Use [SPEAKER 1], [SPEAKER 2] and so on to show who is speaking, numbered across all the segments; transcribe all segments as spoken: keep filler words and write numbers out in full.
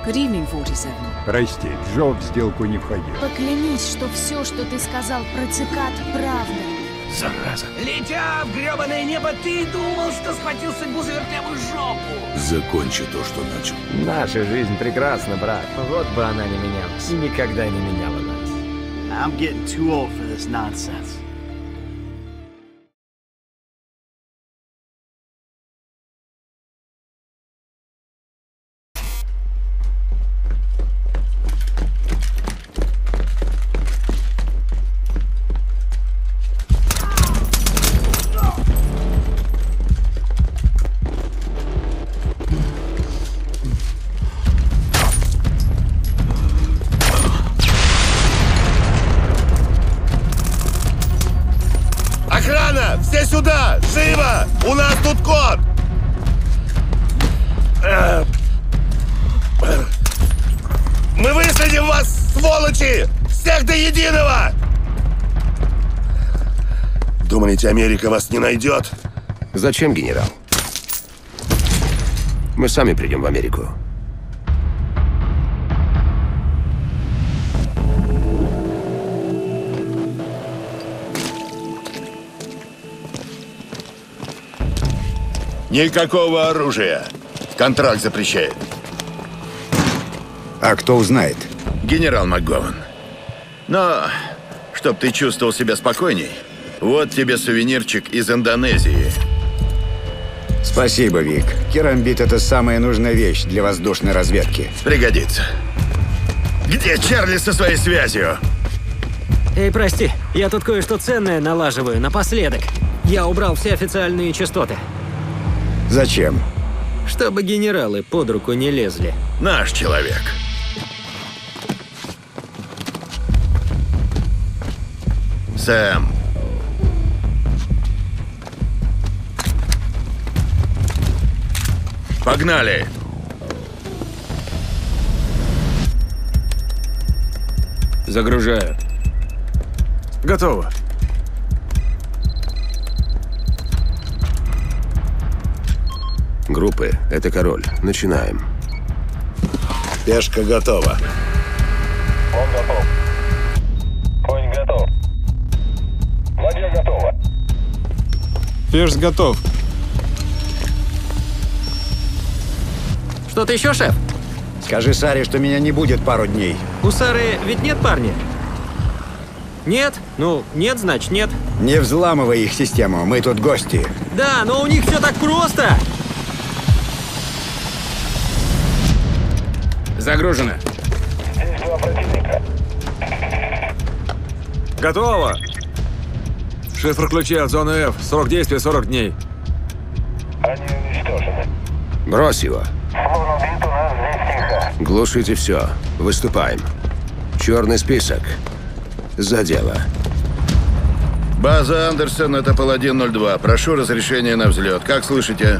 [SPEAKER 1] Good evening, сорок семь.
[SPEAKER 2] Прости, Джо в сделку не входил.
[SPEAKER 1] Поклянись, что все, что ты сказал про цикад, правда.
[SPEAKER 3] Зараза.
[SPEAKER 4] Летя в гребаное небо, ты думал, что схватил судьбу за вертелую жопу.
[SPEAKER 3] Закончи то, что начал.
[SPEAKER 5] Наша жизнь прекрасна, брат. Вот бы она не менялась. И никогда не меняла нас.
[SPEAKER 6] I'm getting too old for this nonsense.
[SPEAKER 3] Охрана! Все сюда! Живо! У нас тут код! Мы выследим вас, сволочи! Всех до единого! Думаете, Америка вас не найдет?
[SPEAKER 7] Зачем, генерал? Мы сами придем в Америку.
[SPEAKER 3] Никакого оружия. Контракт запрещает.
[SPEAKER 2] А кто узнает?
[SPEAKER 8] Генерал МакГован. Но, чтоб ты чувствовал себя спокойней, вот тебе сувенирчик из Индонезии.
[SPEAKER 2] Спасибо, Вик. Керамбит — это самая нужная вещь для воздушной разведки.
[SPEAKER 8] Пригодится. Где Чарли со своей связью?
[SPEAKER 5] Эй, прости, я тут кое-что ценное налаживаю напоследок. Я убрал все официальные частоты.
[SPEAKER 2] Зачем?
[SPEAKER 5] Чтобы генералы под руку не лезли.
[SPEAKER 8] Наш человек. Сэм. Погнали!
[SPEAKER 5] Загружаю.
[SPEAKER 9] Готово.
[SPEAKER 7] Группы — это король. Начинаем.
[SPEAKER 3] Пешка готова.
[SPEAKER 10] Он готов. Конь готов. Ладья готова.
[SPEAKER 9] Ферзь готов.
[SPEAKER 5] Что-то еще, шеф?
[SPEAKER 2] Скажи Саре, что меня не будет пару дней.
[SPEAKER 5] У Сары ведь нет парня? Нет? Ну, нет, значит нет.
[SPEAKER 2] Не взламывай их систему, мы тут гости.
[SPEAKER 5] Да, но у них все так просто!
[SPEAKER 9] Загружено.
[SPEAKER 10] Здесь два противника.
[SPEAKER 9] Готово. Шифр ключей от зоны F. Срок действия сорок дней.
[SPEAKER 10] Они уничтожены.
[SPEAKER 7] Брось его.
[SPEAKER 10] Флорубит, у нас здесь тихо.
[SPEAKER 7] Глушите все. Выступаем. Черный список. За дело.
[SPEAKER 8] База Андерсон, это Паладин ноль два. Прошу разрешения на взлет. Как слышите?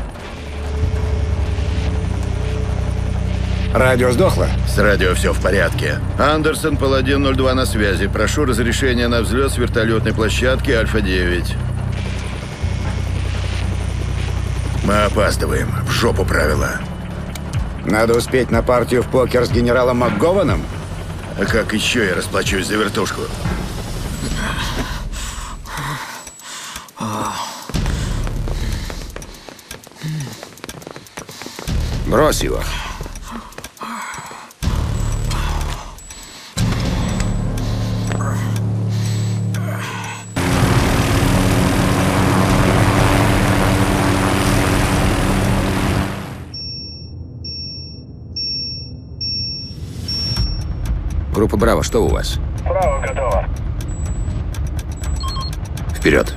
[SPEAKER 2] Радио сдохло?
[SPEAKER 8] С радио все в порядке. Андерсон, Паладин ноль два на связи. Прошу разрешения на взлет с вертолетной площадки Альфа девять. Мы опаздываем. В жопу правила.
[SPEAKER 2] Надо успеть на партию в покер с генералом МакГованом?
[SPEAKER 8] А как еще я расплачусь за вертушку?
[SPEAKER 7] Брось его. Группа Браво, что у вас?
[SPEAKER 10] Право готово.
[SPEAKER 7] Вперед.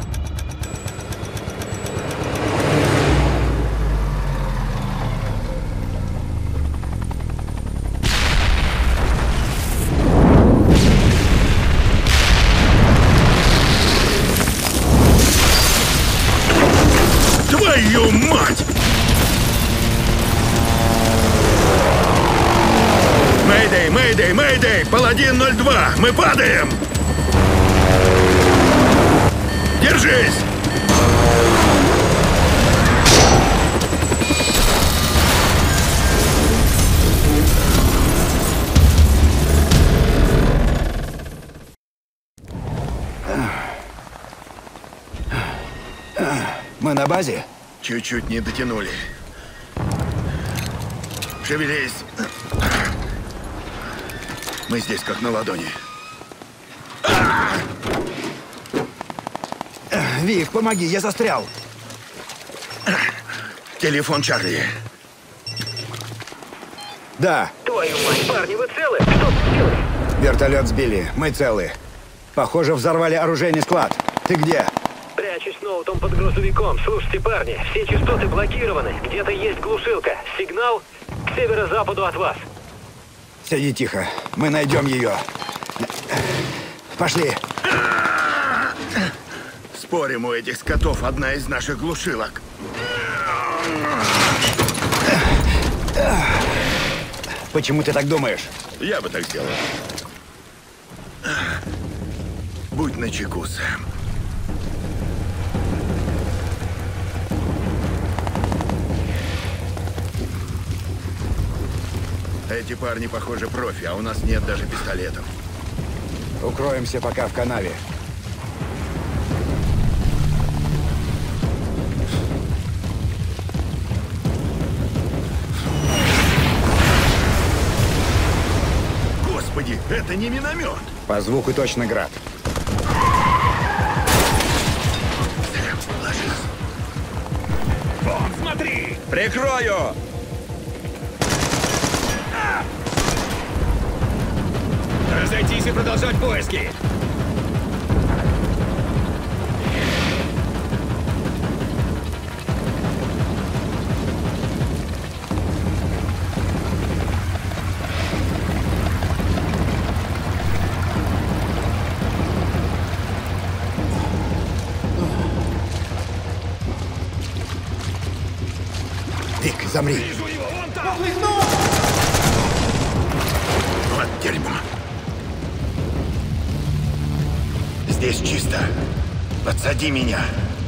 [SPEAKER 8] Твою мать! Мэйдэй, мэйдэй, мэйдэй! Паладин ноль два! Мы падаем! Держись!
[SPEAKER 2] Мы на базе?
[SPEAKER 8] Чуть-чуть не дотянули. Шевелись. Мы здесь как на ладони.
[SPEAKER 2] Вик, помоги, я застрял.
[SPEAKER 8] Телефон Чарли.
[SPEAKER 2] Да.
[SPEAKER 4] Твою мать, парни, вы целы? Что сделали?
[SPEAKER 2] Вертолет сбили, мы целы. Похоже, взорвали оружейный склад. Ты где?
[SPEAKER 4] Прячусь ноутом под грузовиком. Слушайте, парни, все частоты блокированы. Где-то есть глушилка. Сигнал к северо-западу от вас.
[SPEAKER 2] Сиди тихо, мы найдем ее. Пошли.
[SPEAKER 8] Спорим, у этих скотов одна из наших глушилок.
[SPEAKER 2] Почему ты так думаешь?
[SPEAKER 8] Я бы так сделал. Будь начеку, Сэм. Эти парни, похоже, профи, а у нас нет даже пистолетов.
[SPEAKER 2] Укроемся пока в канаве.
[SPEAKER 8] Господи, это не миномет!
[SPEAKER 2] По звуку точно град.
[SPEAKER 8] Сэм, ложись.
[SPEAKER 3] Вон, смотри! Прикрою! Разойтись и продолжать поиски!
[SPEAKER 2] Вик, замри.
[SPEAKER 3] Вижу его, вон там!
[SPEAKER 8] Вот дерьмо. Здесь чисто. Подсади меня.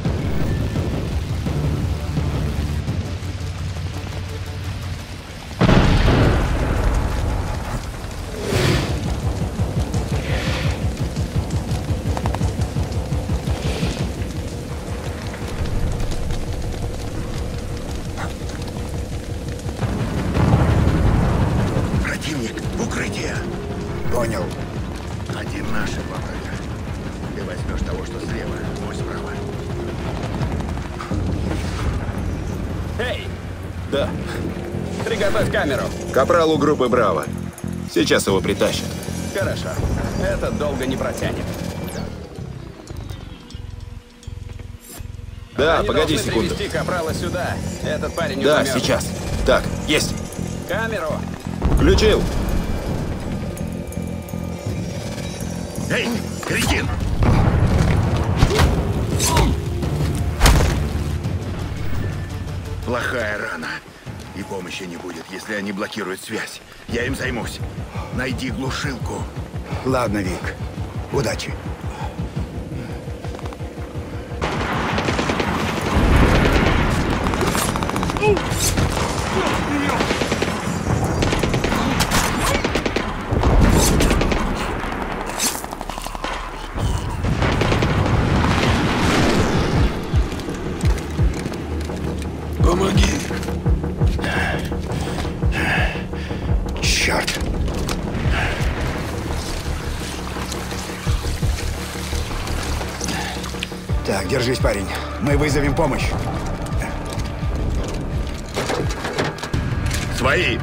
[SPEAKER 8] Противник в укрытие.
[SPEAKER 2] Понял.
[SPEAKER 8] Один наших врага. Ты возьмешь того, что слева, мой справа.
[SPEAKER 11] Эй! Да. Приготовь камеру. Капралу группы Браво. Сейчас его притащат. Хорошо. Это долго не протянет. Да, Они погоди секунду. Привести Капрала сюда. Этот парень не Да, замерз. Сейчас. Так, есть. Камеру. Включил.
[SPEAKER 8] Эй, кретин! Плохая рана. И помощи не будет, если они блокируют связь. Я им займусь. Найди глушилку.
[SPEAKER 2] Ладно, Вик. Удачи.
[SPEAKER 8] Помоги.
[SPEAKER 2] Черт. Так, держись, парень. Мы вызовем помощь.
[SPEAKER 8] Свои.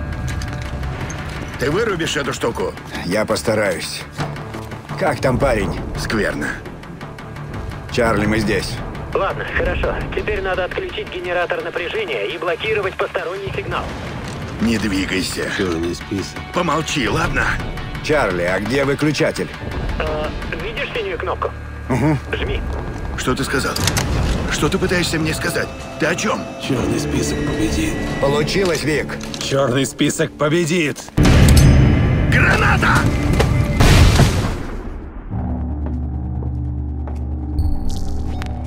[SPEAKER 8] Ты вырубишь эту штуку?
[SPEAKER 2] Я постараюсь. Как там парень?
[SPEAKER 8] Скверно.
[SPEAKER 2] Чарли, мы здесь.
[SPEAKER 4] Ладно, хорошо. Теперь надо отключить генератор напряжения и блокировать посторонний сигнал.
[SPEAKER 8] Не двигайся.
[SPEAKER 11] Черный список.
[SPEAKER 8] Помолчи, ладно?
[SPEAKER 2] Чарли, а где выключатель?
[SPEAKER 4] А, видишь синюю кнопку?
[SPEAKER 2] Угу.
[SPEAKER 4] Жми.
[SPEAKER 8] Что ты сказал? Что ты пытаешься мне сказать? Ты о чем?
[SPEAKER 11] Черный список победит.
[SPEAKER 2] Получилось, Вик.
[SPEAKER 11] Черный список победит.
[SPEAKER 8] Граната!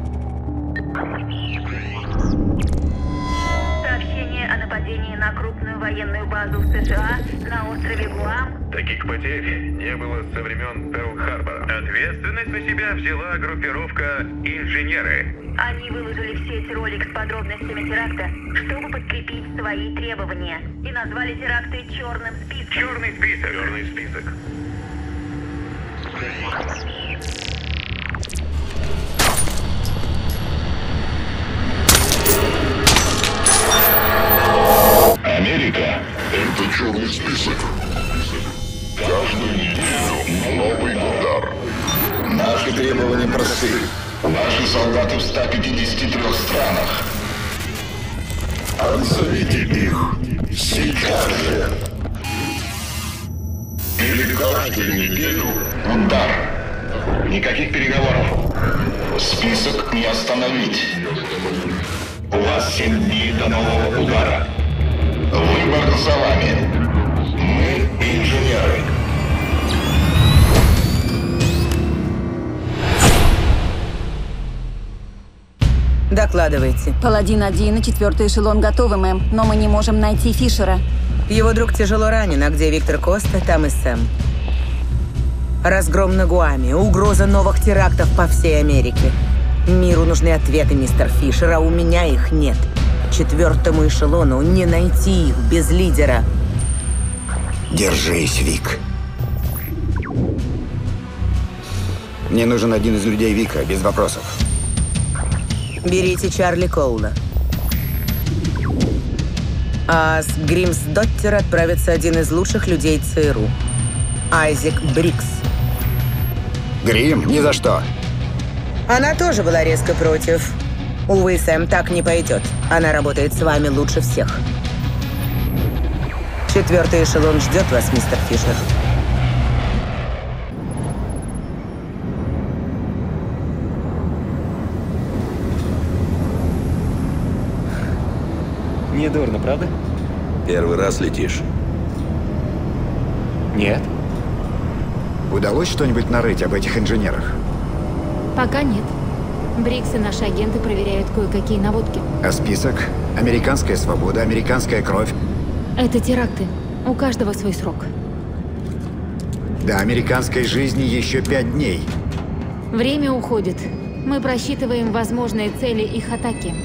[SPEAKER 12] Сообщение о нападении на крупную главную военную базу в США на острове Гуам.
[SPEAKER 10] Таких потерь не было со времен Перл-Харбора. Ответственность на себя взяла группировка «Инженеры».
[SPEAKER 12] Они выложили в сеть ролик с подробностями теракта, чтобы подкрепить свои требования. И назвали теракты черным списком.
[SPEAKER 10] Черный список. Черный список.
[SPEAKER 13] Америка – это черный список. Каждую неделю новый удар. Наши требования просты. Наши солдаты в ста пятидесяти трёх странах. Отзовите их сейчас же. Или каждую неделю удар. Никаких переговоров. Список не остановить. У вас семь дней до нового удара. Выбор за вами. Мы инженеры.
[SPEAKER 14] Докладывайте.
[SPEAKER 15] Паладин один и четвертый эшелон готовы, мэм, но мы не можем найти Фишера.
[SPEAKER 14] Его друг тяжело ранен, а где Виктор Коста, там и Сэм. Разгром на Гуаме, угроза новых терактов по всей Америке. Миру нужны ответы, мистер Фишер, а у меня их нет. Четвертому эшелону не найти их без лидера.
[SPEAKER 2] Держись, Вик. Мне нужен один из людей Вика, без вопросов.
[SPEAKER 14] Берите Чарли Коула. А с Гримсдоттер отправится один из лучших людей ЦРУ. Айзек Брикс.
[SPEAKER 2] Грим? Ни за что.
[SPEAKER 14] Она тоже была резко против. Увы, Сэм, так не пойдет. Она работает с вами лучше всех. Четвертый эшелон ждет вас, мистер Фишер.
[SPEAKER 5] Недурно, правда?
[SPEAKER 7] Первый раз летишь?
[SPEAKER 5] Нет.
[SPEAKER 2] Удалось что-нибудь нарыть об этих инженерах?
[SPEAKER 1] Пока нет. Брикс и наши агенты проверяют кое-какие наводки.
[SPEAKER 2] А список? Американская свобода, американская кровь.
[SPEAKER 1] Это теракты. У каждого свой срок.
[SPEAKER 2] До американской жизни еще пять дней.
[SPEAKER 1] Время уходит. Мы просчитываем возможные цели их атаки.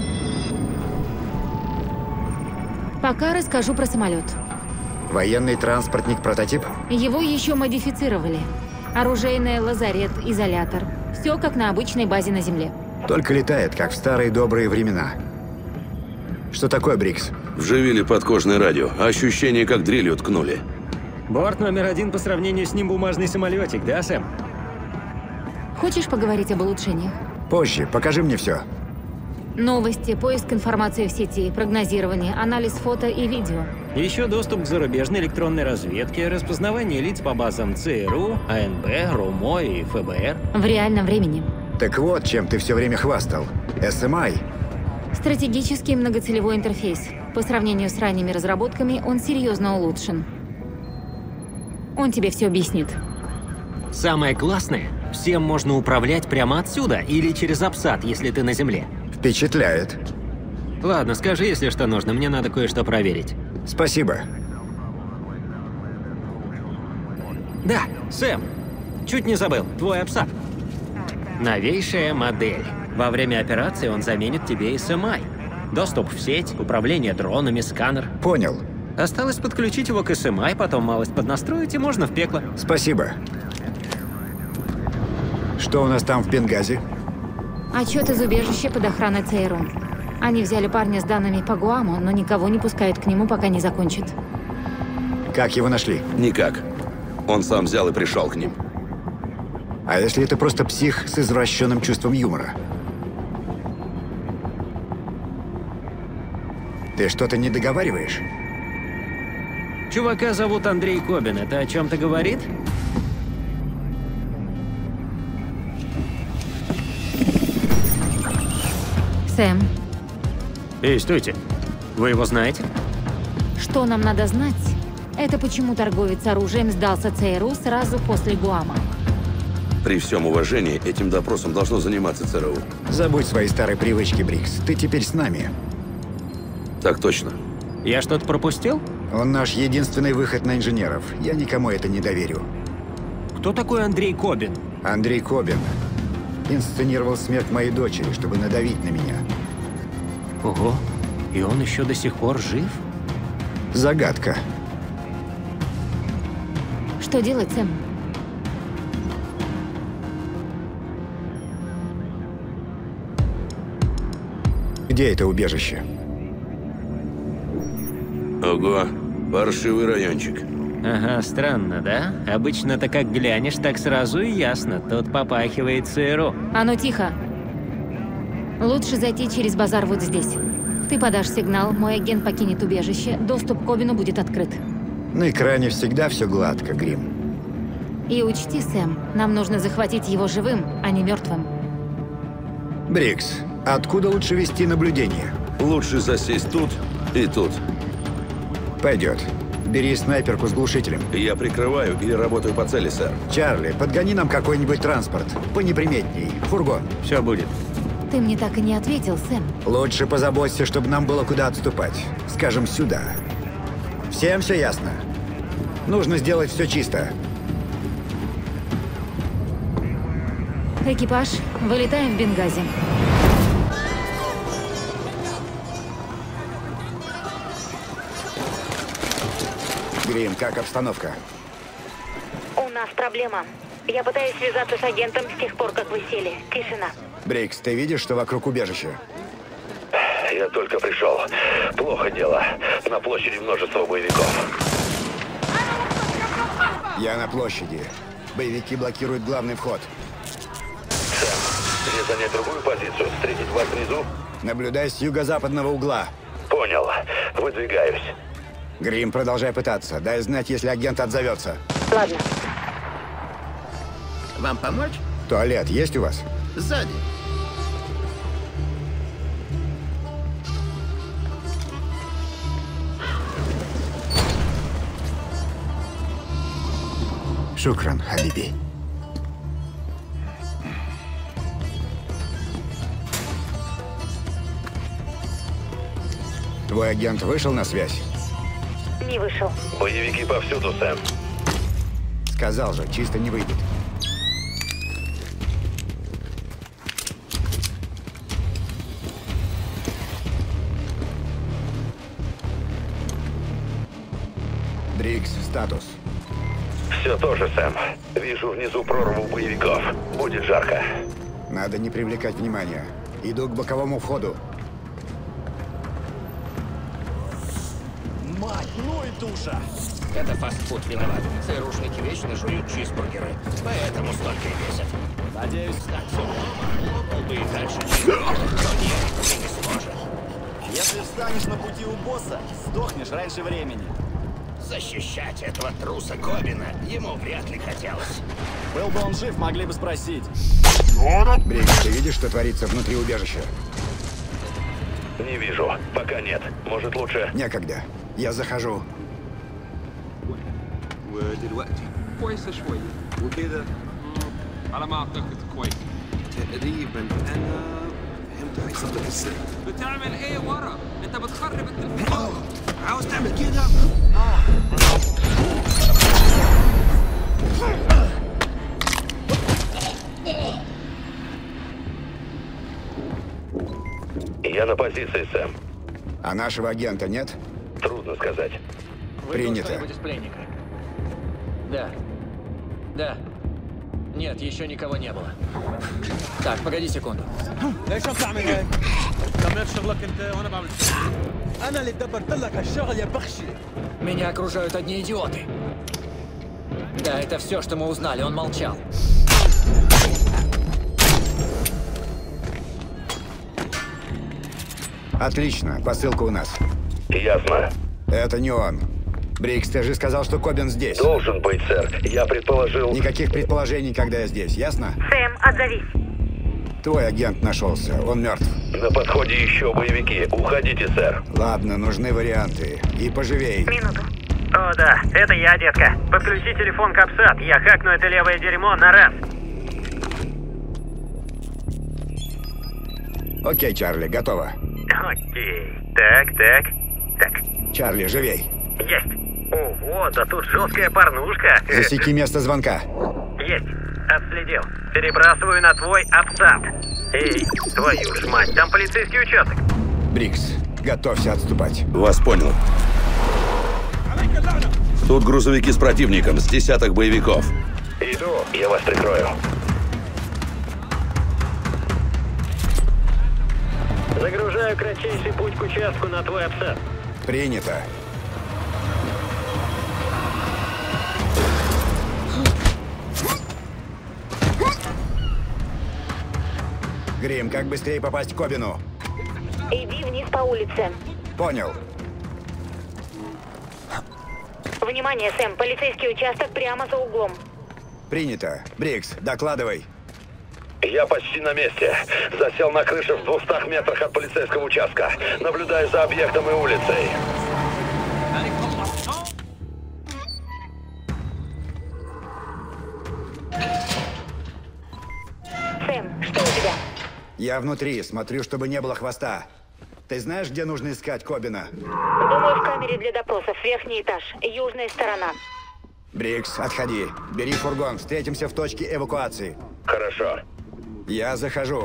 [SPEAKER 1] Пока расскажу про самолет.
[SPEAKER 2] Военный транспортник-прототип?
[SPEAKER 1] Его еще модифицировали. Оружейный лазарет, изолятор. Все как на обычной базе на Земле.
[SPEAKER 2] Только летает, как в старые добрые времена. Что такое, Брикс?
[SPEAKER 7] Вживили подкожное радио. Ощущение, как дрелью ткнули.
[SPEAKER 5] Борт номер один по сравнению с ним бумажный самолетик, да, Сэм?
[SPEAKER 1] Хочешь поговорить об улучшениях?
[SPEAKER 2] Позже. Покажи мне все.
[SPEAKER 1] Новости, поиск информации в сети, прогнозирование, анализ фото и видео.
[SPEAKER 5] Еще доступ к зарубежной электронной разведке, распознавание лиц по базам ЦРУ, АНБ, РУМО и ФБР.
[SPEAKER 1] В реальном времени.
[SPEAKER 2] Так вот, чем ты все время хвастал. эс эм ай.
[SPEAKER 1] Стратегический многоцелевой интерфейс. По сравнению с ранними разработками, он серьезно улучшен. Он тебе все объяснит.
[SPEAKER 5] Самое классное, всем можно управлять прямо отсюда или через апсат, если ты на земле.
[SPEAKER 2] Впечатляет.
[SPEAKER 5] Ладно, скажи, если что нужно. Мне надо кое-что проверить.
[SPEAKER 2] Спасибо.
[SPEAKER 5] Да, Сэм. Чуть не забыл. Твой апсат. Новейшая модель. Во время операции он заменит тебе эс эм ай. Доступ в сеть, управление дронами, сканер.
[SPEAKER 2] Понял.
[SPEAKER 5] Осталось подключить его к эс эм ай, потом малость поднастроить, и можно в пекло.
[SPEAKER 2] Спасибо. Что у нас там в Бенгази?
[SPEAKER 1] Отчет из убежища под охраной ЦРУ. Они взяли парня с данными по Гуаму, но никого не пускают к нему, пока не закончат.
[SPEAKER 2] Как его нашли?
[SPEAKER 7] Никак. Он сам взял и пришел к ним.
[SPEAKER 2] А если это просто псих с извращенным чувством юмора? Ты что-то не договариваешь?
[SPEAKER 5] Чувака зовут Андрей Кобин. Это о чем-то говорит?
[SPEAKER 1] Сэм.
[SPEAKER 5] Эй, стойте. Вы его знаете?
[SPEAKER 1] Что нам надо знать, это почему торговец оружием сдался ЦРУ сразу после Гуама.
[SPEAKER 7] При всем уважении, этим допросом должно заниматься ЦРУ.
[SPEAKER 2] Забудь свои старые привычки, Брикс. Ты теперь с нами.
[SPEAKER 7] Так точно.
[SPEAKER 5] Я что-то пропустил?
[SPEAKER 2] Он наш единственный выход на инженеров. Я никому это не доверю.
[SPEAKER 5] Кто такой Андрей Кобин?
[SPEAKER 2] Андрей Кобин инсценировал смерть моей дочери, чтобы надавить на меня.
[SPEAKER 5] Ого, и он еще до сих пор жив?
[SPEAKER 2] Загадка.
[SPEAKER 1] Что делать, Сэм?
[SPEAKER 2] Где это убежище?
[SPEAKER 7] Ого, паршивый райончик.
[SPEAKER 5] Ага, странно, да? Обычно-то как глянешь, так сразу и ясно. Тут попахивает ЦРУ.
[SPEAKER 1] А ну тихо. Лучше зайти через базар вот здесь. Ты подашь сигнал, мой агент покинет убежище, доступ к Кобину будет открыт.
[SPEAKER 2] На экране всегда все гладко, Грим.
[SPEAKER 1] И учти, Сэм, нам нужно захватить его живым, а не мертвым.
[SPEAKER 2] Брикс, откуда лучше вести наблюдение?
[SPEAKER 7] Лучше засесть тут и тут.
[SPEAKER 2] Пойдет. Бери снайперку с глушителем.
[SPEAKER 7] Я прикрываю и работаю по цели, сэр.
[SPEAKER 2] Чарли, подгони нам какой-нибудь транспорт. Понеприметней. Фургон.
[SPEAKER 5] Все будет.
[SPEAKER 1] Ты мне так и не ответил, Сэм.
[SPEAKER 2] Лучше позаботься, чтобы нам было куда отступать. Скажем, сюда. Всем все ясно? Нужно сделать все чисто.
[SPEAKER 1] Экипаж, вылетаем в Бенгази.
[SPEAKER 2] Грим, как обстановка?
[SPEAKER 12] У нас проблема. Я пытаюсь связаться с агентом с тех пор, как вы сели. Тишина.
[SPEAKER 2] Брикс, ты видишь, что вокруг убежища?
[SPEAKER 3] Я только пришел. Плохо дело. На площади множество боевиков.
[SPEAKER 2] Я на площади. Боевики блокируют главный вход.
[SPEAKER 3] Сэм, мне занять другую позицию? Встретить вас внизу?
[SPEAKER 2] Наблюдай с юго-западного угла.
[SPEAKER 3] Понял. Выдвигаюсь.
[SPEAKER 2] Грим, продолжай пытаться. Дай знать, если агент отзовется.
[SPEAKER 12] Ладно.
[SPEAKER 6] Вам помочь?
[SPEAKER 2] Туалет есть у вас?
[SPEAKER 6] Сзади.
[SPEAKER 2] Шукран, Хабиби. Твой агент вышел на связь?
[SPEAKER 12] Не вышел.
[SPEAKER 3] Боевики повсюду, Сэм.
[SPEAKER 2] Сказал же, чисто не выйдет. Брикс, статус.
[SPEAKER 3] Все тоже, Сэм. Вижу внизу прорву боевиков. Будет жарко.
[SPEAKER 2] Надо не привлекать внимания. Иду к боковому входу.
[SPEAKER 11] Мать, ну и туша!
[SPEAKER 16] Это фастфуд виноват. ЦРУшники вечно жуют чизбургеры. Поэтому столько и весят.
[SPEAKER 11] Надеюсь,
[SPEAKER 16] так все. Мог бы и дальше чизбургер, но нет, ты не сможешь.
[SPEAKER 11] Если встанешь на пути у босса, сдохнешь раньше времени.
[SPEAKER 16] Защищать этого труса Кобина ему вряд ли хотелось.
[SPEAKER 11] Был бы он жив, могли бы спросить.
[SPEAKER 2] Брикс, ты видишь, что творится внутри убежища?
[SPEAKER 3] Не вижу. Пока нет. Может, лучше...
[SPEAKER 2] Некогда. Я захожу.
[SPEAKER 17] ودلوقتي كويسة شوية وكده على ما أعتقد كويس تقريبا أنا فهمت هيصدق ازاي بتعمل إيه ورا؟ أنت بتخرب التلفزيون عاوز تعمل كده؟
[SPEAKER 3] Я на позиции, Сэм.
[SPEAKER 2] А нашего агента нет?
[SPEAKER 3] Трудно сказать.
[SPEAKER 2] Принято.
[SPEAKER 18] Из пленника. Да. Да. Нет, еще никого не было. Так, погоди секунду.
[SPEAKER 19] ليش عم تعمل هيك؟ كمل شغلك انت وانا بعمل شغلي. انا اللي دبرت لك هالشغل يا بخشي.
[SPEAKER 18] Меня окружают одни идиоты. Да, это все, что мы узнали. Он молчал.
[SPEAKER 2] Отлично. Посылка у нас.
[SPEAKER 3] Ясно.
[SPEAKER 2] Это не он. Брикс, ты же сказал, что Кобин здесь.
[SPEAKER 3] Должен быть, сэр. Я предположил...
[SPEAKER 2] Никаких предположений, когда я здесь, ясно?
[SPEAKER 12] Сэм, отзовись.
[SPEAKER 2] Твой агент нашелся. Он мертв.
[SPEAKER 3] На подходе еще боевики. Уходите, сэр.
[SPEAKER 2] Ладно, нужны варианты. И поживей.
[SPEAKER 12] Минуту.
[SPEAKER 4] О, да. Это я, детка. Подключи телефон к Апсат. Я хакну это левое дерьмо на раз.
[SPEAKER 2] Окей, Чарли, готово.
[SPEAKER 4] Окей. Так, так, так.
[SPEAKER 2] Чарли, живей.
[SPEAKER 4] Есть. Ого, да тут жесткая порнушка.
[SPEAKER 2] Засеки место звонка.
[SPEAKER 4] Есть. Отследил. Перебрасываю на твой апсат. Эй, твою ж мать, там полицейский участок.
[SPEAKER 2] Брикс, готовься отступать.
[SPEAKER 7] Вас понял. Тут грузовики с противником, с десяток боевиков.
[SPEAKER 3] Иду, я вас прикрою.
[SPEAKER 4] Загружаю кратчайший путь к участку на твой апсат.
[SPEAKER 2] Принято. Грим, как быстрее попасть к Кобину?
[SPEAKER 12] Иди вниз по улице.
[SPEAKER 2] Понял.
[SPEAKER 12] Внимание, Сэм, полицейский участок прямо за углом.
[SPEAKER 2] Принято. Брикс, докладывай.
[SPEAKER 3] Я почти на месте. Засел на крыше в двухстах метрах от полицейского участка. Наблюдаю за объектом и улицей.
[SPEAKER 12] Сэм, что у тебя?
[SPEAKER 2] Я внутри, смотрю, чтобы не было хвоста. Ты знаешь, где нужно искать Кобина?
[SPEAKER 12] Думаю, в камере для допросов, верхний этаж, южная сторона.
[SPEAKER 2] Брикс, отходи. Бери фургон, встретимся в точке эвакуации.
[SPEAKER 3] Хорошо.
[SPEAKER 2] Я захожу.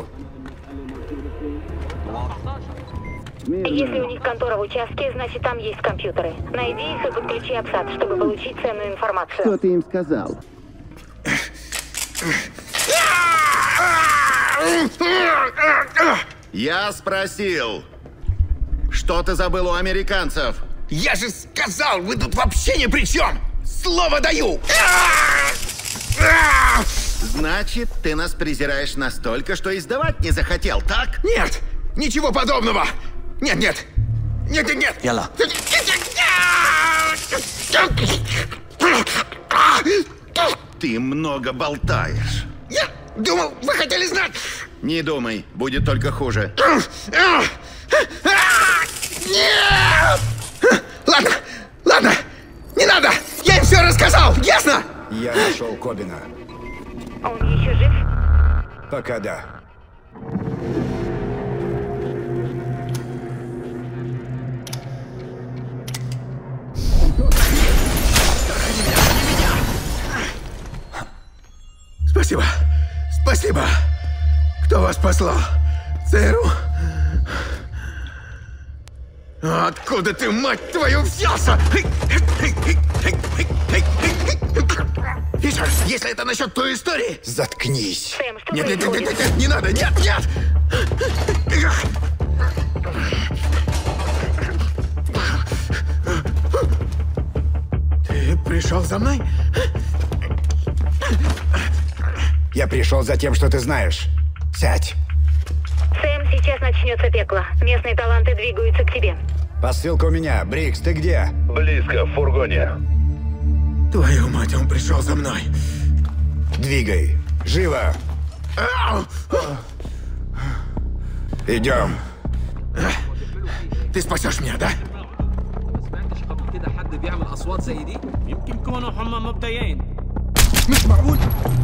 [SPEAKER 12] Если у них контора в участке, значит там есть компьютеры. Найди их и подключи апсат, чтобы получить ценную информацию.
[SPEAKER 20] Что ты им сказал?
[SPEAKER 8] Я спросил, что ты забыл у американцев?
[SPEAKER 11] Я же сказал, вы тут вообще ни при чем! Слово даю!
[SPEAKER 8] Значит, ты нас презираешь настолько, что издавать не захотел, так?
[SPEAKER 11] Нет! Ничего подобного! Нет, нет! Нет, нет, нет!
[SPEAKER 20] Яла.
[SPEAKER 8] Ты много болтаешь.
[SPEAKER 11] Я думал, вы хотели знать!
[SPEAKER 8] Не думай, будет только хуже.
[SPEAKER 11] Нет! Ладно, ладно, не надо! Я им все рассказал, ясно?
[SPEAKER 2] Я нашел Кобина.
[SPEAKER 12] Он еще жив?
[SPEAKER 2] Пока да.
[SPEAKER 11] Спасибо, спасибо. Кто вас послал? ЦРУ? Откуда ты, мать твою, взялся? Фишер, если это насчет той истории...
[SPEAKER 2] Заткнись.
[SPEAKER 12] Сэм, что
[SPEAKER 11] Нет, нет, нет,
[SPEAKER 12] происходит?
[SPEAKER 11] нет, нет, не надо, нет, нет! Ты пришел за мной?
[SPEAKER 2] Я пришел за тем, что ты знаешь. Сядь.
[SPEAKER 12] Сэм, сейчас начнется пекло. Местные таланты двигаются к тебе.
[SPEAKER 2] Посылка у меня. Брикс, ты где?
[SPEAKER 3] Близко, в фургоне.
[SPEAKER 11] Твою мать, он пришел за мной.
[SPEAKER 2] Двигай. Живо. Идем.
[SPEAKER 11] Ты спасешь меня, да?
[SPEAKER 19] كده حد بيعمل اصوات زي دي يمكن يكونوا هم مبدئيين
[SPEAKER 11] مش معقول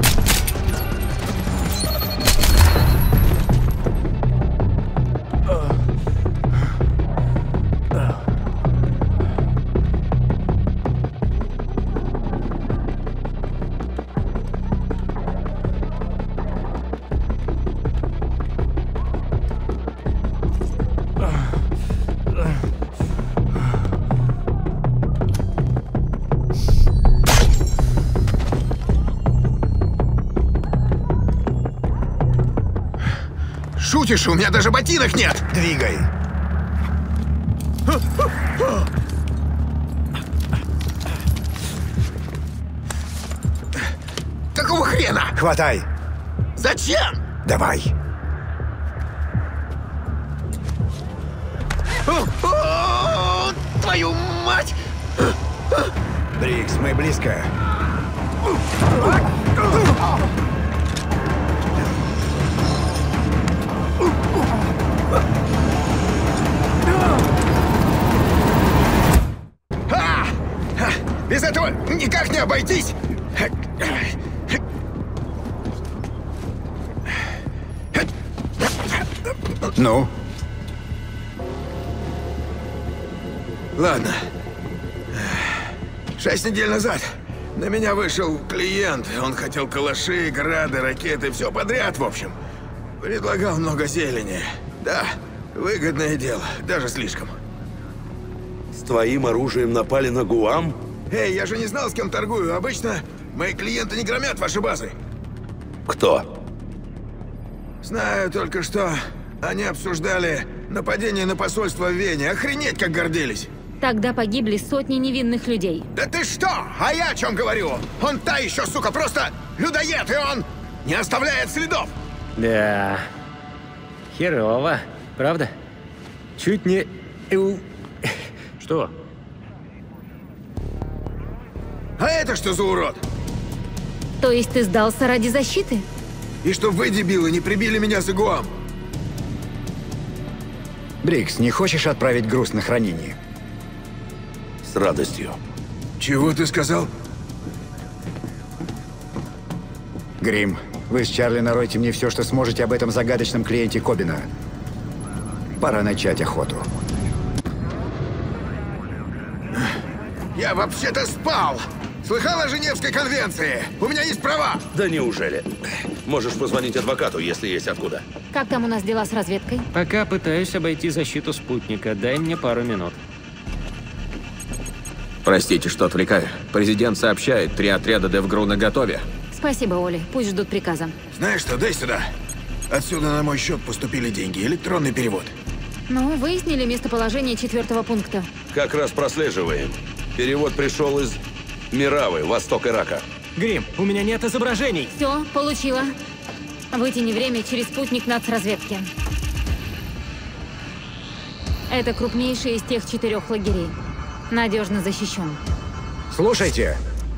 [SPEAKER 11] Шутишь? У меня даже ботинок нет!
[SPEAKER 2] Двигай.
[SPEAKER 11] Какого хрена?
[SPEAKER 2] Хватай.
[SPEAKER 11] Зачем?
[SPEAKER 2] Давай.
[SPEAKER 11] О, о, твою мать!
[SPEAKER 2] Брикс, мы близко.
[SPEAKER 11] А! Без этого никак не обойтись!
[SPEAKER 2] Ну?
[SPEAKER 20] Ладно. Шесть недель назад на меня вышел клиент. Он хотел калаши, грады, ракеты, все подряд, в общем. Предлагал много зелени. Да, выгодное дело, даже слишком.
[SPEAKER 7] С твоим оружием напали на Гуам?
[SPEAKER 20] Эй, я же не знал, с кем торгую. Обычно мои клиенты не громят ваши базы.
[SPEAKER 7] Кто?
[SPEAKER 20] Знаю только, что они обсуждали нападение на посольство в Вене. Охренеть, как гордились.
[SPEAKER 1] Тогда погибли сотни невинных людей.
[SPEAKER 20] Да ты что? А я о чем говорю? Он та еще, сука, просто людоед, и он не оставляет следов.
[SPEAKER 5] Да. Херово, правда? Чуть не... Что?
[SPEAKER 20] А это что за урод?
[SPEAKER 1] То есть ты сдался ради защиты?
[SPEAKER 20] И чтоб вы, дебилы, не прибили меня за Гуам.
[SPEAKER 2] Брикс, не хочешь отправить груз на хранение?
[SPEAKER 7] С радостью.
[SPEAKER 20] Чего ты сказал?
[SPEAKER 2] Грим, вы с Чарли наройте мне все, что сможете об этом загадочном клиенте Кобина. Пора начать охоту.
[SPEAKER 20] Я вообще-то спал! Слыхал о Женевской конвенции? У меня есть права!
[SPEAKER 7] Да неужели? Можешь позвонить адвокату, если есть откуда.
[SPEAKER 1] Как там у нас дела с разведкой?
[SPEAKER 5] Пока пытаюсь обойти защиту спутника. Дай мне пару минут.
[SPEAKER 11] Простите, что отвлекаю. Президент сообщает, три отряда Девгру наготове.
[SPEAKER 1] Спасибо, Оли. Пусть ждут приказа.
[SPEAKER 20] Знаешь что, дай сюда. Отсюда на мой счет поступили деньги. Электронный перевод.
[SPEAKER 1] Ну, выяснили местоположение четвертого пункта.
[SPEAKER 7] Как раз прослеживаем. Перевод пришел из Миравы, восток Ирака.
[SPEAKER 5] Грим, у меня нет изображений.
[SPEAKER 1] Все, получила. Вытяни время через спутник нацразведки. Это крупнейший из тех четырех лагерей. Надежно защищен.
[SPEAKER 2] Слушайте.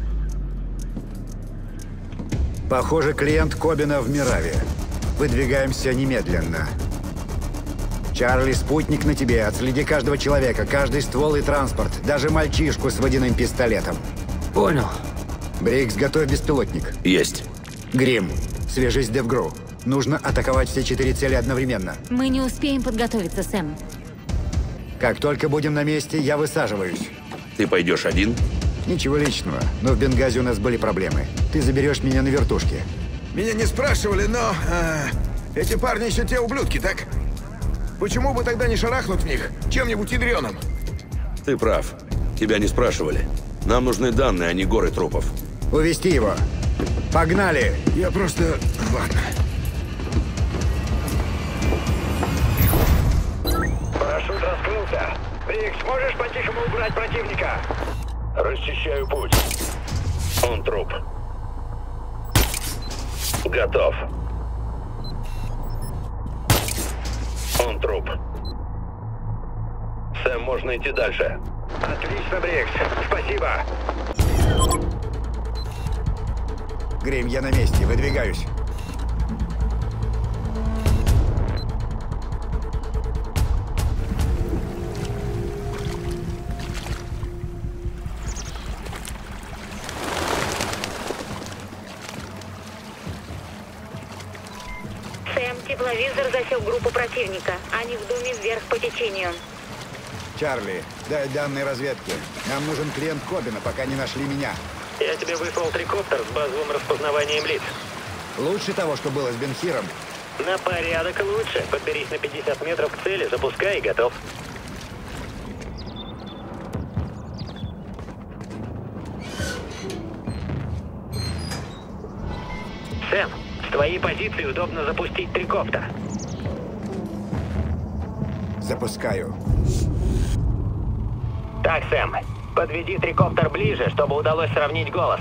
[SPEAKER 2] Похоже, клиент Кобина в Мираве. Выдвигаемся немедленно. Чарли, спутник на тебе. Отследи каждого человека, каждый ствол и транспорт. Даже мальчишку с водяным пистолетом.
[SPEAKER 5] Понял.
[SPEAKER 2] Брикс, готовь беспилотник.
[SPEAKER 7] Есть.
[SPEAKER 2] Грим, свяжись с Девгру. Нужно атаковать все четыре цели одновременно.
[SPEAKER 1] Мы не успеем подготовиться, Сэм.
[SPEAKER 2] Как только будем на месте, я высаживаюсь.
[SPEAKER 7] Ты пойдешь один?
[SPEAKER 2] Ничего личного, но в Бенгази у нас были проблемы. Ты заберешь меня на вертушке.
[SPEAKER 20] Меня не спрашивали, но... Э, эти парни еще те ублюдки, так? Почему бы тогда не шарахнуть в них чем-нибудь ядреным?
[SPEAKER 7] Ты прав. Тебя не спрашивали. Нам нужны данные, а не горы трупов.
[SPEAKER 2] Увести его. Погнали!
[SPEAKER 20] Я просто... Ладно.
[SPEAKER 3] Парашют раскрылся. Брикс, можешь по-тихому убрать противника? Расчищаю путь. Он труп. Готов. Он труп. Сэм, можно идти дальше. Отлично, Брикс. Спасибо.
[SPEAKER 2] Грим, я на месте. Выдвигаюсь.
[SPEAKER 12] Сэм, тепловизор засек группу противника. Они в доме вверх по течению.
[SPEAKER 2] Чарли, дай данные разведки. Нам нужен клиент Кобина, пока не нашли меня.
[SPEAKER 4] Я тебе выслал трикоптер с базовым распознаванием лиц.
[SPEAKER 2] Лучше того, что было с Бенхиром.
[SPEAKER 4] На порядок лучше. Подберись на пятьдесят метров к цели, запускай и готов. Сэм, с твоей позиции удобно запустить трикоптер.
[SPEAKER 2] Запускаю.
[SPEAKER 4] Так, Сэм, подведи трикоптер ближе, чтобы удалось сравнить голос.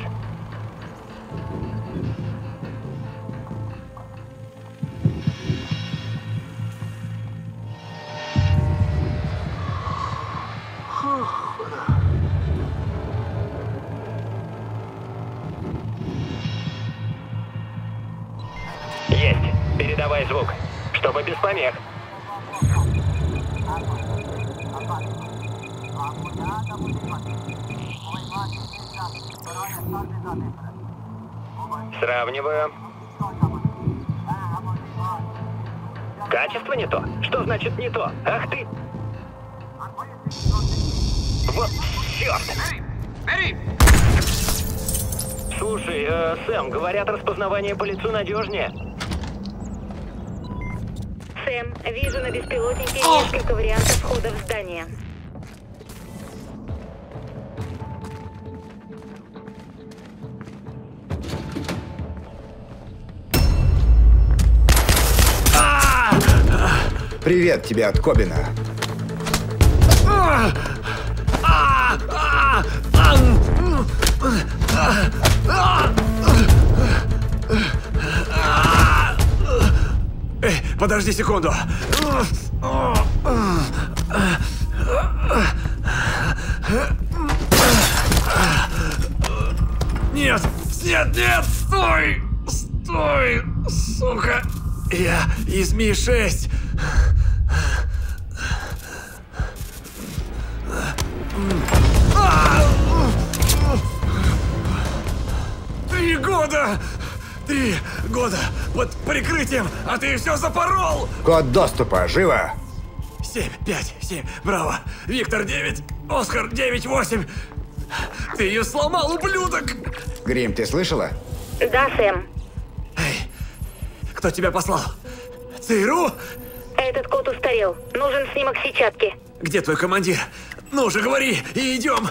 [SPEAKER 4] Есть. Передавай звук, чтобы без помех. Сравниваю. Качество не то? Что значит не то? Ах ты! Вот черт! Слушай, э, Сэм, говорят, распознавание по лицу надежнее.
[SPEAKER 12] Сэм, вижу на беспилотнике несколько вариантов входа в здание.
[SPEAKER 2] Привет тебе от Кобина.
[SPEAKER 9] Эй, подожди секунду. Нет, нет, нет, стой! Стой, сука! Я из Ми шесть. Три года! Три года под прикрытием, а ты все запорол!
[SPEAKER 2] Код доступа, живо!
[SPEAKER 9] Семь, пять, семь, браво! Виктор девять, Оскар девять, восемь! Ты ее сломал, ублюдок!
[SPEAKER 2] Грим, ты слышала?
[SPEAKER 12] Да, Сэм.
[SPEAKER 9] Эй, кто тебя послал? ЦРУ?
[SPEAKER 12] Этот код устарел. Нужен снимок сетчатки.
[SPEAKER 9] Где твой командир? Ну же, говори, и идем!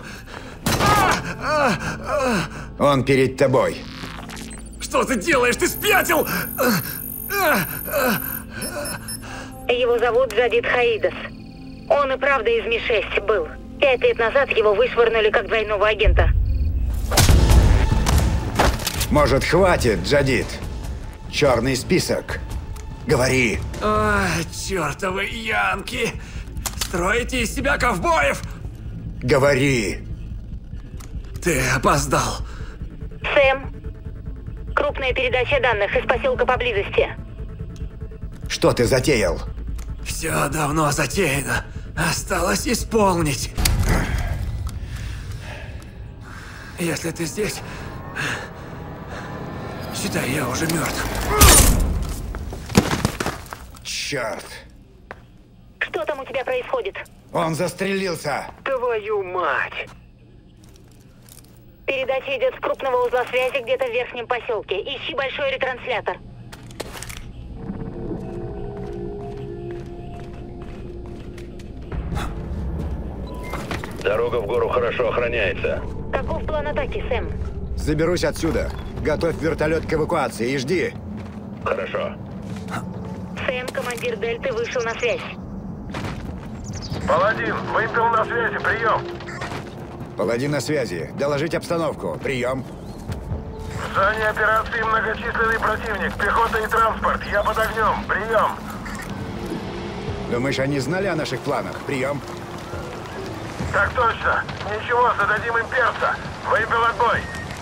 [SPEAKER 2] Он перед тобой.
[SPEAKER 9] Что ты делаешь? Ты спятил!
[SPEAKER 12] Его зовут Джадид Хаидас. Он и правда из Ми шесть был. Пять лет назад его вышвырнули как двойного агента.
[SPEAKER 2] Может, хватит, Джадид? Черный список. Говори.
[SPEAKER 9] А, чертовы янки! Строите из себя ковбоев!
[SPEAKER 2] Говори.
[SPEAKER 9] Ты опоздал.
[SPEAKER 12] Сэм, крупная передача данных из поселка поблизости.
[SPEAKER 2] Что ты затеял?
[SPEAKER 9] Все давно затеяно. Осталось исполнить. Если ты здесь, считай, я уже мертв.
[SPEAKER 2] Черт.
[SPEAKER 12] Что там у тебя происходит?
[SPEAKER 2] Он застрелился.
[SPEAKER 4] Твою мать!
[SPEAKER 12] Передача идет с крупного узла связи где-то в верхнем поселке. Ищи большой ретранслятор.
[SPEAKER 3] Дорога в гору хорошо охраняется.
[SPEAKER 12] Каков план атаки, Сэм?
[SPEAKER 2] Заберусь отсюда. Готовь вертолет к эвакуации и жди.
[SPEAKER 3] Хорошо.
[SPEAKER 12] Сэм, командир Дельты, вышел на связь.
[SPEAKER 10] Паладин, вымпел на связи, прием.
[SPEAKER 2] Паладин на связи. Доложить обстановку. Прием.
[SPEAKER 10] В зоне операции многочисленный противник, пехота и транспорт. Я под огнем. Прием.
[SPEAKER 2] Думаешь, они знали о наших планах? Прием.
[SPEAKER 10] Так точно. Ничего, зададим им перца. Вымпел отбой.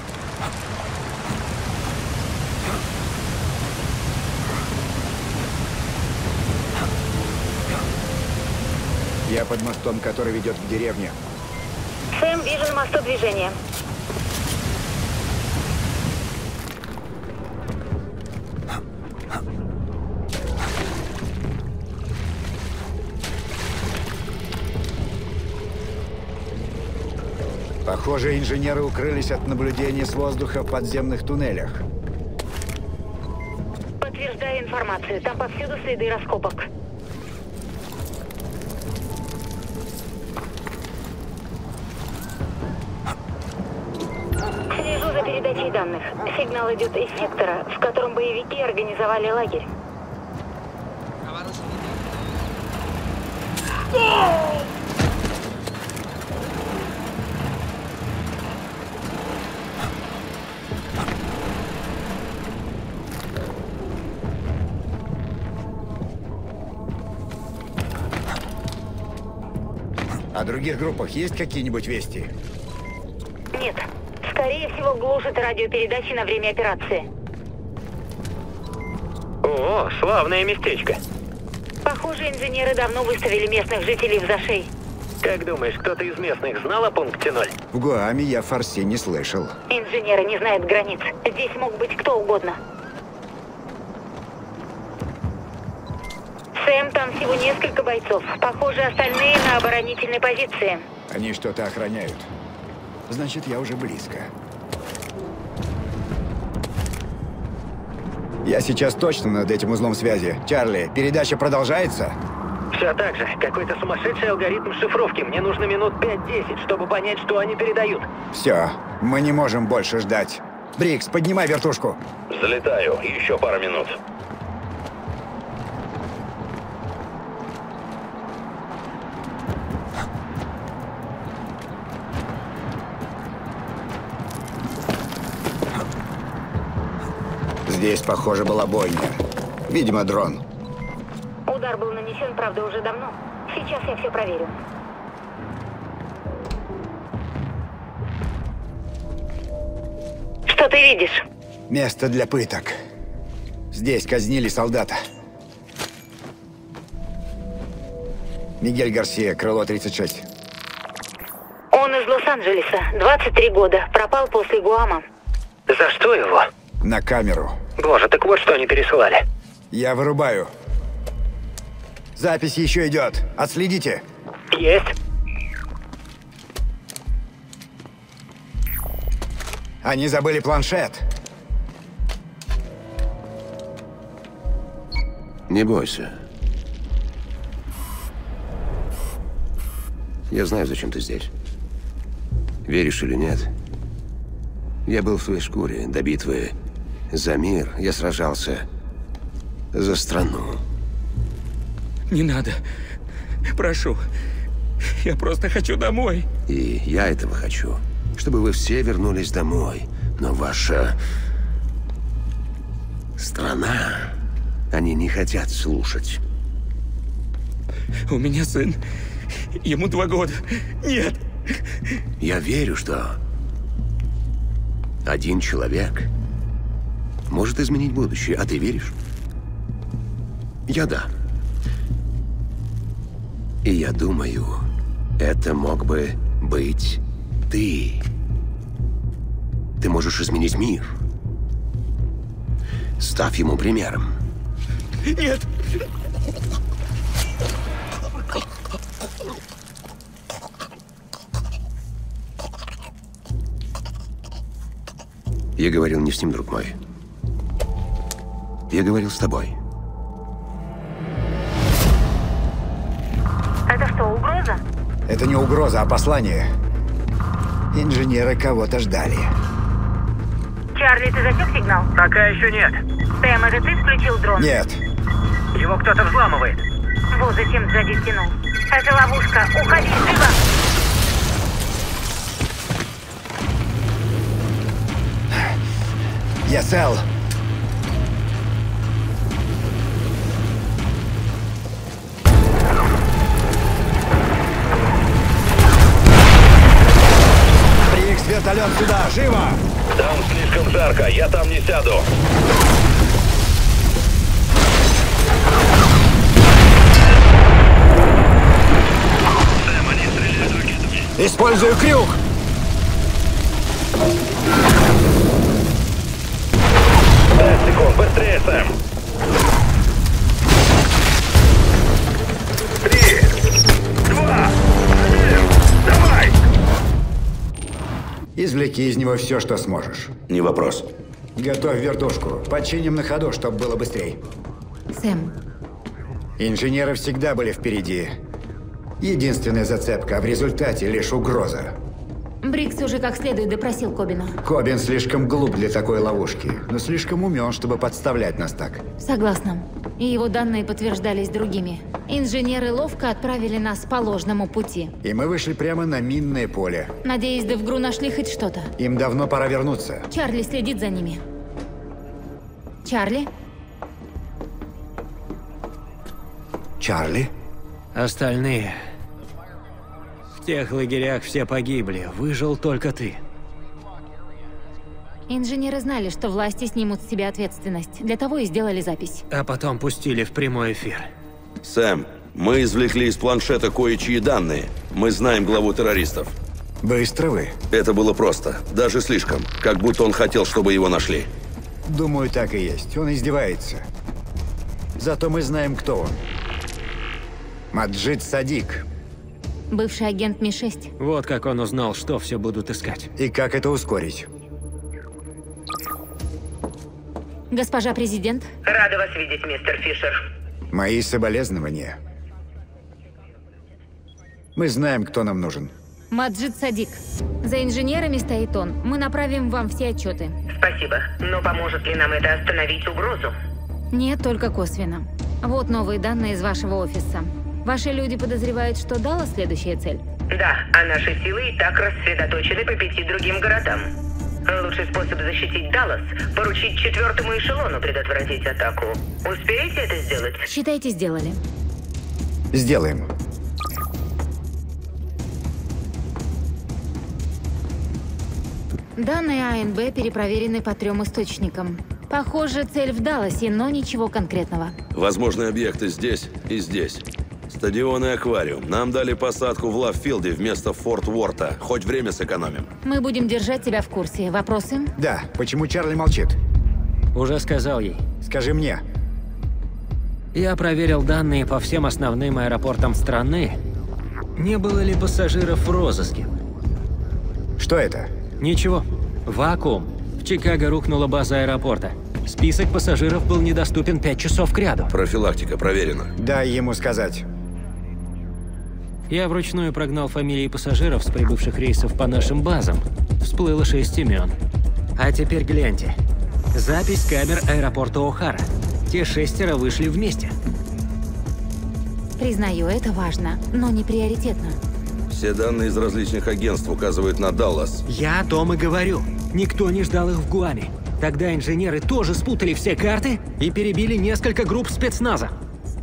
[SPEAKER 2] Я под мостом, который ведет к деревне.
[SPEAKER 12] Сэм, вижу на мосту движение.
[SPEAKER 2] Похоже, инженеры укрылись от наблюдения с воздуха в подземных туннелях.
[SPEAKER 12] Подтверждаю информацию. Там повсюду следы раскопок. Слежу за передачей данных. Сигнал идет из сектора, в котором боевики организовали лагерь.
[SPEAKER 2] О других группах есть какие-нибудь вести?
[SPEAKER 12] Нет. Скорее всего, глушат радиопередачи на время операции.
[SPEAKER 4] О, славное местечко.
[SPEAKER 12] Похоже, инженеры давно выставили местных жителей в зашей.
[SPEAKER 4] Как думаешь, кто-то из местных знал о пункте ноль?
[SPEAKER 2] В Гуаме я фарси не слышал.
[SPEAKER 12] Инженеры не знают границ. Здесь мог быть кто угодно. Сэм, там всего несколько бойцов. Похоже, остальные на оборонительной позиции.
[SPEAKER 2] Они что-то охраняют. Значит, я уже близко. Я сейчас точно над этим узлом связи. Чарли, передача продолжается?
[SPEAKER 4] Все так же. Какой-то сумасшедший алгоритм шифровки. Мне нужно минут пять-десять, чтобы понять, что они передают.
[SPEAKER 2] Все, мы не можем больше ждать. Брикс, поднимай вертушку.
[SPEAKER 3] Залетаю. Еще пара минут.
[SPEAKER 2] Здесь, похоже, была бойня. Видимо, дрон.
[SPEAKER 12] Удар был нанесен, правда, уже давно. Сейчас я все проверю. Что ты видишь?
[SPEAKER 2] Место для пыток. Здесь казнили солдата. Мигель Гарсия, крыло тридцать шесть.
[SPEAKER 12] Он из Лос-Анджелеса, двадцать три года, пропал после Гуама.
[SPEAKER 4] За что его?
[SPEAKER 2] На камеру.
[SPEAKER 4] Боже, так вот что они пересылали.
[SPEAKER 2] Я вырубаю. Запись еще идет. Отследите.
[SPEAKER 4] Есть.
[SPEAKER 2] Они забыли планшет.
[SPEAKER 21] Не бойся. Я знаю, зачем ты здесь. Веришь или нет? Я был в твоей шкуре до битвы. За мир я сражался. За страну.
[SPEAKER 19] Не надо. Прошу. Я просто хочу домой.
[SPEAKER 21] И я этого хочу. Чтобы вы все вернулись домой. Но ваша... страна... Они не хотят слушать.
[SPEAKER 19] У меня сын. Ему два года. Нет.
[SPEAKER 21] Я верю, что... один человек может изменить будущее, а ты веришь? Я да. И я думаю, это мог бы быть ты. Ты можешь изменить мир. Став ему примером.
[SPEAKER 19] Нет.
[SPEAKER 21] Я говорил не с ним, друг мой. Я говорил с тобой.
[SPEAKER 12] Это что, угроза?
[SPEAKER 2] Это не угроза, а послание. Инженеры кого-то ждали.
[SPEAKER 12] Чарли, ты засек сигнал?
[SPEAKER 4] Пока еще нет.
[SPEAKER 12] Сэм, это ты включил дрон?
[SPEAKER 2] Нет.
[SPEAKER 4] Его кто-то взламывает.
[SPEAKER 12] Вот зачем сзади тянул. Это ловушка. Уходи, живо!
[SPEAKER 2] Я цел. Брикс, вертолет сюда, живо!
[SPEAKER 3] Там слишком жарко, я там не сяду.
[SPEAKER 2] Использую крюк!
[SPEAKER 3] Пять секунд, быстрее, Сэм! Три, два, один, давай!
[SPEAKER 2] Извлеки из него все, что сможешь.
[SPEAKER 7] Не вопрос.
[SPEAKER 2] Готовь вертушку. Починим на ходу, чтобы было быстрее.
[SPEAKER 1] Сэм.
[SPEAKER 2] Инженеры всегда были впереди. Единственная зацепка, а в результате лишь угроза.
[SPEAKER 1] Брикс уже как следует допросил Кобина.
[SPEAKER 2] Кобин слишком глуп для такой ловушки, но слишком умен, чтобы подставлять нас так.
[SPEAKER 1] Согласна. И его данные подтверждались другими. Инженеры ловко отправили нас по ложному пути.
[SPEAKER 2] И мы вышли прямо на минное поле.
[SPEAKER 1] Надеюсь, да в ГРУ нашли хоть что-то.
[SPEAKER 2] Им давно пора вернуться.
[SPEAKER 1] Чарли следит за ними. Чарли?
[SPEAKER 2] Чарли?
[SPEAKER 5] Остальные... В тех лагерях все погибли. Выжил только ты.
[SPEAKER 1] Инженеры знали, что власти снимут с себя ответственность. Для того и сделали запись.
[SPEAKER 5] А потом пустили в прямой эфир.
[SPEAKER 7] Сэм, мы извлекли из планшета кое-чьи данные. Мы знаем главу террористов.
[SPEAKER 2] Быстро вы.
[SPEAKER 7] Это было просто. Даже слишком. Как будто он хотел, чтобы его нашли.
[SPEAKER 2] Думаю, так и есть. Он издевается. Зато мы знаем, кто он. Маджид Садик.
[SPEAKER 1] Бывший агент Ми шесть.
[SPEAKER 5] Вот как он узнал, что все будут искать.
[SPEAKER 2] И как это ускорить?
[SPEAKER 1] Госпожа президент.
[SPEAKER 12] Рада вас видеть, мистер Фишер.
[SPEAKER 2] Мои соболезнования. Мы знаем, кто нам нужен.
[SPEAKER 1] Маджид Садик. За инженерами стоит он. Мы направим вам все отчеты.
[SPEAKER 12] Спасибо. Но поможет ли нам это остановить угрозу?
[SPEAKER 1] Нет, только косвенно. Вот новые данные из вашего офиса. Ваши люди подозревают, что Даллас следующая цель?
[SPEAKER 12] Да, а наши силы и так рассредоточены по пяти другим городам. Лучший способ защитить Даллас – поручить четвертому эшелону предотвратить атаку. Успеете это сделать?
[SPEAKER 1] Считайте, сделали.
[SPEAKER 2] Сделаем.
[SPEAKER 1] Данные А Н Б перепроверены по трем источникам. Похоже, цель в Далласе, но ничего конкретного.
[SPEAKER 7] Возможные объекты здесь и здесь. Стадион и аквариум. Нам дали посадку в Лавфилде вместо Форт Уорта. Хоть время сэкономим.
[SPEAKER 1] Мы будем держать тебя в курсе. Вопросы?
[SPEAKER 2] Да. Почему Чарли молчит?
[SPEAKER 5] Уже сказал ей.
[SPEAKER 2] Скажи мне.
[SPEAKER 5] Я проверил данные по всем основным аэропортам страны. Не было ли пассажиров в розыске?
[SPEAKER 2] Что это?
[SPEAKER 5] Ничего. Вакуум. В Чикаго рухнула база аэропорта. Список пассажиров был недоступен пять часов кряду.
[SPEAKER 7] Профилактика проверена.
[SPEAKER 2] Дай ему сказать.
[SPEAKER 5] Я вручную прогнал фамилии пассажиров с прибывших рейсов по нашим базам. Всплыло шесть имен. А теперь гляньте. Запись камер аэропорта О'Хара. Те шестеро вышли вместе.
[SPEAKER 1] Признаю, это важно, но не приоритетно.
[SPEAKER 7] Все данные из различных агентств указывают на Даллас.
[SPEAKER 5] Я о том и говорю. Никто не ждал их в Гуаме. Тогда инженеры тоже спутали все карты и перебили несколько групп спецназа.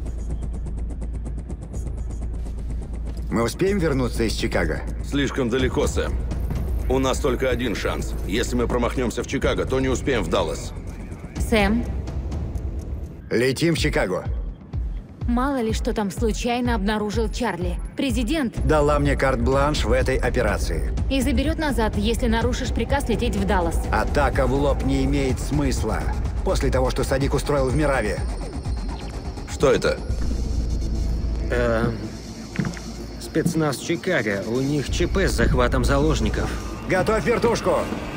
[SPEAKER 2] Мы успеем вернуться из Чикаго?
[SPEAKER 7] Слишком далеко, Сэм. У нас только один шанс. Если мы промахнемся в Чикаго, то не успеем в Даллас.
[SPEAKER 1] Сэм?
[SPEAKER 2] Летим в Чикаго.
[SPEAKER 1] Мало ли, что там случайно обнаружил Чарли. Президент
[SPEAKER 2] дала мне карт-бланш в этой операции.
[SPEAKER 1] И заберет назад, если нарушишь приказ лететь в Даллас.
[SPEAKER 2] Атака в лоб не имеет смысла. После того, что Садик устроил в Мираве.
[SPEAKER 7] Что это?
[SPEAKER 5] Эм... Спецназ Чикаго. У них ЧП с захватом заложников.
[SPEAKER 2] Готовь вертушку!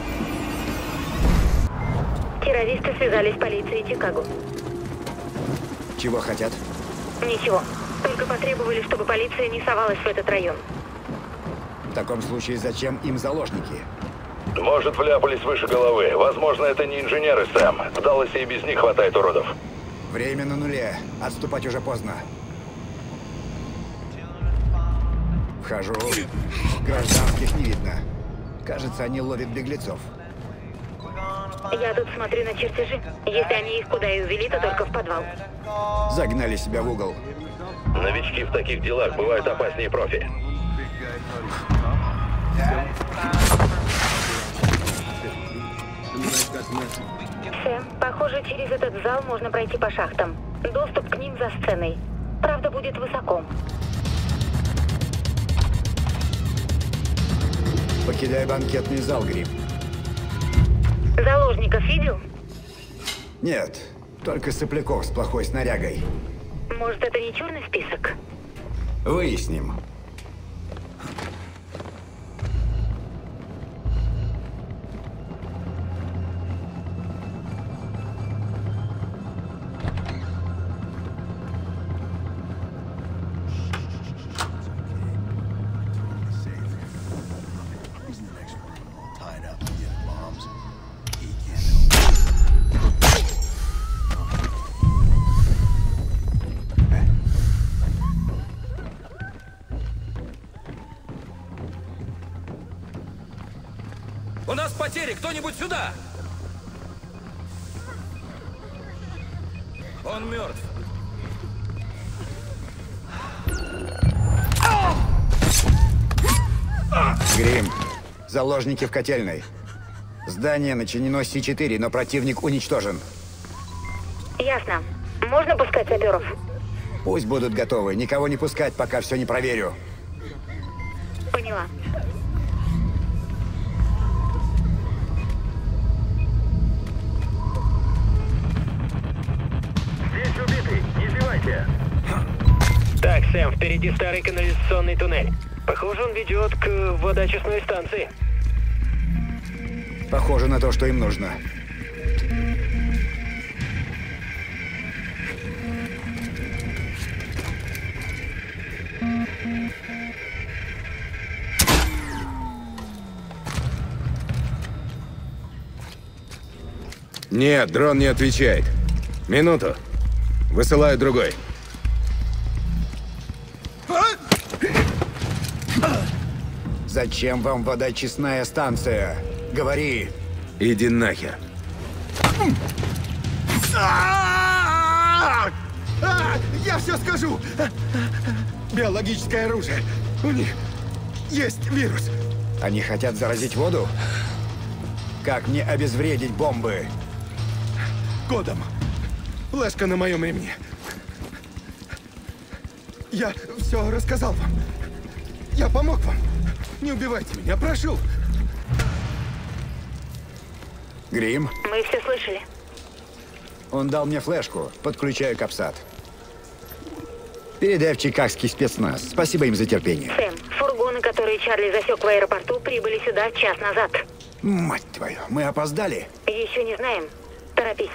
[SPEAKER 12] Террористы связались с полицией Чикаго.
[SPEAKER 2] Чего хотят?
[SPEAKER 12] Ничего. Только потребовали, чтобы полиция не совалась в этот район.
[SPEAKER 2] В таком случае, зачем им заложники?
[SPEAKER 3] Может, вляпались выше головы. Возможно, это не инженеры, Сэм. В Далласе и без них хватает уродов.
[SPEAKER 2] Время на нуле. Отступать уже поздно. Вхожу. Гражданских не видно. Кажется, они ловят беглецов.
[SPEAKER 12] Я тут смотрю на чертежи. Если они их куда и увели, то только в подвал.
[SPEAKER 2] Загнали себя в угол.
[SPEAKER 3] Новички в таких делах бывают опаснее профи.
[SPEAKER 12] Сэм, похоже, через этот зал можно пройти по шахтам. Доступ к ним за сценой. Правда, будет высоко.
[SPEAKER 2] Покидай банкетный зал, Грим.
[SPEAKER 12] Заложников видел?
[SPEAKER 2] Нет, только сопляков с плохой снарягой.
[SPEAKER 12] Может, это не черный список?
[SPEAKER 2] Выясним.
[SPEAKER 11] У нас потери! Кто-нибудь сюда! Он мертв.
[SPEAKER 2] Грим, заложники в котельной. Здание начинено Си четыре, но противник уничтожен.
[SPEAKER 12] Ясно. Можно пускать саперов?
[SPEAKER 2] Пусть будут готовы. Никого не пускать, пока все не проверю.
[SPEAKER 12] Поняла.
[SPEAKER 4] Здесь убитый. Не сбивайте. Так, Сэм, впереди старый канализационный туннель. Похоже, он ведет к водоочистной станции.
[SPEAKER 2] Похоже на то, что им нужно.
[SPEAKER 21] Нет, дрон не отвечает. Минуту. Высылаю другой.
[SPEAKER 2] Зачем вам водоочистная станция? Говори.
[SPEAKER 21] Иди нахер.
[SPEAKER 20] Я все скажу. Биологическое оружие. У них есть вирус.
[SPEAKER 2] Они хотят заразить воду? Как мне обезвредить бомбы?
[SPEAKER 20] Кодом. Флешка на моем ремне. Я все рассказал вам. Я помог вам. Не убивайте меня, прошу.
[SPEAKER 2] Грим?
[SPEAKER 12] Мы все слышали.
[SPEAKER 2] Он дал мне флешку. Подключаю капсат. Передай в чикагский спецназ. Спасибо им за терпение.
[SPEAKER 12] Сэм, фургоны, которые Чарли засек в аэропорту, прибыли сюда час назад.
[SPEAKER 2] Мать твою, мы опоздали?
[SPEAKER 12] Еще не знаем. Торопись.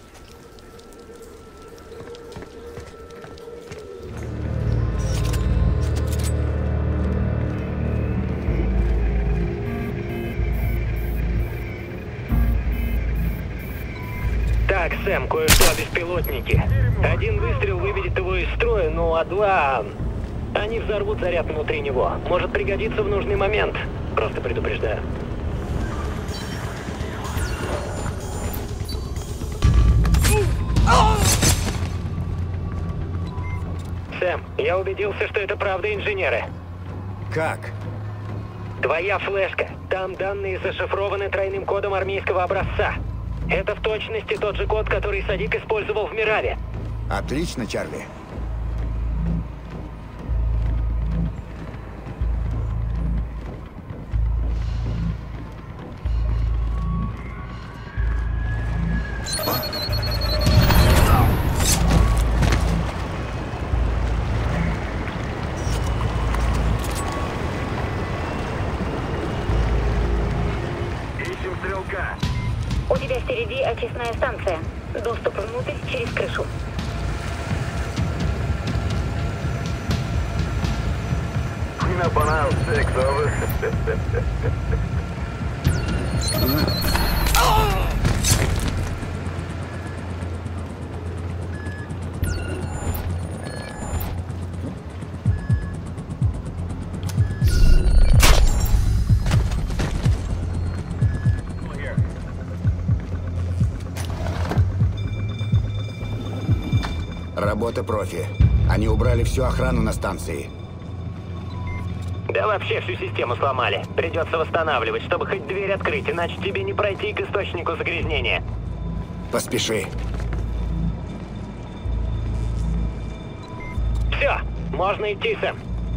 [SPEAKER 4] Так, Сэм, кое-что о беспилотнике. Один выстрел выведет его из строя, ну а два... Они взорвут заряд внутри него. Может пригодиться в нужный момент. Просто предупреждаю. Сэм, я убедился, что это правда инженеры.
[SPEAKER 2] Как?
[SPEAKER 4] Твоя флешка. Там данные зашифрованы тройным кодом армейского образца. Это в точности тот же код, который Садик использовал в Мираве.
[SPEAKER 2] Отлично, Чарли.
[SPEAKER 3] Ищем стрелка.
[SPEAKER 12] У тебя впереди очистная станция. Доступ внутрь через крышу.
[SPEAKER 3] Clean up on aisle six, over.
[SPEAKER 2] Работа профи. Они убрали всю охрану на станции.
[SPEAKER 4] Да вообще всю систему сломали. Придется восстанавливать, чтобы хоть дверь открыть, иначе тебе не пройти к источнику загрязнения.
[SPEAKER 2] Поспеши.
[SPEAKER 4] Все, можно идти, Сэм.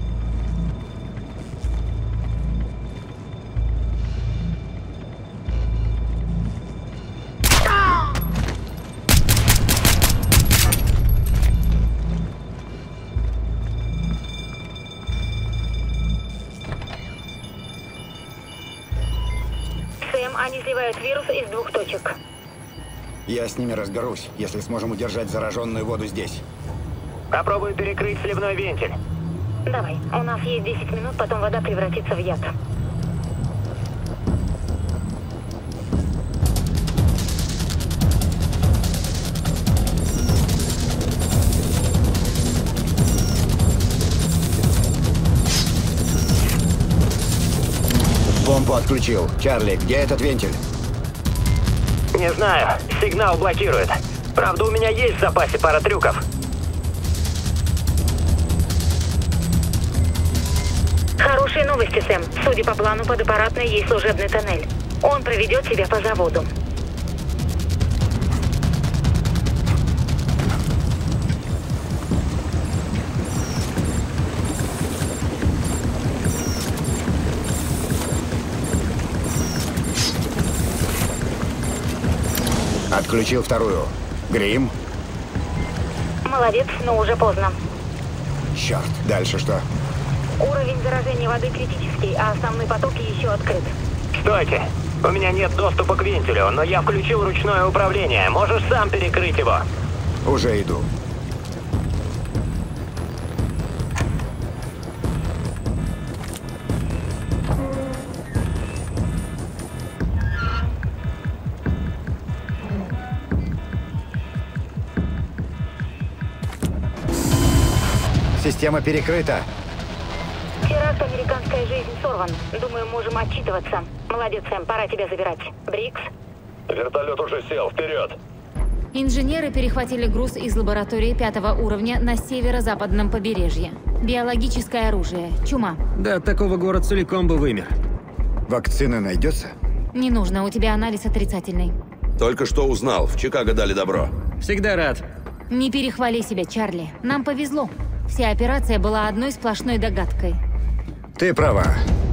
[SPEAKER 12] Они сливают вирус из двух точек.
[SPEAKER 2] Я с ними разберусь, если сможем удержать зараженную воду здесь.
[SPEAKER 4] Попробую перекрыть сливной вентиль.
[SPEAKER 12] Давай, у нас есть десять минут, потом вода превратится в яд.
[SPEAKER 2] Помпу отключил. Чарли, где этот вентиль?
[SPEAKER 4] Не знаю. Сигнал блокирует. Правда, у меня есть в запасе пара трюков.
[SPEAKER 12] Хорошие новости, Сэм. Судя по плану, под аппаратной есть служебный тоннель. Он проведет тебя по заводу.
[SPEAKER 2] Отключил вторую. Грим?
[SPEAKER 12] Молодец, но уже поздно.
[SPEAKER 2] Черт, дальше что?
[SPEAKER 12] Уровень заражения воды критический, а основной поток еще открыт.
[SPEAKER 4] Стойте! У меня нет доступа к вентилю, но я включил ручное управление. Можешь сам перекрыть его.
[SPEAKER 2] Уже иду. Система перекрыта.
[SPEAKER 12] Теракт «Американская жизнь» сорван. Думаю, можем отчитываться. Молодец, Сэм, пора тебя забирать. Брикс?
[SPEAKER 3] Вертолет уже сел, вперед!
[SPEAKER 1] Инженеры перехватили груз из лаборатории пятого уровня на северо-западном побережье. Биологическое оружие. Чума.
[SPEAKER 5] Да, от такого город целиком бы вымер.
[SPEAKER 2] Вакцина найдется?
[SPEAKER 1] Не нужно, у тебя анализ отрицательный.
[SPEAKER 7] Только что узнал, в Чикаго дали добро.
[SPEAKER 5] Всегда рад.
[SPEAKER 1] Не перехвали себя, Чарли. Нам повезло. Вся операция была одной сплошной догадкой.
[SPEAKER 2] Ты права.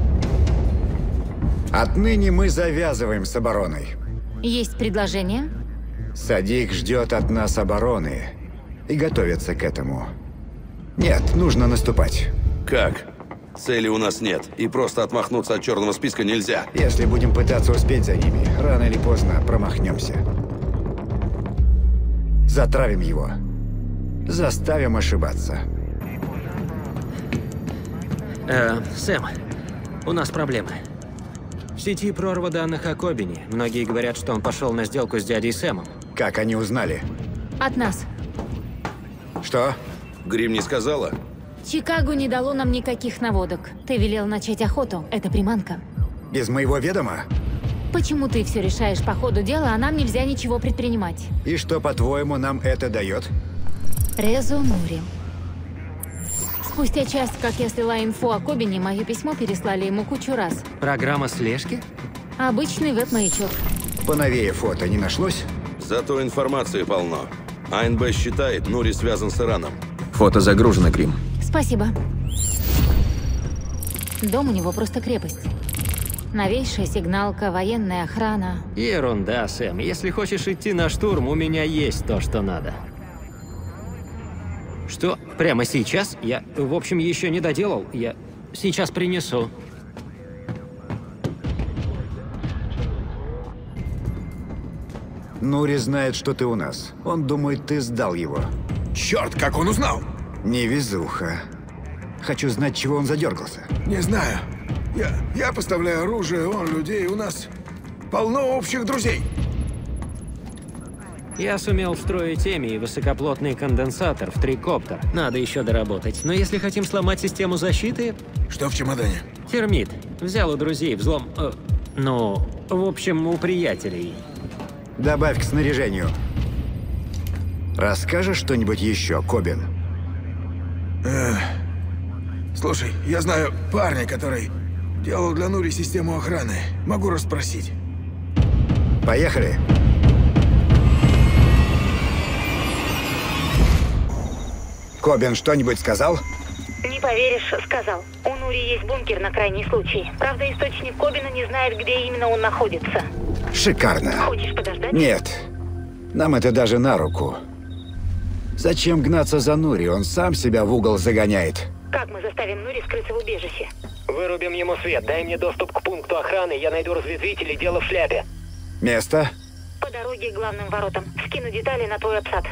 [SPEAKER 2] Отныне мы завязываем с обороной.
[SPEAKER 1] Есть предложение?
[SPEAKER 2] Садик ждет от нас обороны и готовится к этому. Нет, нужно наступать.
[SPEAKER 7] Как? Цели у нас нет, и просто отмахнуться от черного списка нельзя.
[SPEAKER 2] Если будем пытаться успеть за ними, рано или поздно промахнемся. Затравим его. Заставим ошибаться.
[SPEAKER 5] Э, Сэм, у нас проблемы. В сети прорва данных о Кобине. Многие говорят, что он пошел на сделку с дядей Сэмом.
[SPEAKER 2] Как они узнали?
[SPEAKER 1] От нас.
[SPEAKER 2] Что?
[SPEAKER 7] Грим не сказала?
[SPEAKER 1] Чикаго не дало нам никаких наводок. Ты велел начать охоту. Это приманка.
[SPEAKER 2] Без моего ведома?
[SPEAKER 1] Почему ты все решаешь по ходу дела, а нам нельзя ничего предпринимать?
[SPEAKER 2] И что, по-твоему, нам это дает?
[SPEAKER 1] Резо Нури. Спустя час, как я слила инфу о Кобине, мое письмо переслали ему кучу раз.
[SPEAKER 5] Программа слежки?
[SPEAKER 1] Обычный веб-маячок.
[SPEAKER 2] Поновее фото не нашлось?
[SPEAKER 7] Зато информации полно. АНБ считает, Нури связан с Ираном.
[SPEAKER 11] Фото загружено, Грим.
[SPEAKER 1] Спасибо. Дом у него просто крепость. Новейшая сигналка, военная охрана.
[SPEAKER 5] Ерунда, Сэм. Если хочешь идти на штурм, у меня есть то, что надо. Что? Прямо сейчас? Я, в общем, еще не доделал. Я сейчас принесу.
[SPEAKER 2] Нури знает, что ты у нас. Он думает, ты сдал его.
[SPEAKER 20] Черт, как он узнал?
[SPEAKER 2] Невезуха. Хочу знать, чего он задергался.
[SPEAKER 20] Не знаю. Я, я поставляю оружие, он людей. У нас полно общих друзей.
[SPEAKER 5] Я сумел встроить Эми и высокоплотный конденсатор в трикоптер. Надо еще доработать. Но если хотим сломать систему защиты...
[SPEAKER 20] Что в чемодане?
[SPEAKER 5] Термит. Взял у друзей взлом... Э, ну, в общем, у приятелей.
[SPEAKER 2] Добавь к снаряжению. Расскажешь что-нибудь еще, Кобин?
[SPEAKER 20] Эх. Слушай, я знаю парня, который делал для Нури систему охраны. Могу расспросить.
[SPEAKER 2] Поехали. Кобин что-нибудь сказал?
[SPEAKER 12] Не поверишь, сказал. У Нури есть бункер на крайний случай. Правда, источник Кобина не знает, где именно он находится.
[SPEAKER 2] Шикарно.
[SPEAKER 12] Хочешь подождать?
[SPEAKER 2] Нет. Нам это даже на руку. Зачем гнаться за Нури? Он сам себя в угол загоняет.
[SPEAKER 12] Как мы заставим Нури скрыться в убежище?
[SPEAKER 4] Вырубим ему свет. Дай мне доступ к пункту охраны. Я найду разветвитель и дело в шляпе.
[SPEAKER 2] Место?
[SPEAKER 12] По дороге к главным воротам. Скину детали на твой обсад.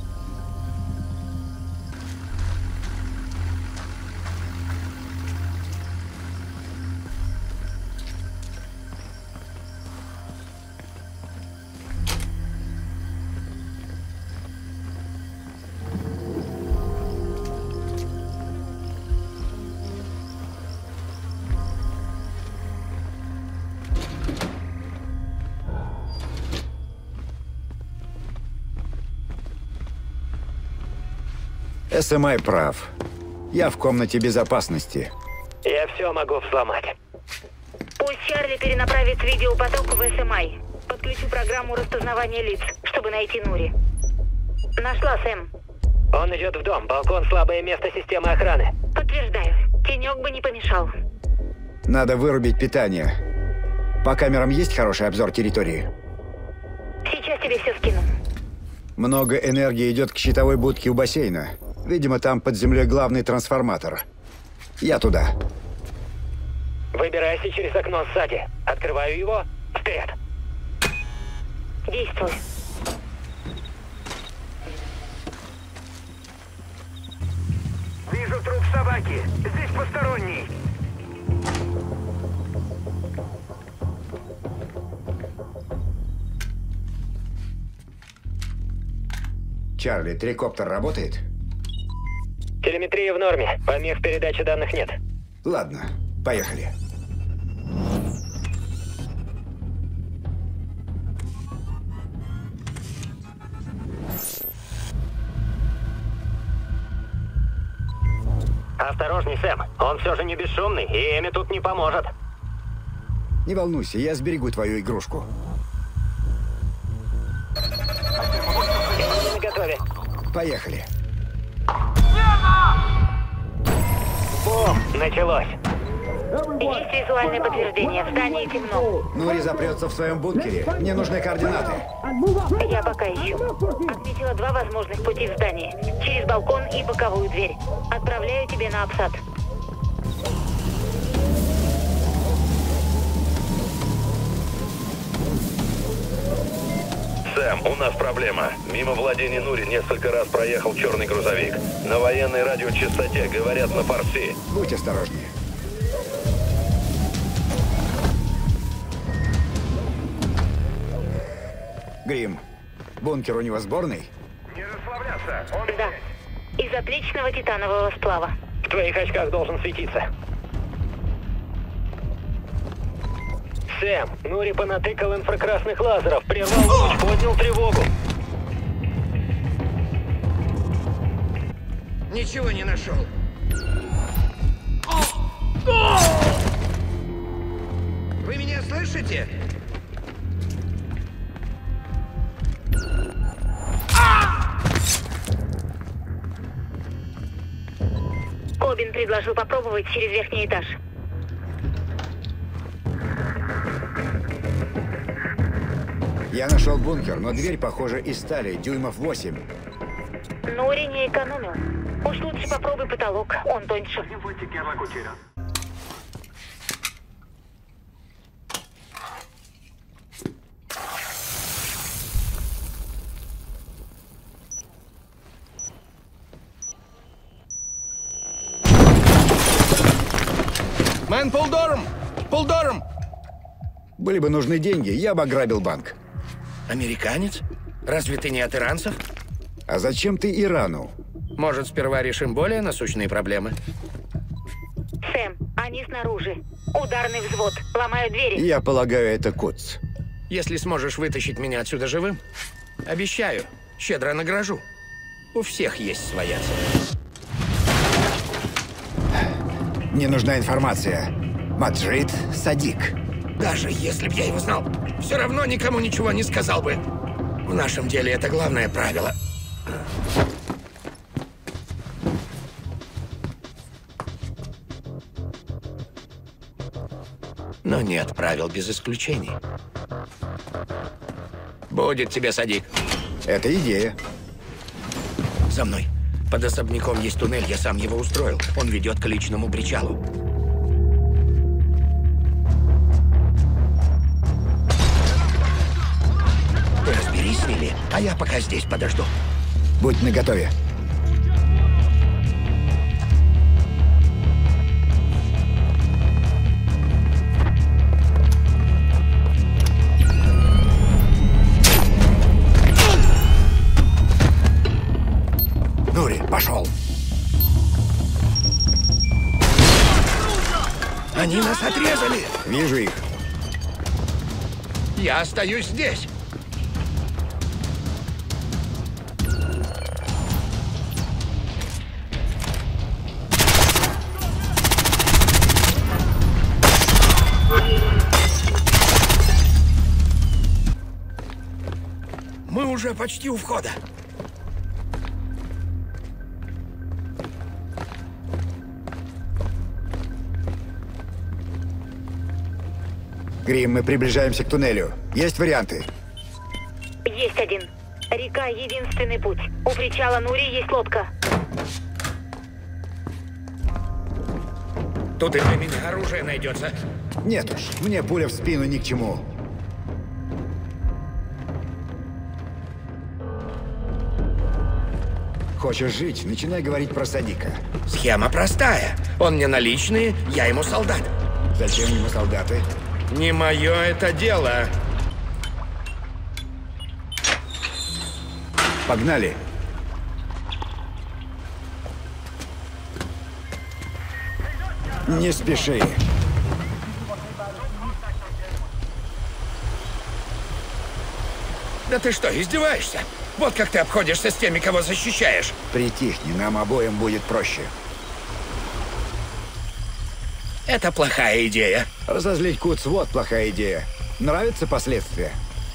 [SPEAKER 2] эс эм ай прав. Я в комнате безопасности.
[SPEAKER 4] Я все могу взломать.
[SPEAKER 12] Пусть Чарли перенаправит видеопоток в эс эм ай. Подключу программу распознавания лиц, чтобы найти Нури. Нашла, Сэм.
[SPEAKER 4] Он идет в дом. Балкон — слабое место системы охраны.
[SPEAKER 12] Подтверждаю. Тенек бы не помешал.
[SPEAKER 2] Надо вырубить питание. По камерам есть хороший обзор территории?
[SPEAKER 12] Сейчас тебе все скину.
[SPEAKER 2] Много энергии идет к щитовой будке у бассейна. Видимо, там под землей главный трансформатор. Я туда.
[SPEAKER 4] Выбирайся через окно сзади. Открываю его. Вперед.
[SPEAKER 12] Действуй.
[SPEAKER 3] Вижу труп собаки. Здесь посторонний.
[SPEAKER 2] Чарли, трикоптер работает?
[SPEAKER 4] Телеметрия в норме. Помех передачи данных нет.
[SPEAKER 2] Ладно, поехали.
[SPEAKER 4] Осторожней, Сэм. Он все же не бесшумный, и Эми тут не поможет.
[SPEAKER 2] Не волнуйся, я сберегу твою игрушку.
[SPEAKER 4] На готове.
[SPEAKER 2] Поехали.
[SPEAKER 4] Бум! Началось.
[SPEAKER 12] Есть визуальное подтверждение. В здании темно.
[SPEAKER 2] Нури запрется в своем бункере. Мне нужны координаты.
[SPEAKER 12] Я пока ищу. Отметила два возможных пути в здании. Через балкон и боковую дверь. Отправляю тебе на обсад.
[SPEAKER 3] Сэм, у нас проблема. Мимо владений Нури несколько раз проехал черный грузовик. На военной радиочастоте говорят на фарси.
[SPEAKER 2] Будь осторожнее. Грим, бункер у него сборный?
[SPEAKER 3] Не расслабляться. Он...
[SPEAKER 12] Да. Из отличного титанового сплава.
[SPEAKER 4] В твоих очках должен светиться. Сэм, Нури понатыкал инфракрасных лазеров, прервал луч, поднял тревогу.
[SPEAKER 11] Ничего не нашел. Вы меня слышите?
[SPEAKER 12] Кобин предложил попробовать через верхний этаж.
[SPEAKER 2] Я нашел бункер, но дверь, похоже, из стали, дюймов восемь.
[SPEAKER 12] Нури не экономил. Уж лучше попробуй потолок, он тоньше.
[SPEAKER 11] Мэн, полдорм! Полдорм!
[SPEAKER 2] Были бы нужны деньги, я бы ограбил банк.
[SPEAKER 11] Американец? Разве ты не от иранцев?
[SPEAKER 2] А зачем ты Ирану?
[SPEAKER 11] Может, сперва решим более насущные проблемы?
[SPEAKER 12] Сэм, они снаружи. Ударный взвод. Ломают двери.
[SPEAKER 2] Я полагаю, это Куц.
[SPEAKER 11] Если сможешь вытащить меня отсюда живым, обещаю, щедро награжу. У всех есть своя цель.
[SPEAKER 2] Мне нужна информация. Маджид Садик.
[SPEAKER 11] Даже если б я его знал, все равно никому ничего не сказал бы. В нашем деле это главное правило. Но нет правил без исключений. Будет тебе, Садик.
[SPEAKER 2] Это идея.
[SPEAKER 11] За мной. Под особняком есть туннель, я сам его устроил. Он ведет к личному причалу. Ты разберись с ними, а я пока здесь подожду.
[SPEAKER 2] Будь наготове. Нури, пошел.
[SPEAKER 11] Они нас отрезали.
[SPEAKER 2] Вижу их.
[SPEAKER 11] Я остаюсь здесь. Мы уже почти у входа.
[SPEAKER 2] Грим, мы приближаемся к туннелю. Есть варианты?
[SPEAKER 12] Есть один. Река — единственный путь. У причала Нури есть лодка.
[SPEAKER 11] Тут и для меня оружие найдется.
[SPEAKER 2] Нет уж, мне пуля в спину ни к чему. Хочешь жить, начинай говорить про Садика.
[SPEAKER 11] Схема простая. Он мне наличные, я ему солдат.
[SPEAKER 2] Зачем ему солдаты?
[SPEAKER 11] Не мое это дело.
[SPEAKER 2] Погнали. Не спеши.
[SPEAKER 11] Да ты что, издеваешься? Вот как ты обходишься с теми, кого защищаешь.
[SPEAKER 2] Притихни, нам обоим будет проще.
[SPEAKER 11] Это плохая идея.
[SPEAKER 2] Разозлить Куц, вот плохая идея. Нравятся последствия?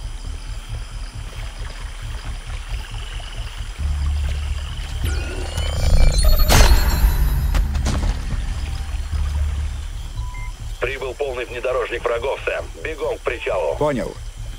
[SPEAKER 3] Прибыл полный внедорожник врагов, Сэм. Бегом к причалу.
[SPEAKER 2] Понял.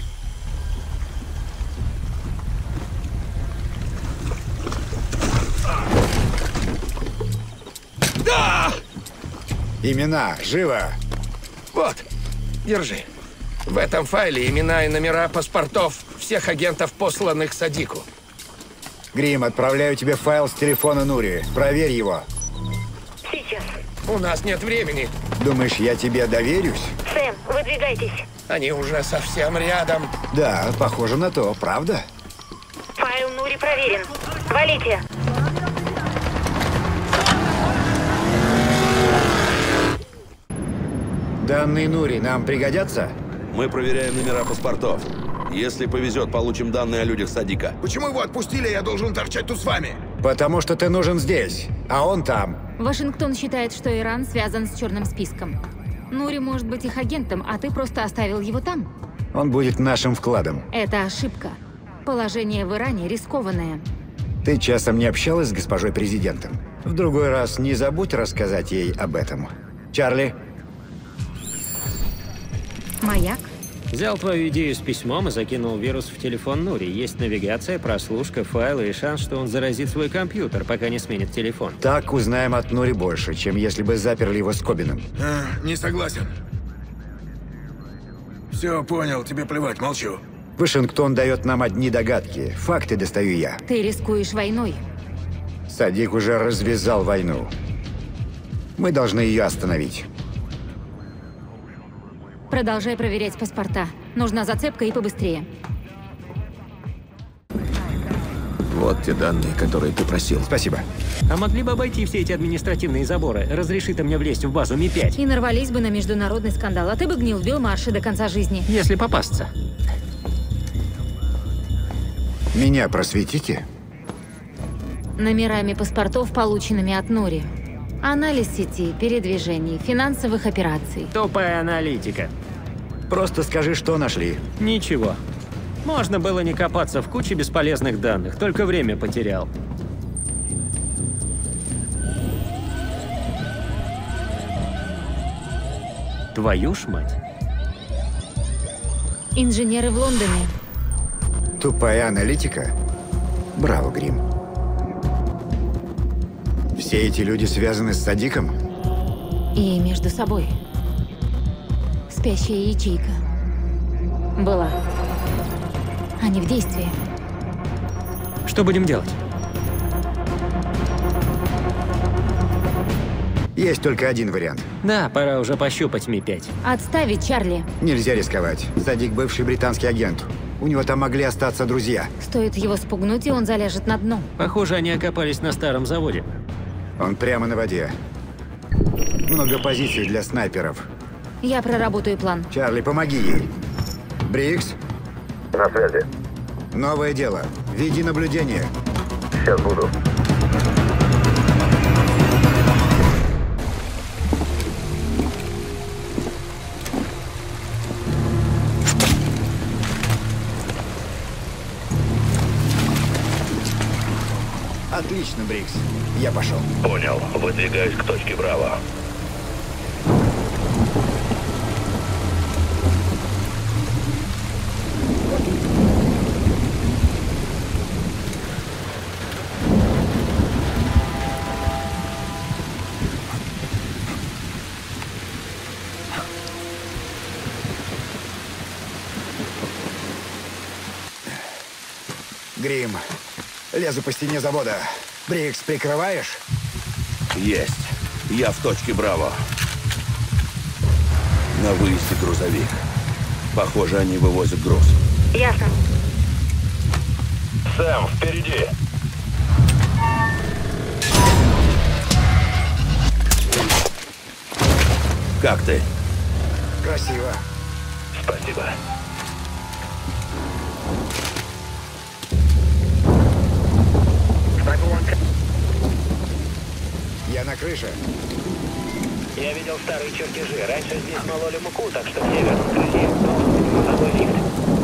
[SPEAKER 11] Да!
[SPEAKER 2] Имена, живо!
[SPEAKER 11] Вот, держи. В этом файле имена и номера паспортов всех агентов, посланных Садику.
[SPEAKER 2] Грим, отправляю тебе файл с телефона Нури. Проверь его.
[SPEAKER 12] Сейчас.
[SPEAKER 11] У нас нет времени.
[SPEAKER 2] Думаешь, я тебе доверюсь?
[SPEAKER 12] Сэм, выдвигайтесь.
[SPEAKER 11] Они уже совсем рядом.
[SPEAKER 2] Да, похоже на то, правда?
[SPEAKER 12] Файл Нури проверен. Валите.
[SPEAKER 2] Данные Нури нам пригодятся?
[SPEAKER 7] Мы проверяем номера паспортов. Если повезет, получим данные о людях Садика.
[SPEAKER 20] Почему его отпустили, я должен торчать тут с вами?
[SPEAKER 2] Потому что ты нужен здесь, а он там.
[SPEAKER 1] Вашингтон считает, что Иран связан с черным списком. Нури может быть их агентом, а ты просто оставил его там.
[SPEAKER 2] Он будет нашим вкладом.
[SPEAKER 1] Это ошибка. Положение в Иране рискованное.
[SPEAKER 2] Ты часом не общалась с госпожой президентом? В другой раз не забудь рассказать ей об этом. Чарли?
[SPEAKER 1] Маяк?
[SPEAKER 5] Взял твою идею с письмом и закинул вирус в телефон Нури. Есть навигация, прослушка, файлы и шанс, что он заразит свой компьютер, пока не сменит телефон.
[SPEAKER 2] Так узнаем от Нури больше, чем если бы заперли его с Кобином.
[SPEAKER 20] А, не согласен. Все, понял, тебе плевать, молчу.
[SPEAKER 2] Вашингтон дает нам одни догадки. Факты достаю я.
[SPEAKER 1] Ты рискуешь войной.
[SPEAKER 2] Садик уже развязал войну. Мы должны ее остановить.
[SPEAKER 1] Продолжай проверять паспорта. Нужна зацепка и побыстрее.
[SPEAKER 21] Вот те данные, которые ты просил.
[SPEAKER 2] Спасибо.
[SPEAKER 5] А могли бы обойти все эти административные заборы? Разреши ты мне влезть в базу Ми пять.
[SPEAKER 1] И нарвались бы на международный скандал, а ты бы гнил в Белмарше до конца жизни.
[SPEAKER 5] Если попасться.
[SPEAKER 2] Меня просветите?
[SPEAKER 1] Номерами паспортов, полученными от Нури. Анализ сети, передвижений, финансовых операций.
[SPEAKER 5] Тупая аналитика.
[SPEAKER 2] Просто скажи, что нашли.
[SPEAKER 5] Ничего. Можно было не копаться в куче бесполезных данных, только время потерял. Твою ж мать.
[SPEAKER 1] Инженеры в Лондоне.
[SPEAKER 2] Тупая аналитика? Браво, Грим. Все эти люди связаны с Садиком?
[SPEAKER 1] И между собой. Спящая ячейка. Была. Они в действии.
[SPEAKER 5] Что будем делать?
[SPEAKER 2] Есть только один вариант.
[SPEAKER 5] Да, пора уже пощупать Ми пять.
[SPEAKER 1] Отставить, Чарли.
[SPEAKER 2] Нельзя рисковать. Садик бывший британский агент. У него там могли остаться друзья.
[SPEAKER 1] Стоит его спугнуть, и он заляжет на дно.
[SPEAKER 5] Похоже, они окопались на старом заводе.
[SPEAKER 2] Он прямо на воде. Много позиций для снайперов.
[SPEAKER 1] Я проработаю план.
[SPEAKER 2] Чарли, помоги ей. Брикс?
[SPEAKER 3] На связи.
[SPEAKER 2] Новое дело. Веди наблюдение.
[SPEAKER 3] Сейчас буду.
[SPEAKER 2] Отлично, Брикс. Я пошел.
[SPEAKER 3] Понял. Выдвигаюсь к точке Браво.
[SPEAKER 2] Грим, лезу по стене завода. Брикс, прикрываешь?
[SPEAKER 7] Есть. Я в точке Браво. На выезде грузовик. Похоже, они вывозят груз.
[SPEAKER 12] Ясно.
[SPEAKER 3] Сэм, впереди.
[SPEAKER 7] Как ты?
[SPEAKER 2] Красиво.
[SPEAKER 3] Спасибо.
[SPEAKER 2] Я на крыше.
[SPEAKER 4] Я видел старые чертежи. Раньше здесь мололи муку, так что в северном крыле грузовой лифт.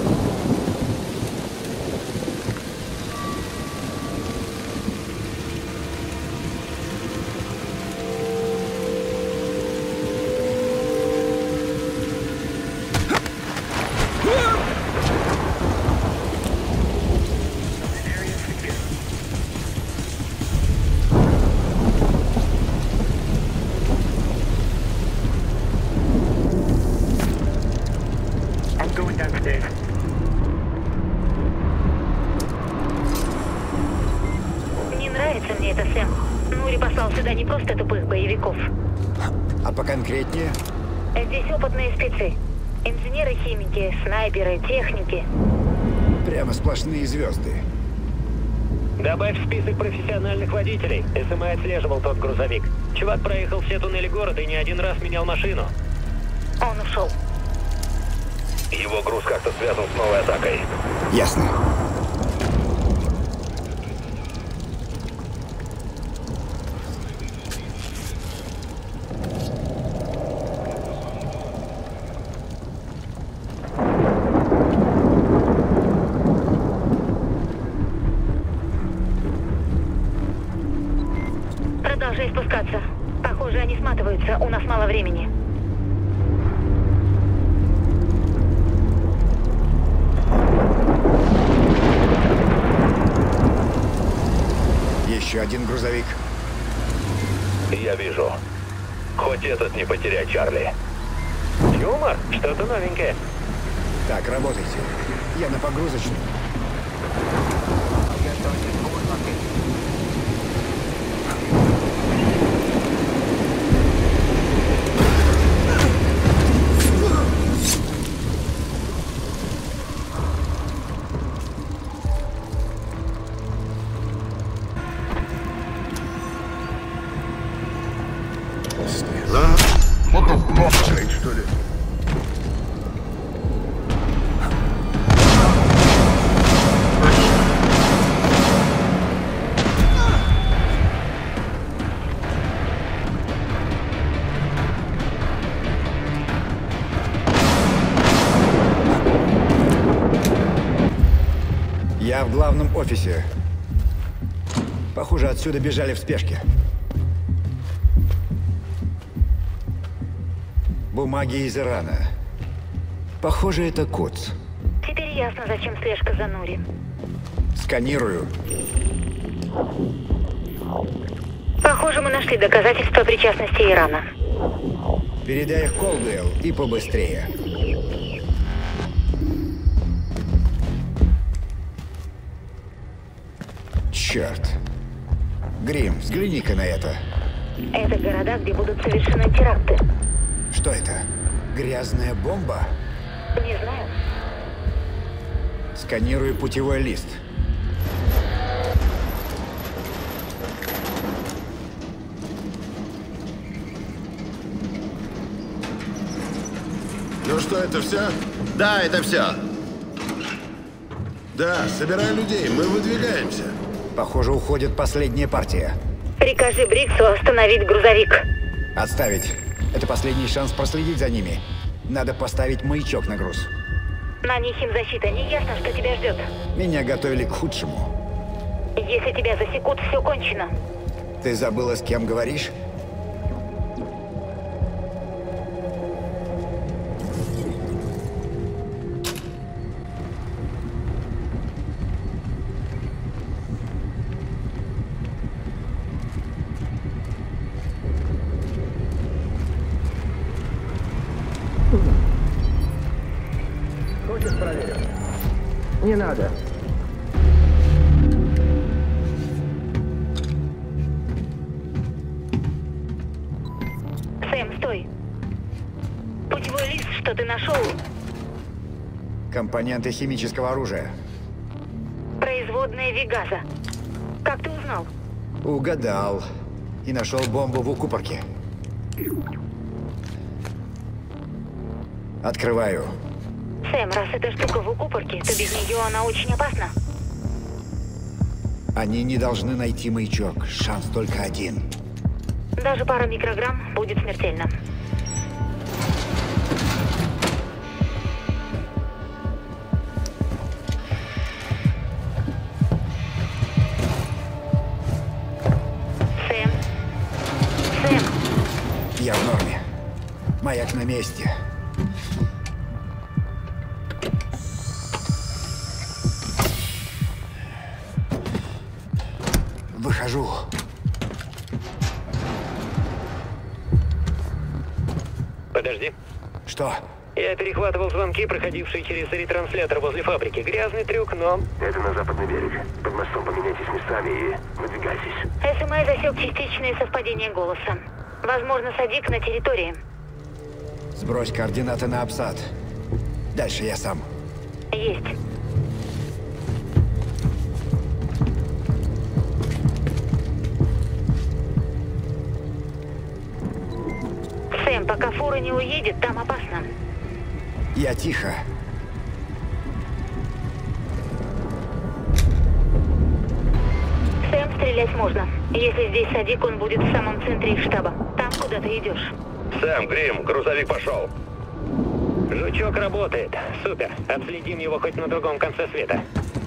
[SPEAKER 12] Не нравится мне это, Сэм. Нури послал сюда не просто тупых боевиков.
[SPEAKER 2] А поконкретнее?
[SPEAKER 12] Здесь опытные спецы. Инженеры-химики, снайперы, техники.
[SPEAKER 2] Прямо сплошные звезды.
[SPEAKER 4] Добавь в список профессиональных водителей. эс эм ай отслеживал тот грузовик. Чувак проехал все туннели города и не один раз менял машину.
[SPEAKER 12] Он ушел.
[SPEAKER 3] Его груз как-то связан с новой атакой.
[SPEAKER 2] Ясно.
[SPEAKER 12] Продолжай спускаться. Похоже, они сматываются. У нас мало времени.
[SPEAKER 2] Еще один грузовик.
[SPEAKER 3] Я вижу. Хоть этот не потеряй, Чарли.
[SPEAKER 4] Юмор? Что-то новенькое.
[SPEAKER 2] Так, работайте. Я на погрузочную.
[SPEAKER 8] Стоит, что ли?
[SPEAKER 2] Я в главном офисе. Похоже, отсюда бежали в спешке. Бумаги из Ирана. Похоже, это Куц.
[SPEAKER 12] Теперь ясно, зачем слежка за Нури.
[SPEAKER 2] Сканирую.
[SPEAKER 12] Похоже, мы нашли доказательства причастности Ирана.
[SPEAKER 2] Передай их Колдуэлл и побыстрее. Черт. Грим, взгляни-ка на это.
[SPEAKER 12] Это города, где будут совершены теракты.
[SPEAKER 2] Что это? Грязная бомба?
[SPEAKER 12] Не знаю.
[SPEAKER 2] Сканирую путевой лист.
[SPEAKER 8] Ну что, это все? Да, это все. Да, собирай людей, мы выдвигаемся.
[SPEAKER 2] Похоже, уходит последняя партия.
[SPEAKER 12] Прикажи Бриксу остановить грузовик.
[SPEAKER 2] Отставить. Это последний шанс проследить за ними. Надо поставить маячок на груз.
[SPEAKER 12] На них химзащита. Не ясно, что тебя ждет.
[SPEAKER 2] Меня готовили к худшему.
[SPEAKER 12] Если тебя засекут, все кончено.
[SPEAKER 2] Ты забыла, с кем говоришь?
[SPEAKER 4] Хочешь проверить? Не надо.
[SPEAKER 12] ты нашел?
[SPEAKER 2] Компоненты химического оружия.
[SPEAKER 12] Производная Вегаза. Как ты узнал?
[SPEAKER 2] Угадал. И нашел бомбу в укупорке. Открываю.
[SPEAKER 12] Сэм, раз эта штука в укупорке, то без нее она очень опасна.
[SPEAKER 2] Они не должны найти маячок. Шанс только один.
[SPEAKER 12] Даже пара микрограмм будет смертельно. Сэм. Сэм.
[SPEAKER 2] Я в норме. Маяк на месте. Выхожу.
[SPEAKER 4] Подожди.
[SPEAKER 2] Что?
[SPEAKER 4] Я перехватывал звонки, проходившие через ретранслятор возле фабрики. Грязный трюк, но...
[SPEAKER 10] Это на западный берег. Под мостом поменяйтесь местами и выдвигайтесь.
[SPEAKER 12] СМИ засек частичное совпадение голоса. Возможно, Садик на территории.
[SPEAKER 2] Сбрось координаты на обсад. Дальше я сам.
[SPEAKER 12] Есть. Сэм, пока фура не уедет, там опасно.
[SPEAKER 2] Я тихо.
[SPEAKER 12] Сэм, стрелять можно. Если здесь Садик, он будет в самом центре их штаба. Там, куда ты идешь.
[SPEAKER 3] Сэм, Грим, грузовик пошел.
[SPEAKER 4] Жучок работает. Супер. Отследим его хоть на другом конце света.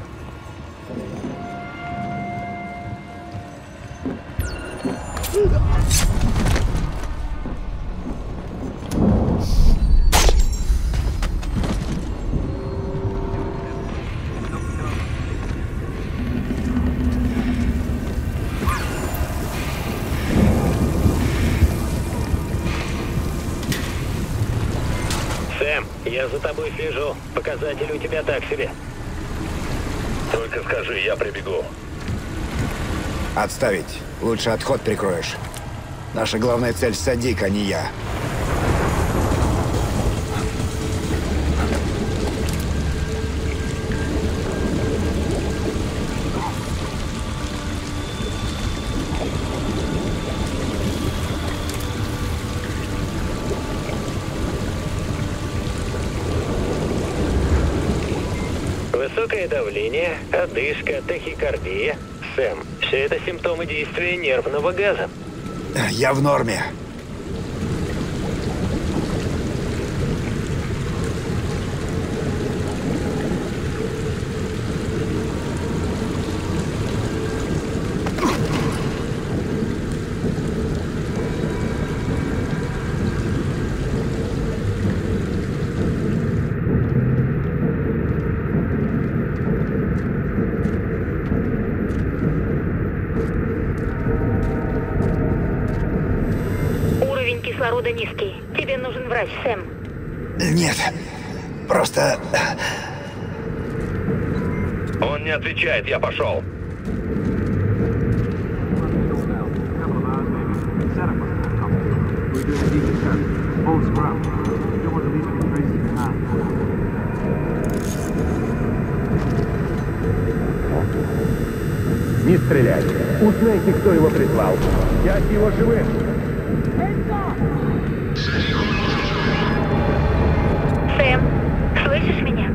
[SPEAKER 4] Сэм, я за тобой слежу. Показатели у тебя так себе.
[SPEAKER 3] Только скажи, я прибегу.
[SPEAKER 2] Отставить. Лучше отход прикроешь. Наша главная цель — Садик, а не я.
[SPEAKER 4] Высокое давление, одышка, тахикардия. Сэм, все это симптомы действия нервного газа.
[SPEAKER 2] Я в норме.
[SPEAKER 12] Кислорода низкий. Тебе нужен врач, Сэм.
[SPEAKER 2] Нет. Просто...
[SPEAKER 3] Он не отвечает, я пошел.
[SPEAKER 13] Не стреляй. Узнайте, кто его прислал. Взять его живым.
[SPEAKER 12] Сэм, слышишь меня?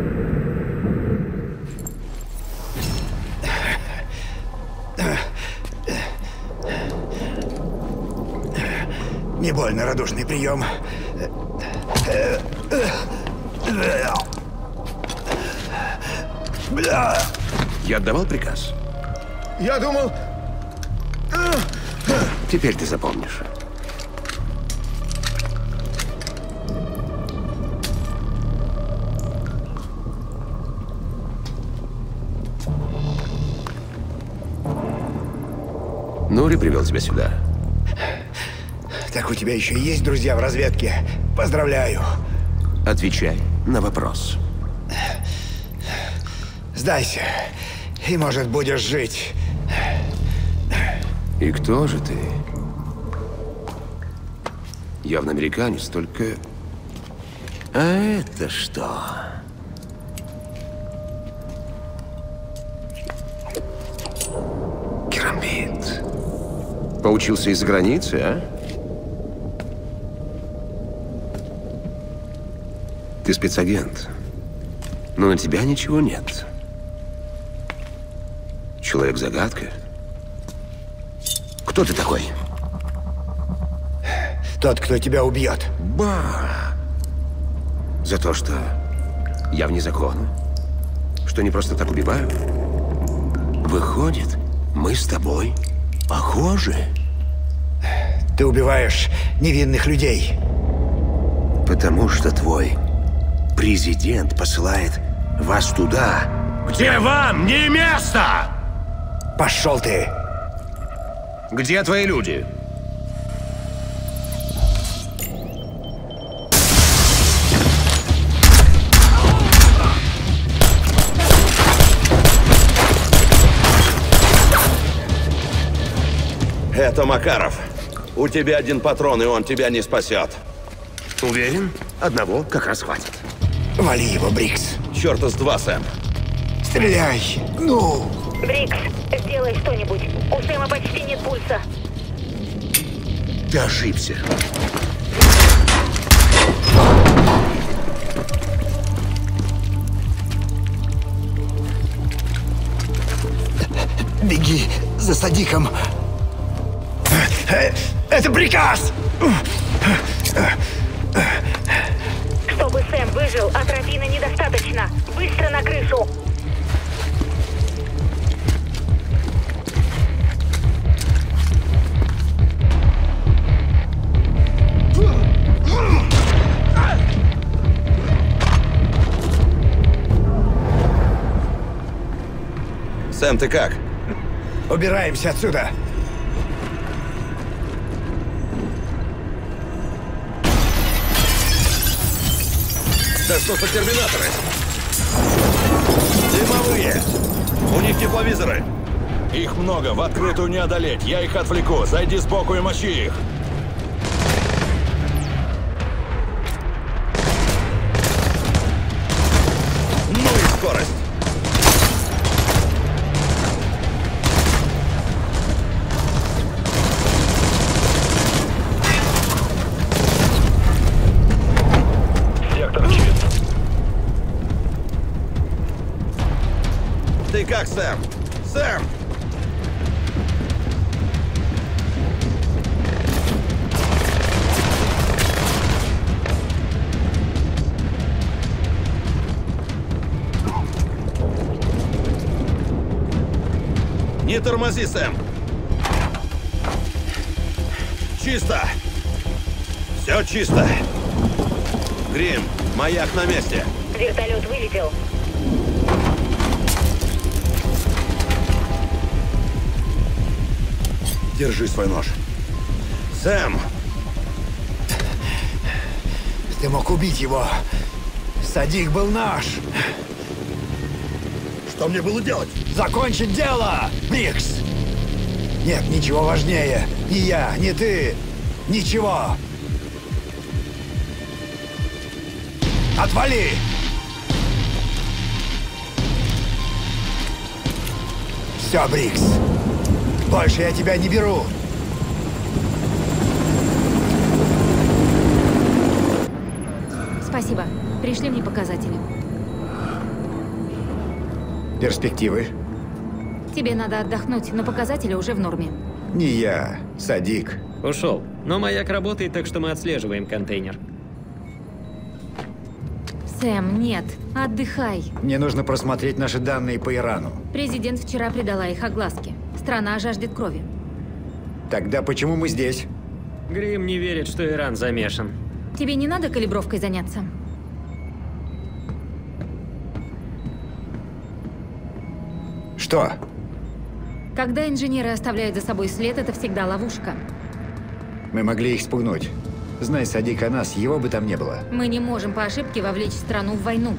[SPEAKER 2] Не больно, радушный прием.
[SPEAKER 21] Я отдавал приказ?
[SPEAKER 20] Я думал...
[SPEAKER 21] Теперь ты запомнишь. Нури привел тебя сюда.
[SPEAKER 2] Так у тебя еще есть друзья в разведке? Поздравляю.
[SPEAKER 21] Отвечай на вопрос.
[SPEAKER 2] Сдайся, и, может, будешь жить.
[SPEAKER 21] И кто же ты? Явно американец, только А это что? Керамбит. Поучился из-за границы, а? Ты спецагент, но на тебя ничего нет. Человек-загадка? Кто ты такой?
[SPEAKER 2] Тот, кто тебя убьет.
[SPEAKER 21] Ба! За то, что я вне закона? Что не просто так убиваю? Выходит, мы с тобой похожи.
[SPEAKER 2] Ты убиваешь невинных людей.
[SPEAKER 21] Потому что твой президент посылает вас туда, где вам не место!
[SPEAKER 2] Пошел ты!
[SPEAKER 21] Где твои люди?
[SPEAKER 7] Это Макаров. У тебя один патрон, и он тебя не спасет.
[SPEAKER 21] Уверен? Одного как раз хватит.
[SPEAKER 2] Вали его, Брикс.
[SPEAKER 7] Чёрта с два, Сэм.
[SPEAKER 2] Стреляй! Ну!
[SPEAKER 12] Брикс, сделай что-нибудь. У Сэма почти нет пульса.
[SPEAKER 21] Ты ошибся.
[SPEAKER 2] Беги за Садиком. Это приказ!
[SPEAKER 12] Чтобы Сэм выжил, атропина недостаточно. Быстро на крышу.
[SPEAKER 7] Сэм, ты как?
[SPEAKER 2] Убираемся отсюда.
[SPEAKER 7] Да что за терминаторы? Дымовые! У них тепловизоры!
[SPEAKER 15] Их много, в открытую не одолеть. Я их отвлеку. Зайди сбоку и мочи их.
[SPEAKER 7] Ну и скорость! Ты как, Сэм? Сэм! Не тормози, Сэм! Чисто! Все чисто! Грим, маяк на месте!
[SPEAKER 12] Вертолет вылетел.
[SPEAKER 7] Держи свой нож. Сэм!
[SPEAKER 2] Ты мог убить его. Садик был наш.
[SPEAKER 7] Что мне было делать?
[SPEAKER 2] Закончить дело, Брикс! Нет ничего важнее. Ни я, ни ты. Ничего. Отвали! Все, Брикс. Больше я тебя не беру.
[SPEAKER 1] Спасибо. Пришли мне показатели.
[SPEAKER 2] Перспективы?
[SPEAKER 1] Тебе надо отдохнуть, но показатели уже в норме.
[SPEAKER 2] Не я, Садик.
[SPEAKER 5] Ушел. Но маяк работает, так что мы отслеживаем контейнер.
[SPEAKER 1] Сэм, нет. Отдыхай.
[SPEAKER 2] Мне нужно просмотреть наши данные по Ирану.
[SPEAKER 1] Президент вчера придала их огласке. Страна жаждет крови.
[SPEAKER 2] Тогда почему мы здесь?
[SPEAKER 5] Грим не верит, что Иран замешан.
[SPEAKER 1] Тебе не надо калибровкой заняться?
[SPEAKER 2] Что?
[SPEAKER 1] Когда инженеры оставляют за собой след, это всегда ловушка.
[SPEAKER 2] Мы могли их спугнуть. Знай, Садик о нас, его бы там не было.
[SPEAKER 1] Мы не можем по ошибке вовлечь страну в войну.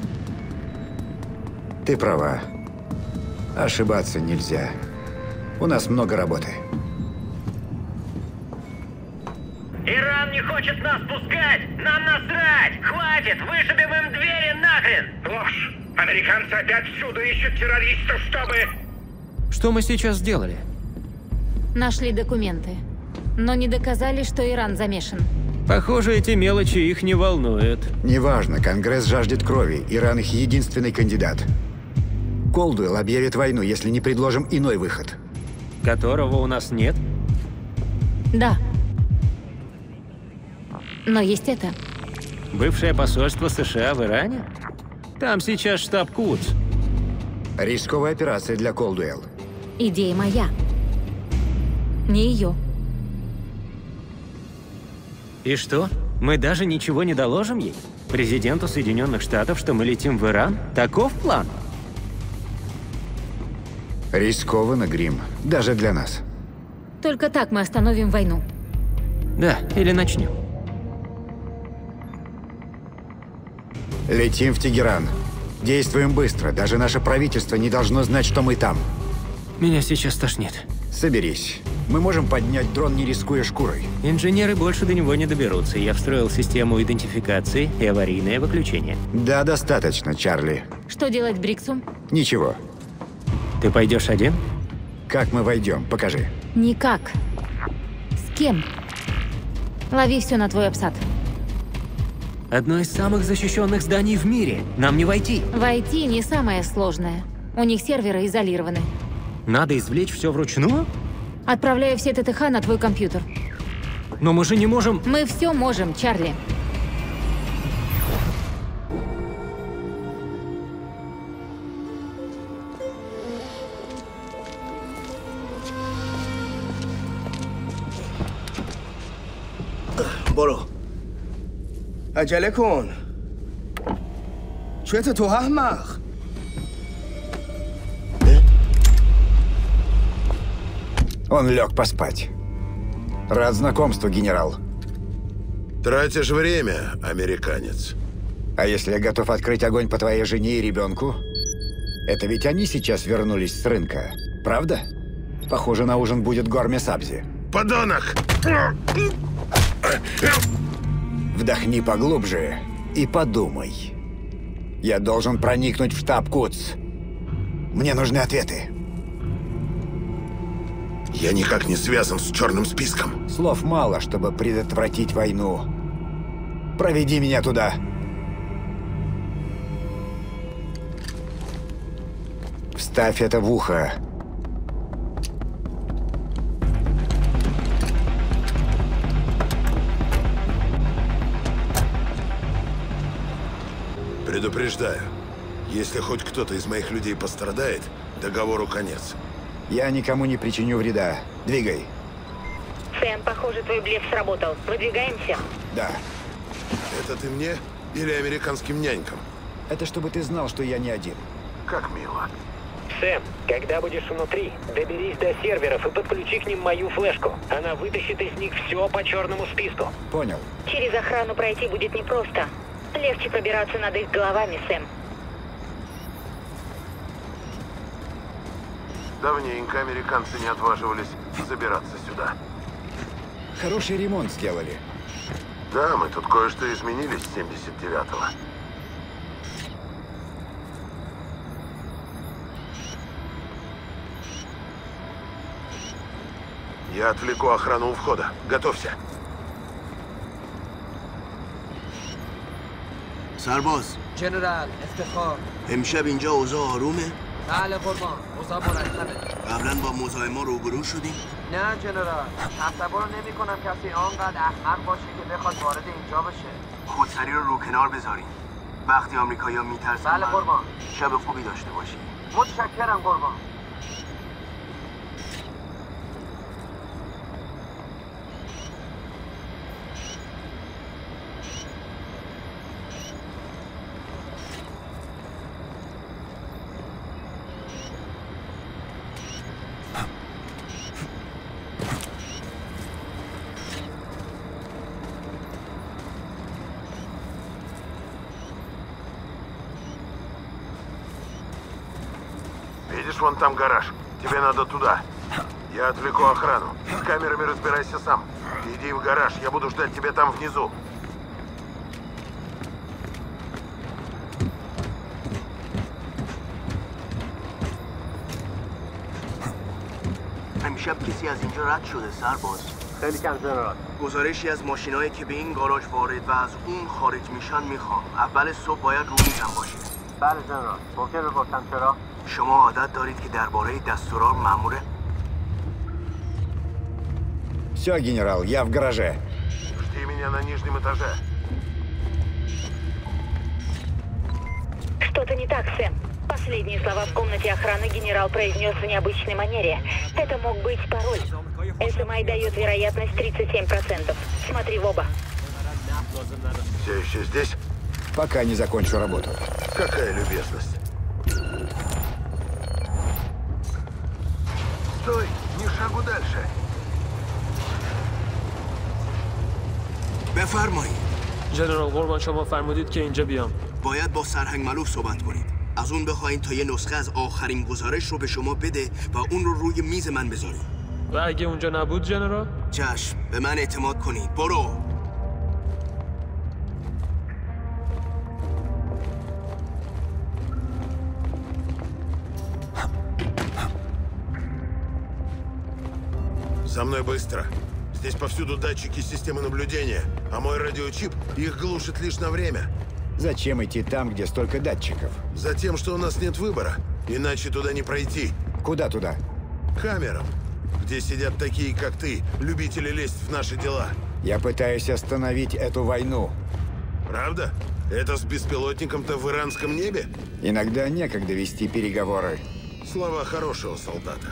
[SPEAKER 2] Ты права. Ошибаться нельзя. У нас много работы.
[SPEAKER 12] Иран не хочет нас пускать! Нам насрать! Хватит! Вышибем им двери нахрен!
[SPEAKER 10] Ложь! Американцы опять всюду ищут террористов, чтобы...
[SPEAKER 5] Что мы сейчас сделали?
[SPEAKER 1] Нашли документы, но не доказали, что Иран замешан.
[SPEAKER 5] Похоже, эти мелочи их не волнуют.
[SPEAKER 2] Неважно, Конгресс жаждет крови. Иран их единственный кандидат. Колдуэлл объявит войну, если не предложим иной выход.
[SPEAKER 5] Которого у нас нет?
[SPEAKER 1] Да. Но есть это.
[SPEAKER 5] Бывшее посольство США в Иране? Там сейчас штаб Кудс.
[SPEAKER 2] Рисковая операция для Колдуэлл.
[SPEAKER 1] Идея моя. Не ее.
[SPEAKER 5] И что? Мы даже ничего не доложим ей? Президенту Соединенных Штатов, что мы летим в Иран? Таков план?
[SPEAKER 2] Рискованно, Грим. Даже для нас.
[SPEAKER 1] Только так мы остановим войну.
[SPEAKER 5] Да, или начнем.
[SPEAKER 2] Летим в Тегеран. Действуем быстро. Даже наше правительство не должно знать, что мы там.
[SPEAKER 5] Меня сейчас тошнит.
[SPEAKER 2] Соберись. Мы можем поднять дрон, не рискуя шкурой.
[SPEAKER 5] Инженеры больше до него не доберутся. Я встроил систему идентификации и аварийное выключение.
[SPEAKER 2] Да, достаточно, Чарли.
[SPEAKER 1] Что делать Бриксу?
[SPEAKER 2] Ничего.
[SPEAKER 5] Ты пойдешь один?
[SPEAKER 2] Как мы войдем? Покажи.
[SPEAKER 1] Никак. С кем? Лови все на твой обсад.
[SPEAKER 5] Одно из самых защищенных зданий в мире. Нам не войти.
[SPEAKER 1] Войти не самое сложное. У них серверы изолированы.
[SPEAKER 5] Надо извлечь все вручную?
[SPEAKER 1] Отправляю все ТТХ на твой компьютер.
[SPEAKER 5] Но мы же не можем...
[SPEAKER 1] Мы все можем, Чарли.
[SPEAKER 14] برو عجله کن چته تو احمق
[SPEAKER 2] Он лег поспать. Рад знакомству, генерал.
[SPEAKER 20] Тратишь время, американец.
[SPEAKER 2] А если я готов открыть огонь по твоей жене и ребенку? Это ведь они сейчас вернулись с рынка, правда? Похоже, на ужин будет Горме Сабзи.
[SPEAKER 20] Подонок!
[SPEAKER 2] Вдохни поглубже и подумай. Я должен проникнуть в штаб Кудс. Мне нужны ответы.
[SPEAKER 20] Я никак не связан с черным списком.
[SPEAKER 2] Слов мало, чтобы предотвратить войну. Проведи меня туда. Вставь это в ухо.
[SPEAKER 20] Предупреждаю, если хоть кто-то из моих людей пострадает, договору конец.
[SPEAKER 2] Я никому не причиню вреда. Двигай.
[SPEAKER 12] Сэм, похоже, твой блеф сработал. Выдвигаемся?
[SPEAKER 2] Да.
[SPEAKER 20] Это ты мне или американским нянькам?
[SPEAKER 2] Это чтобы ты знал, что я не один.
[SPEAKER 20] Как мило.
[SPEAKER 4] Сэм, когда будешь внутри, доберись до серверов и подключи к ним мою флешку. Она вытащит из них все по черному списку.
[SPEAKER 2] Понял.
[SPEAKER 12] Через охрану пройти будет непросто. Легче пробираться над их головами, Сэм.
[SPEAKER 20] Давненько американцы не отваживались забираться сюда.
[SPEAKER 2] Хороший ремонт сделали.
[SPEAKER 20] Да, мы тут кое-что изменили с семьдесят девятого. Я отвлеку охрану у входа. Готовься.
[SPEAKER 14] سرباز
[SPEAKER 18] جنرال افتخار
[SPEAKER 14] امشب اینجا اوضاع آرومه؟
[SPEAKER 18] بله قربان اوضاع مرتبه
[SPEAKER 14] قبلا با مزاحما روبرو شدی؟
[SPEAKER 18] نه جنرال تصور نمی کنم کسی آنقدر احمق باشه که بخواد وارد اینجا بشه
[SPEAKER 14] خودسری رو رو کنار بذارین وقتی آمریکایی‌ها میترسن
[SPEAKER 18] بله قربان
[SPEAKER 14] شب خوبی داشته باشین
[SPEAKER 18] متشکرم قربان
[SPEAKER 20] Видишь, вон там гараж. Тебе надо туда. Я отвлеку охрану. С камерами разбирайся сам. Иди в гараж, я буду ждать тебя там внизу.
[SPEAKER 14] امشب کسی از اینجا رد شده سرباز.
[SPEAKER 13] خیلی کم جنرال.
[SPEAKER 14] گزارشی از ماشینایی که به این گاراژ وارد و از اون خارج میشن میخوام. اول صبح باید رو میزم باشه.
[SPEAKER 13] بله جنرال. ممکن بپرسم چرا؟
[SPEAKER 14] شما عادت دارید که درباره دستورال مأموره؟
[SPEAKER 2] Все, генерал, я в гараже.
[SPEAKER 20] Жди меня на нижнем этаже.
[SPEAKER 12] Что-то не так, Сэм. Последние слова в комнате охраны генерал произнес в необычной манере. Это мог быть пароль. эс эм ай дает вероятность тридцать семь процентов. Смотри в оба.
[SPEAKER 20] Все еще здесь?
[SPEAKER 2] Пока не закончу работу.
[SPEAKER 20] Какая любезность. Стой, ни шагу дальше.
[SPEAKER 14] بفرمایید.
[SPEAKER 6] جنرال قربان شما فرمودید که اینجا بیام.
[SPEAKER 14] باید با سرهنگ ملوف صحبت کنید. از اون بخواین تا یه نسخه از آخرین گزارش رو به شما بده و اون رو روی میز من بذارید.
[SPEAKER 6] و اگه اونجا نبود جنرال؟
[SPEAKER 14] چشم، به من اعتماد کنید. برو.
[SPEAKER 20] За мной быстро. Здесь повсюду датчики системы наблюдения, а мой радиочип их глушит лишь на время.
[SPEAKER 2] Зачем идти там, где столько датчиков?
[SPEAKER 20] Затем, что у нас нет выбора, иначе туда не пройти.
[SPEAKER 2] Куда туда?
[SPEAKER 20] Камерам, где сидят такие, как ты, любители лезть в наши дела.
[SPEAKER 2] Я пытаюсь остановить эту войну.
[SPEAKER 20] Правда? Это с беспилотником-то в иранском небе?
[SPEAKER 2] Иногда некогда вести переговоры.
[SPEAKER 20] Слова хорошего солдата.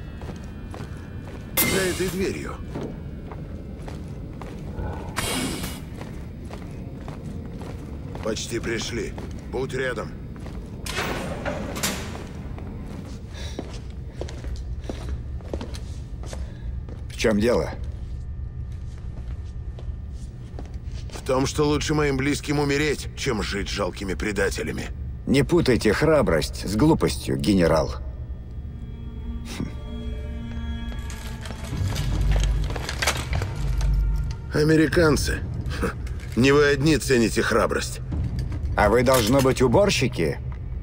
[SPEAKER 20] За этой дверью. Почти пришли. Будь рядом.
[SPEAKER 2] В чем дело?
[SPEAKER 20] В том, что лучше моим близким умереть, чем жить жалкими предателями.
[SPEAKER 2] Не путайте храбрость с глупостью, генерал.
[SPEAKER 20] Американцы. Не вы одни цените храбрость.
[SPEAKER 2] А вы, должно быть, уборщики?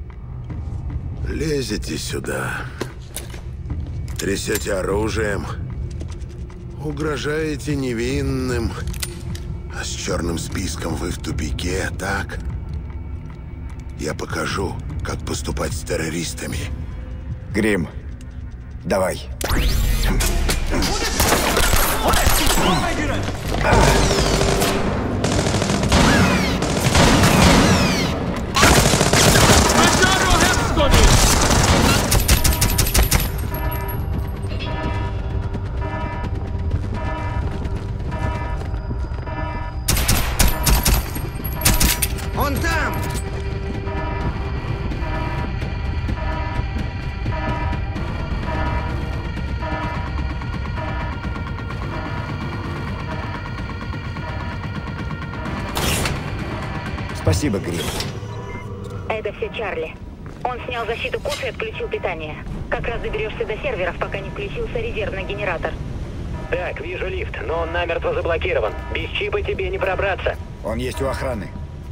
[SPEAKER 20] Лезете сюда. Трясете оружием. Угрожаете невинным. А с черным списком вы в тупике, так? Я покажу, как поступать с террористами.
[SPEAKER 2] Грим, давай.
[SPEAKER 11] Он там!
[SPEAKER 2] Спасибо, Грим.
[SPEAKER 12] Это все Чарли. Он снял защиту куч и отключил питание. Как раз доберешься до серверов, пока не включился резервный генератор.
[SPEAKER 4] Так, вижу лифт, но он намертво заблокирован. Без чипа тебе не пробраться.
[SPEAKER 2] Он есть у охраны.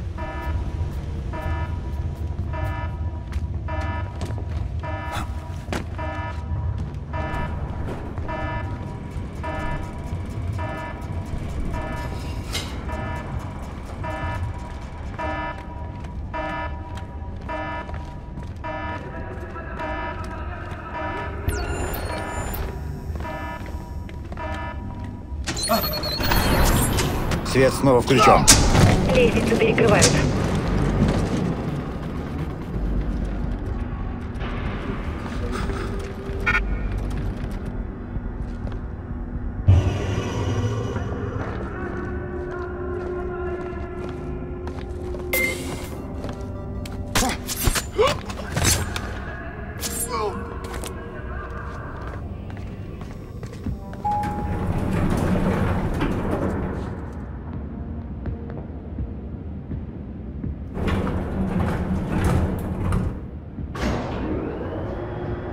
[SPEAKER 2] Свет снова включен.
[SPEAKER 12] Лестницу перекрывают.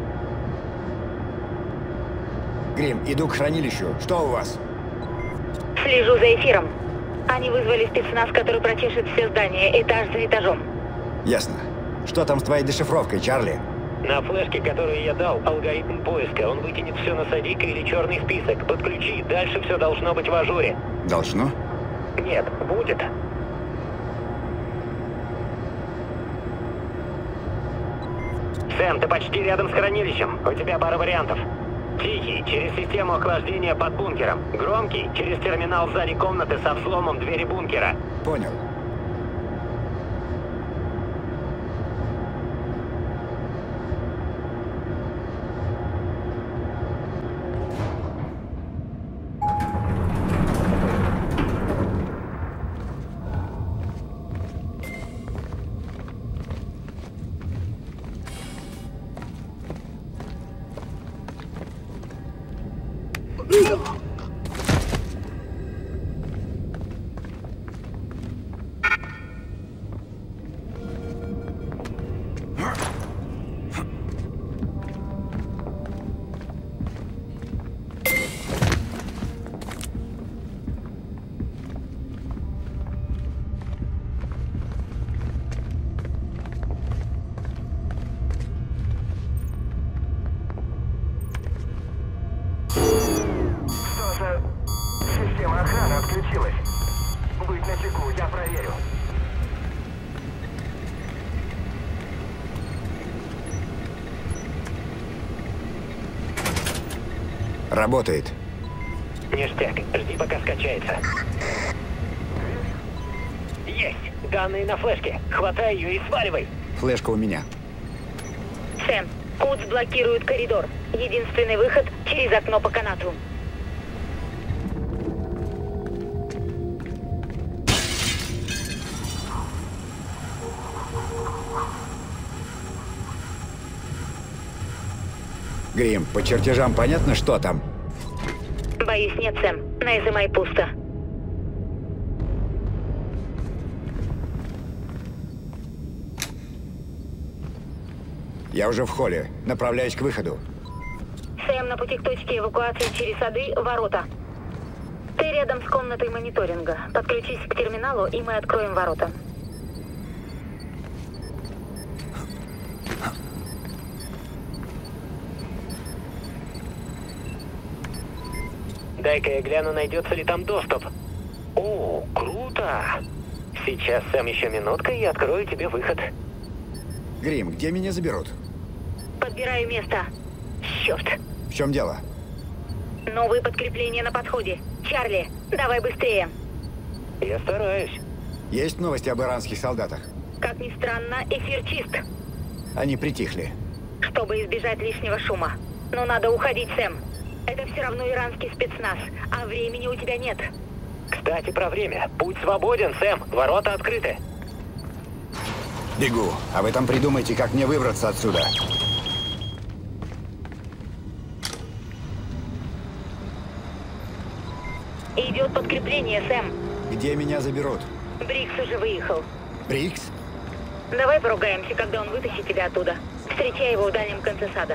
[SPEAKER 2] Грим, иду к хранилищу. Что у вас?
[SPEAKER 12] Слежу за эфиром. Они вызвали спецназ, который прочешет все здания, этаж за этажом.
[SPEAKER 2] Ясно. Что там с твоей дешифровкой, Чарли?
[SPEAKER 4] На флешке, которую я дал, алгоритм поиска. Он выкинет все на Садика или черный список. Подключи, дальше все должно быть в ажуре.
[SPEAKER 2] Должно?
[SPEAKER 4] Нет, будет. Сэм, ты почти рядом с хранилищем. У тебя пара вариантов. Тихий, через систему охлаждения под бункером. Громкий, через терминал сзади комнаты со взломом двери бункера.
[SPEAKER 2] Понял.
[SPEAKER 10] Система охраны отключилась. Быть начеку, я проверю.
[SPEAKER 2] Работает.
[SPEAKER 4] Ништяк, жди, пока скачается. Есть! Данные на флешке. Хватай ее и сваливай.
[SPEAKER 2] Флешка у меня.
[SPEAKER 12] Сэм, Кудс блокирует коридор. Единственный выход через окно по канату.
[SPEAKER 2] Грим, по чертежам понятно, что там?
[SPEAKER 12] Боюсь, нет, Сэм. На эс эм ай пусто.
[SPEAKER 2] Я уже в холле. Направляюсь к выходу.
[SPEAKER 12] Сэм, на пути к точке эвакуации через сады, ворота. Ты рядом с комнатой мониторинга. Подключись к терминалу, и мы откроем ворота.
[SPEAKER 4] Дай-ка я гляну, найдется ли там доступ. О, круто! Сейчас, Сэм, еще минутка, и открою тебе выход.
[SPEAKER 2] Грим, где меня заберут?
[SPEAKER 12] Подбираю место. Черт.
[SPEAKER 2] В чем дело?
[SPEAKER 12] Новые подкрепления на подходе. Чарли, давай быстрее.
[SPEAKER 4] Я стараюсь.
[SPEAKER 2] Есть новости об иранских солдатах?
[SPEAKER 12] Как ни странно, эфир чист.
[SPEAKER 2] Они притихли.
[SPEAKER 12] Чтобы избежать лишнего шума. Но надо уходить, Сэм. Это все равно иранский спецназ, а времени у тебя нет.
[SPEAKER 4] Кстати, про время. Путь свободен, Сэм. Ворота открыты.
[SPEAKER 2] Бегу. А вы там придумайте, как мне выбраться отсюда.
[SPEAKER 12] Идет подкрепление, Сэм.
[SPEAKER 2] Где меня заберут?
[SPEAKER 12] Брикс уже выехал.
[SPEAKER 2] Брикс?
[SPEAKER 12] Давай поругаемся, когда он вытащит тебя оттуда. Встречай его в дальнем конце сада.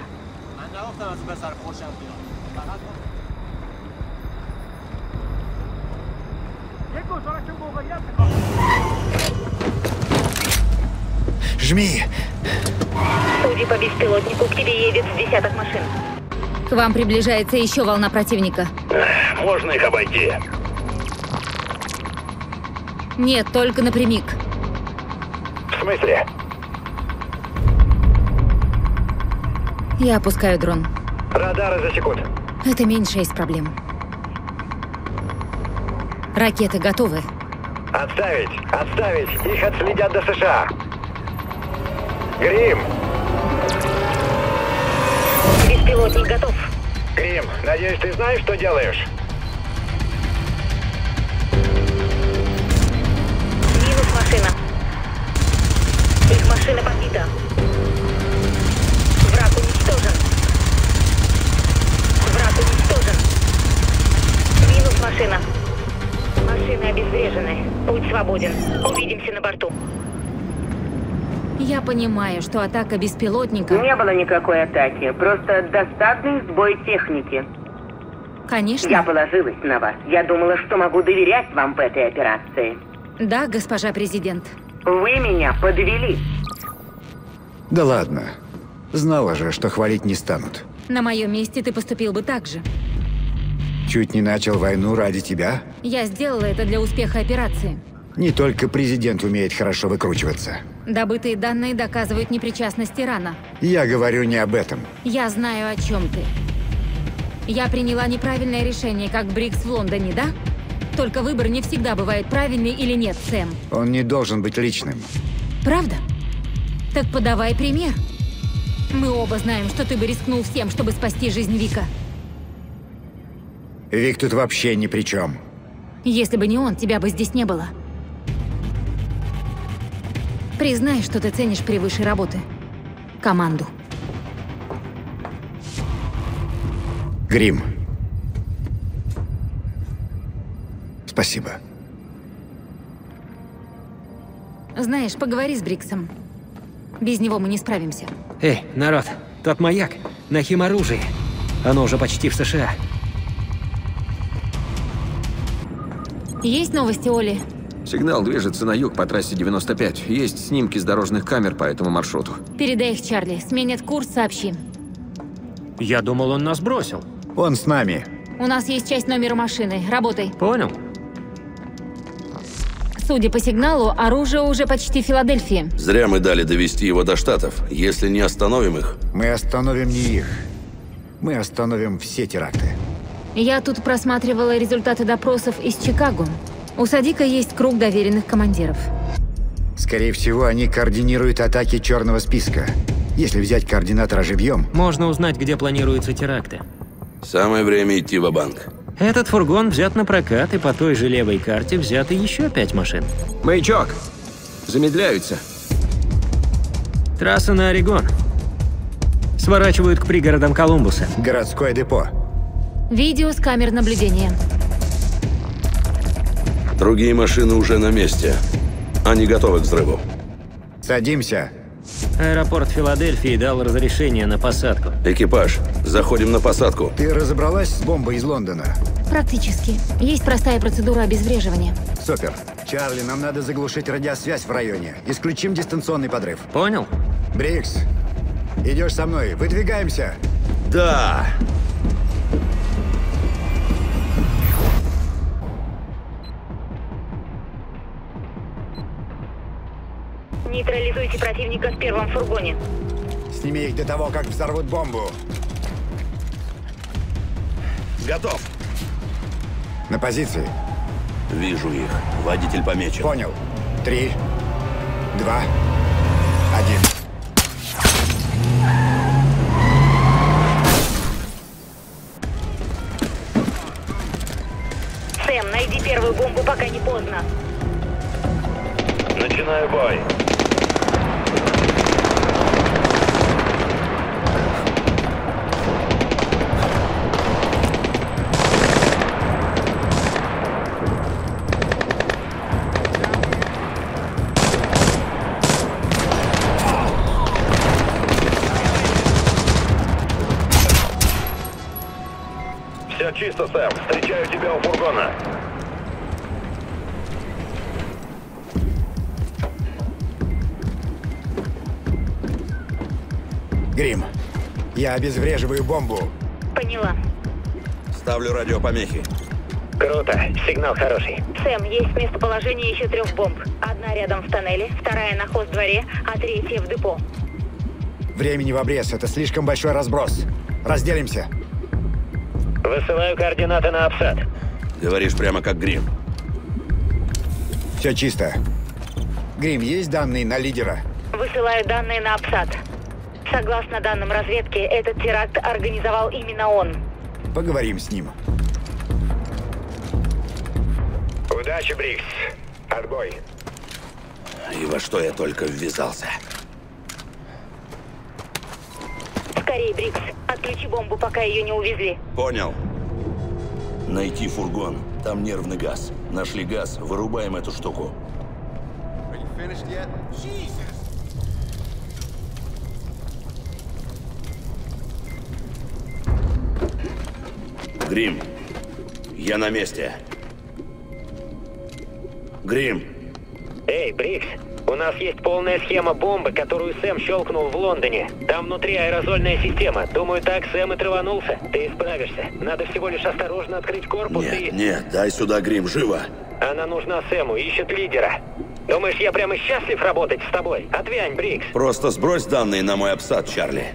[SPEAKER 2] Жми!
[SPEAKER 12] Судя по беспилотнику, к тебе едет с десяток машин.
[SPEAKER 1] К вам приближается еще волна противника.
[SPEAKER 3] Можно их обойти?
[SPEAKER 1] Нет, только напрямик.
[SPEAKER 3] В смысле?
[SPEAKER 1] Я опускаю дрон.
[SPEAKER 3] Радары засекут.
[SPEAKER 1] Это меньше из проблем. Ракеты готовы.
[SPEAKER 3] Отставить! Отставить! Их отследят до США! Грим!
[SPEAKER 12] Беспилотник готов.
[SPEAKER 3] Грим, надеюсь, ты знаешь, что делаешь?
[SPEAKER 12] Минус машина. Их машина подбита. Враг уничтожен. Враг уничтожен. Минус машина. Машины обезврежены. Путь свободен. Увидимся на борту.
[SPEAKER 1] Я понимаю, что атака беспилотника...
[SPEAKER 16] Не было никакой атаки, просто досадный сбой техники.
[SPEAKER 1] Конечно.
[SPEAKER 12] Я положилась на вас. Я думала, что могу доверять вам в этой операции.
[SPEAKER 1] Да, госпожа президент.
[SPEAKER 12] Вы меня подвели.
[SPEAKER 2] Да ладно. Знала же, что хвалить не станут.
[SPEAKER 1] На моем месте ты поступил бы так же.
[SPEAKER 2] Чуть не начал войну ради тебя?
[SPEAKER 1] Я сделала это для успеха операции.
[SPEAKER 2] Не только президент умеет хорошо выкручиваться.
[SPEAKER 1] Добытые данные доказывают непричастность Ирана.
[SPEAKER 2] Я говорю не об этом.
[SPEAKER 1] Я знаю, о чем ты. Я приняла неправильное решение, как Брикс в Лондоне, да? Только выбор не всегда бывает правильный или нет, Сэм.
[SPEAKER 2] Он не должен быть личным.
[SPEAKER 1] Правда? Так подавай пример. Мы оба знаем, что ты бы рискнул всем, чтобы спасти жизнь Вика.
[SPEAKER 2] Вик тут вообще ни при чем.
[SPEAKER 1] Если бы не он, тебя бы здесь не было. Признай, что ты ценишь превыше работы. Команду.
[SPEAKER 2] Грим. Спасибо.
[SPEAKER 1] Знаешь, поговори с Бриксом. Без него мы не справимся.
[SPEAKER 5] Эй, народ, тот маяк на химоружии. Оно уже почти в США.
[SPEAKER 1] Есть новости, Оли?
[SPEAKER 16] Сигнал движется на юг по трассе девяносто пять. Есть снимки с дорожных камер по этому маршруту.
[SPEAKER 1] Передай их Чарли. Сменят курс, сообщи.
[SPEAKER 5] Я думал, он нас бросил.
[SPEAKER 2] Он с нами.
[SPEAKER 1] У нас есть часть номера машины. Работай.
[SPEAKER 5] Понял.
[SPEAKER 1] Судя по сигналу, оружие уже почти в Филадельфии.
[SPEAKER 7] Зря мы дали довести его до Штатов. Если не остановим их...
[SPEAKER 2] Мы остановим не их. Мы остановим все теракты.
[SPEAKER 1] Я тут просматривала результаты допросов из Чикаго. У Садика есть круг доверенных командиров.
[SPEAKER 2] Скорее всего, они координируют атаки черного списка. Если взять координатора живьем...
[SPEAKER 5] Можно узнать, где планируются теракты.
[SPEAKER 7] Самое время идти ва-банк.
[SPEAKER 5] Этот фургон взят на прокат, и по той же левой карте взяты еще пять машин.
[SPEAKER 16] Маячок! Замедляются.
[SPEAKER 5] Трасса на Орегон. Сворачивают к пригородам Колумбуса.
[SPEAKER 2] Городское депо.
[SPEAKER 1] Видео с камер наблюдения.
[SPEAKER 7] Другие машины уже на месте. Они готовы к взрыву.
[SPEAKER 2] Садимся.
[SPEAKER 5] Аэропорт Филадельфии дал разрешение на посадку.
[SPEAKER 7] Экипаж, заходим на посадку.
[SPEAKER 2] Ты разобралась с бомбой из Лондона?
[SPEAKER 1] Практически. Есть простая процедура обезвреживания.
[SPEAKER 2] Супер. Чарли, нам надо заглушить радиосвязь в районе. Исключим дистанционный подрыв.
[SPEAKER 5] Понял.
[SPEAKER 2] Брикс, идешь со мной. Выдвигаемся.
[SPEAKER 7] Да.
[SPEAKER 12] Нейтрализуйте противника в первом фургоне.
[SPEAKER 2] Сними их до того, как взорвут бомбу.
[SPEAKER 7] Готов.
[SPEAKER 2] На позиции.
[SPEAKER 7] Вижу их. Водитель помечен.
[SPEAKER 2] Понял. Три, два, один.
[SPEAKER 12] Сэм, найди первую бомбу, пока не поздно.
[SPEAKER 3] Начинаю бой. Все чисто, Сэм. Встречаю тебя у фургона.
[SPEAKER 2] Грим, я обезвреживаю бомбу.
[SPEAKER 12] Поняла.
[SPEAKER 7] Ставлю радиопомехи.
[SPEAKER 4] Круто. Сигнал хороший.
[SPEAKER 12] Сэм, есть местоположение еще трех бомб. Одна рядом в тоннеле, вторая на хоздворе, а третья в депо.
[SPEAKER 2] Времени в обрез. Это слишком большой разброс. Разделимся.
[SPEAKER 4] Высылаю координаты на обсад.
[SPEAKER 7] Говоришь прямо как Грим.
[SPEAKER 2] Все чисто. Грим, есть данные на лидера?
[SPEAKER 12] Высылаю данные на обсад. Согласно данным разведки, этот теракт организовал именно он.
[SPEAKER 2] Поговорим с ним.
[SPEAKER 3] Удачи, Брикс. Отбой.
[SPEAKER 7] И во что я только ввязался.
[SPEAKER 12] Скорей, Брикс. Отключи бомбу, пока ее не увезли.
[SPEAKER 7] Понял. Найти фургон. Там нервный газ. Нашли газ. Вырубаем эту штуку. Грим, Я на месте. Грим.
[SPEAKER 4] Эй, Брикс, у нас есть полная схема бомбы, которую Сэм щелкнул в Лондоне. Там внутри аэрозольная система. Думаю, так Сэм и траванулся. Ты справишься. Надо всего лишь осторожно открыть корпус
[SPEAKER 7] Нет,
[SPEAKER 4] и...
[SPEAKER 7] нет, дай сюда, Грим, живо.
[SPEAKER 4] Она нужна Сэму, ищет лидера. Думаешь, я прямо счастлив работать с тобой? Отвянь, Брикс.
[SPEAKER 7] Просто сбрось данные на мой апсат, Чарли.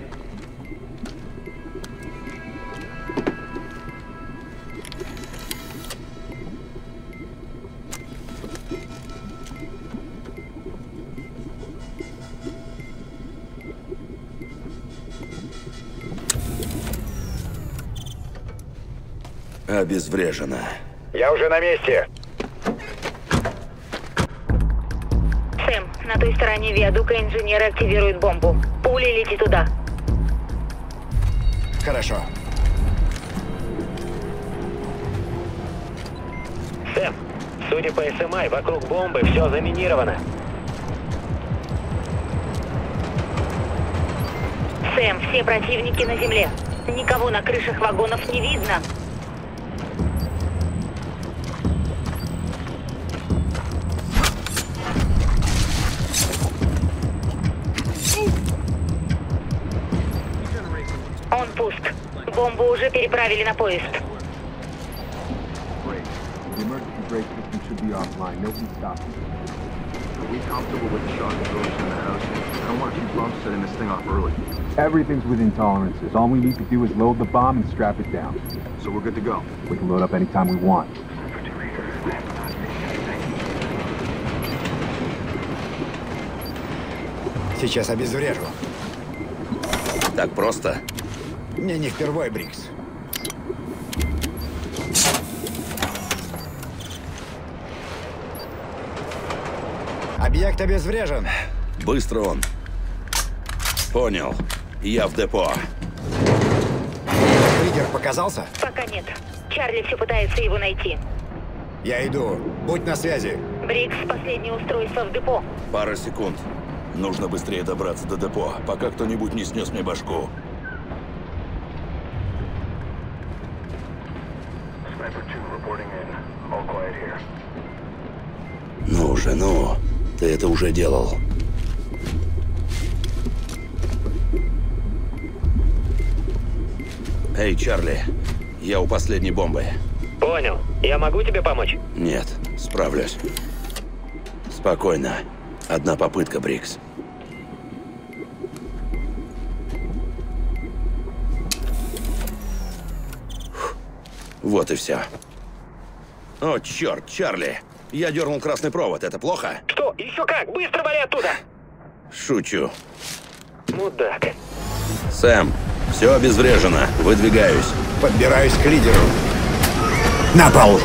[SPEAKER 7] Обезврежено.
[SPEAKER 2] Я уже на месте.
[SPEAKER 12] Сэм, на той стороне виадука инженеры активируют бомбу. Пуля лети туда.
[SPEAKER 2] Хорошо.
[SPEAKER 4] Сэм, судя по эс эм ай, вокруг бомбы все заминировано.
[SPEAKER 12] Сэм, все противники на земле. Никого на крышах вагонов не видно. Он пуст. Бомбу уже переправили на поезд.
[SPEAKER 13] Everything's within tolerances. All we need to do is load the bomb and strap it down. So we're good to go. We can load up anytime we want.
[SPEAKER 2] Сейчас обезврежу.
[SPEAKER 7] Так просто?
[SPEAKER 2] Мне не впервой, Брикс. Объект обезврежен.
[SPEAKER 7] Быстро он. Понял. Я в депо.
[SPEAKER 2] Лидер показался?
[SPEAKER 12] Пока нет. Чарли все пытается его найти.
[SPEAKER 2] Я иду. Будь на связи.
[SPEAKER 12] Брикс, последнее устройство в депо.
[SPEAKER 7] Пара секунд. Нужно быстрее добраться до депо, пока кто-нибудь не снес мне башку. Ну же, ну. Ты это уже делал. Эй, Чарли. Я у последней бомбы.
[SPEAKER 4] Понял. Я могу тебе помочь?
[SPEAKER 7] Нет, справлюсь. Спокойно. Одна попытка, Брикс. Вот и все. О, черт, Чарли. Я дернул красный провод. Это плохо?
[SPEAKER 4] Что? Еще как? Быстро вали оттуда!
[SPEAKER 7] Шучу.
[SPEAKER 4] Мудак.
[SPEAKER 7] Сэм, все обезврежено. Выдвигаюсь.
[SPEAKER 2] Подбираюсь к лидеру. На пол!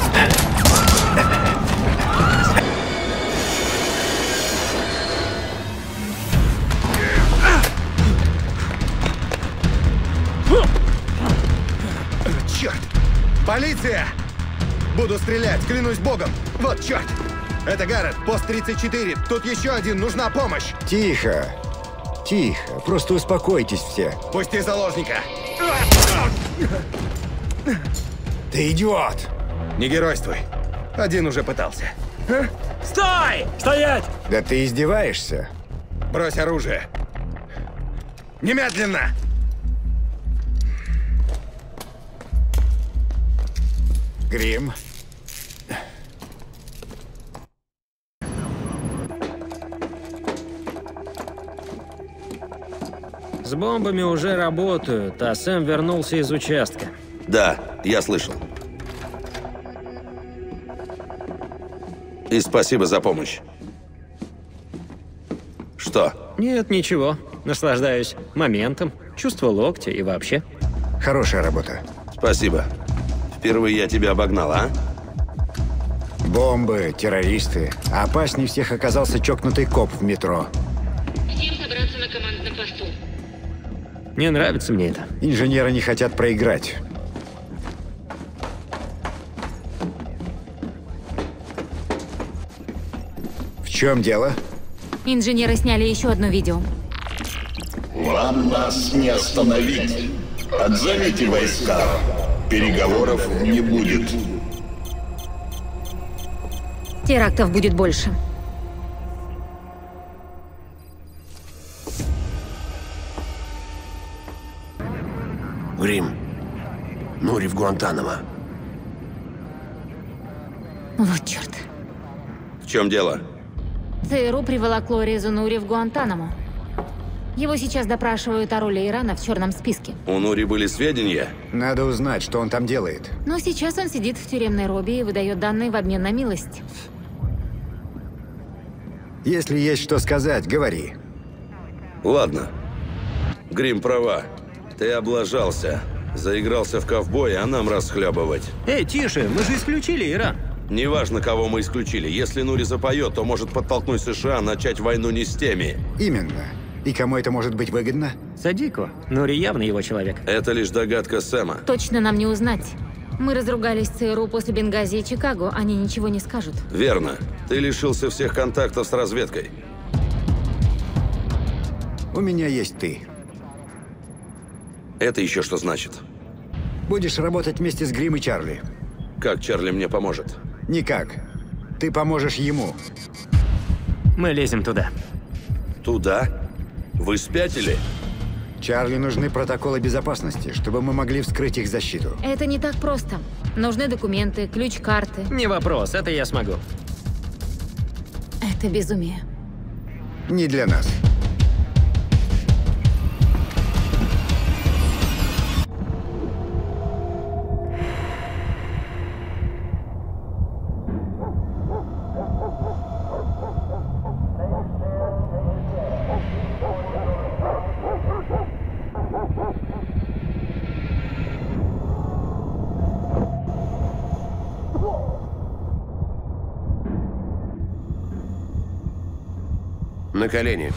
[SPEAKER 9] Черт! Полиция! Буду стрелять, клянусь богом! Вот черт! Это Гаррет, пост тридцать четыре. Тут еще один, нужна помощь!
[SPEAKER 2] Тихо. Тихо. Просто успокойтесь все.
[SPEAKER 9] Пусти заложника!
[SPEAKER 2] Ты идиот!
[SPEAKER 9] Не геройствуй. Один уже пытался.
[SPEAKER 19] А? Стой! Стоять!
[SPEAKER 2] Да ты издеваешься?
[SPEAKER 9] Брось оружие. Немедленно!
[SPEAKER 2] Грим.
[SPEAKER 5] С бомбами уже работают, а Сэм вернулся из участка.
[SPEAKER 7] Да, я слышал. И спасибо за помощь. Что?
[SPEAKER 5] Нет, ничего. Наслаждаюсь моментом, чувство локтя и вообще.
[SPEAKER 2] Хорошая работа.
[SPEAKER 7] Спасибо. Впервые я тебя обогнал, а?
[SPEAKER 2] Бомбы, террористы. А опаснее всех оказался чокнутый коп в метро.
[SPEAKER 12] Всем собраться на командном посту.
[SPEAKER 5] Не нравится мне это.
[SPEAKER 2] Инженеры не хотят проиграть. В чем дело?
[SPEAKER 1] Инженеры сняли еще одно видео.
[SPEAKER 17] Вам нас не остановить. Отзовите войска. Переговоров не будет.
[SPEAKER 1] Терактов будет больше.
[SPEAKER 21] Грим. Нури в Гуантанамо.
[SPEAKER 1] Вот черт.
[SPEAKER 7] В чем дело?
[SPEAKER 1] ЦРУ приволокло Резу Нури в Гуантанамо. Его сейчас допрашивают о роли Ирана в черном списке.
[SPEAKER 7] У Нури были сведения?
[SPEAKER 2] Надо узнать, что он там делает.
[SPEAKER 1] Но сейчас он сидит в тюремной робе и выдает данные в обмен на милость.
[SPEAKER 2] Если есть что сказать, говори.
[SPEAKER 7] Ладно. Грим права. Ты облажался. Заигрался в ковбоя, а нам расхлебывать.
[SPEAKER 5] Эй, тише, мы же исключили Иран.
[SPEAKER 7] Неважно, кого мы исключили. Если Нури запоет, то может подтолкнуть США начать войну не с теми.
[SPEAKER 2] Именно. И кому это может быть выгодно?
[SPEAKER 5] Садику. Нури явно его человек.
[SPEAKER 7] Это лишь догадка Сэма.
[SPEAKER 1] Точно нам не узнать. Мы разругались с ЦРУ после Бенгази и Чикаго, они ничего не скажут.
[SPEAKER 7] Верно. Ты лишился всех контактов с разведкой.
[SPEAKER 2] У меня есть ты.
[SPEAKER 7] Это еще что значит?
[SPEAKER 2] Будешь работать вместе с Грим и Чарли.
[SPEAKER 7] Как Чарли мне поможет?
[SPEAKER 2] Никак. Ты поможешь ему.
[SPEAKER 5] Мы лезем туда.
[SPEAKER 7] Туда? Вы спятили?
[SPEAKER 2] Чарли нужны протоколы безопасности, чтобы мы могли вскрыть их защиту.
[SPEAKER 1] Это не так просто. Нужны документы, ключ-карты.
[SPEAKER 5] Не вопрос, это я смогу.
[SPEAKER 1] Это безумие.
[SPEAKER 2] Не для нас.
[SPEAKER 21] На колени.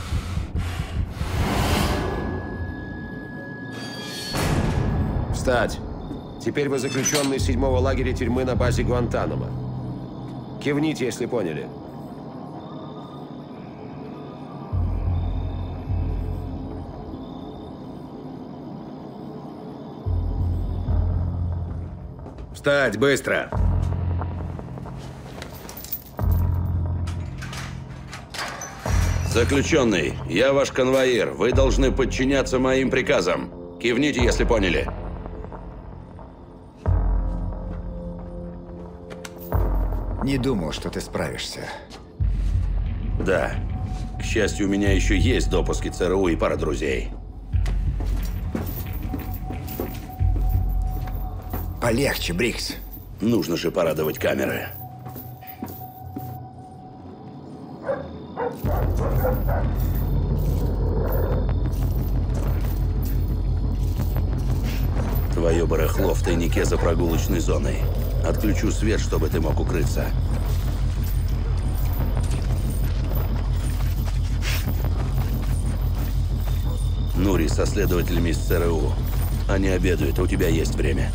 [SPEAKER 21] Встать. Теперь вы заключенный седьмого лагеря тюрьмы на базе Гуантанамо. Кивните, если поняли.
[SPEAKER 22] Встать, быстро!
[SPEAKER 7] Заключенный, я ваш конвоир. Вы должны подчиняться моим приказам. Кивните, если поняли.
[SPEAKER 2] Не думал, что ты справишься.
[SPEAKER 7] Да. К счастью, у меня еще есть допуски ЦРУ и пара друзей.
[SPEAKER 2] Полегче, Брикс.
[SPEAKER 7] Нужно же порадовать камеры. Твое барахло в тайнике за прогулочной зоной. Отключу свет, чтобы ты мог укрыться. Нури со следователями из ЦРУ. Они обедают, а у тебя есть время.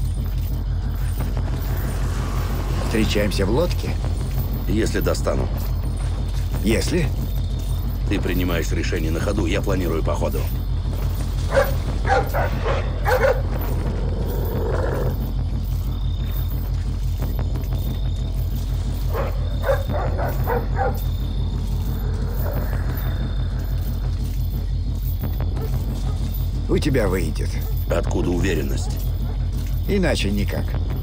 [SPEAKER 2] Встречаемся в лодке?
[SPEAKER 7] Если достану.
[SPEAKER 2] Если?
[SPEAKER 7] Ты принимаешь решение на ходу, я планирую по ходу.
[SPEAKER 2] У тебя выйдет.
[SPEAKER 7] Откуда уверенность?
[SPEAKER 2] Иначе никак.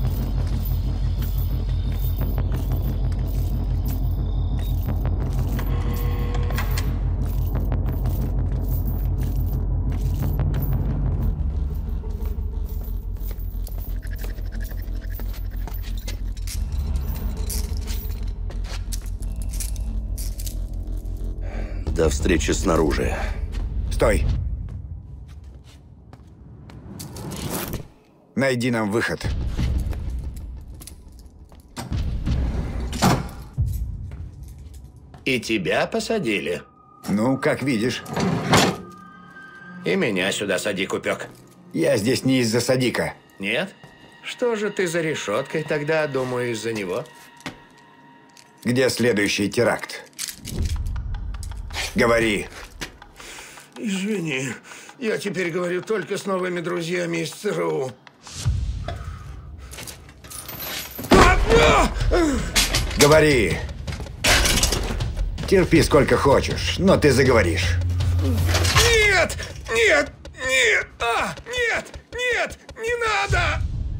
[SPEAKER 7] До встречи снаружи.
[SPEAKER 2] Стой! Найди нам выход.
[SPEAKER 11] И тебя посадили.
[SPEAKER 2] Ну, как видишь.
[SPEAKER 11] И меня сюда Садик упек.
[SPEAKER 2] Я здесь не из-за Садика.
[SPEAKER 11] Нет? Что же ты за решеткой тогда, думаю, из-за него?
[SPEAKER 2] Где следующий теракт? Говори.
[SPEAKER 20] Извини, я теперь говорю только с новыми друзьями из ЦРУ.
[SPEAKER 2] Говори. Терпи сколько хочешь, но ты заговоришь.
[SPEAKER 20] Нет! Нет! Нет! А! Нет! Нет! Не надо!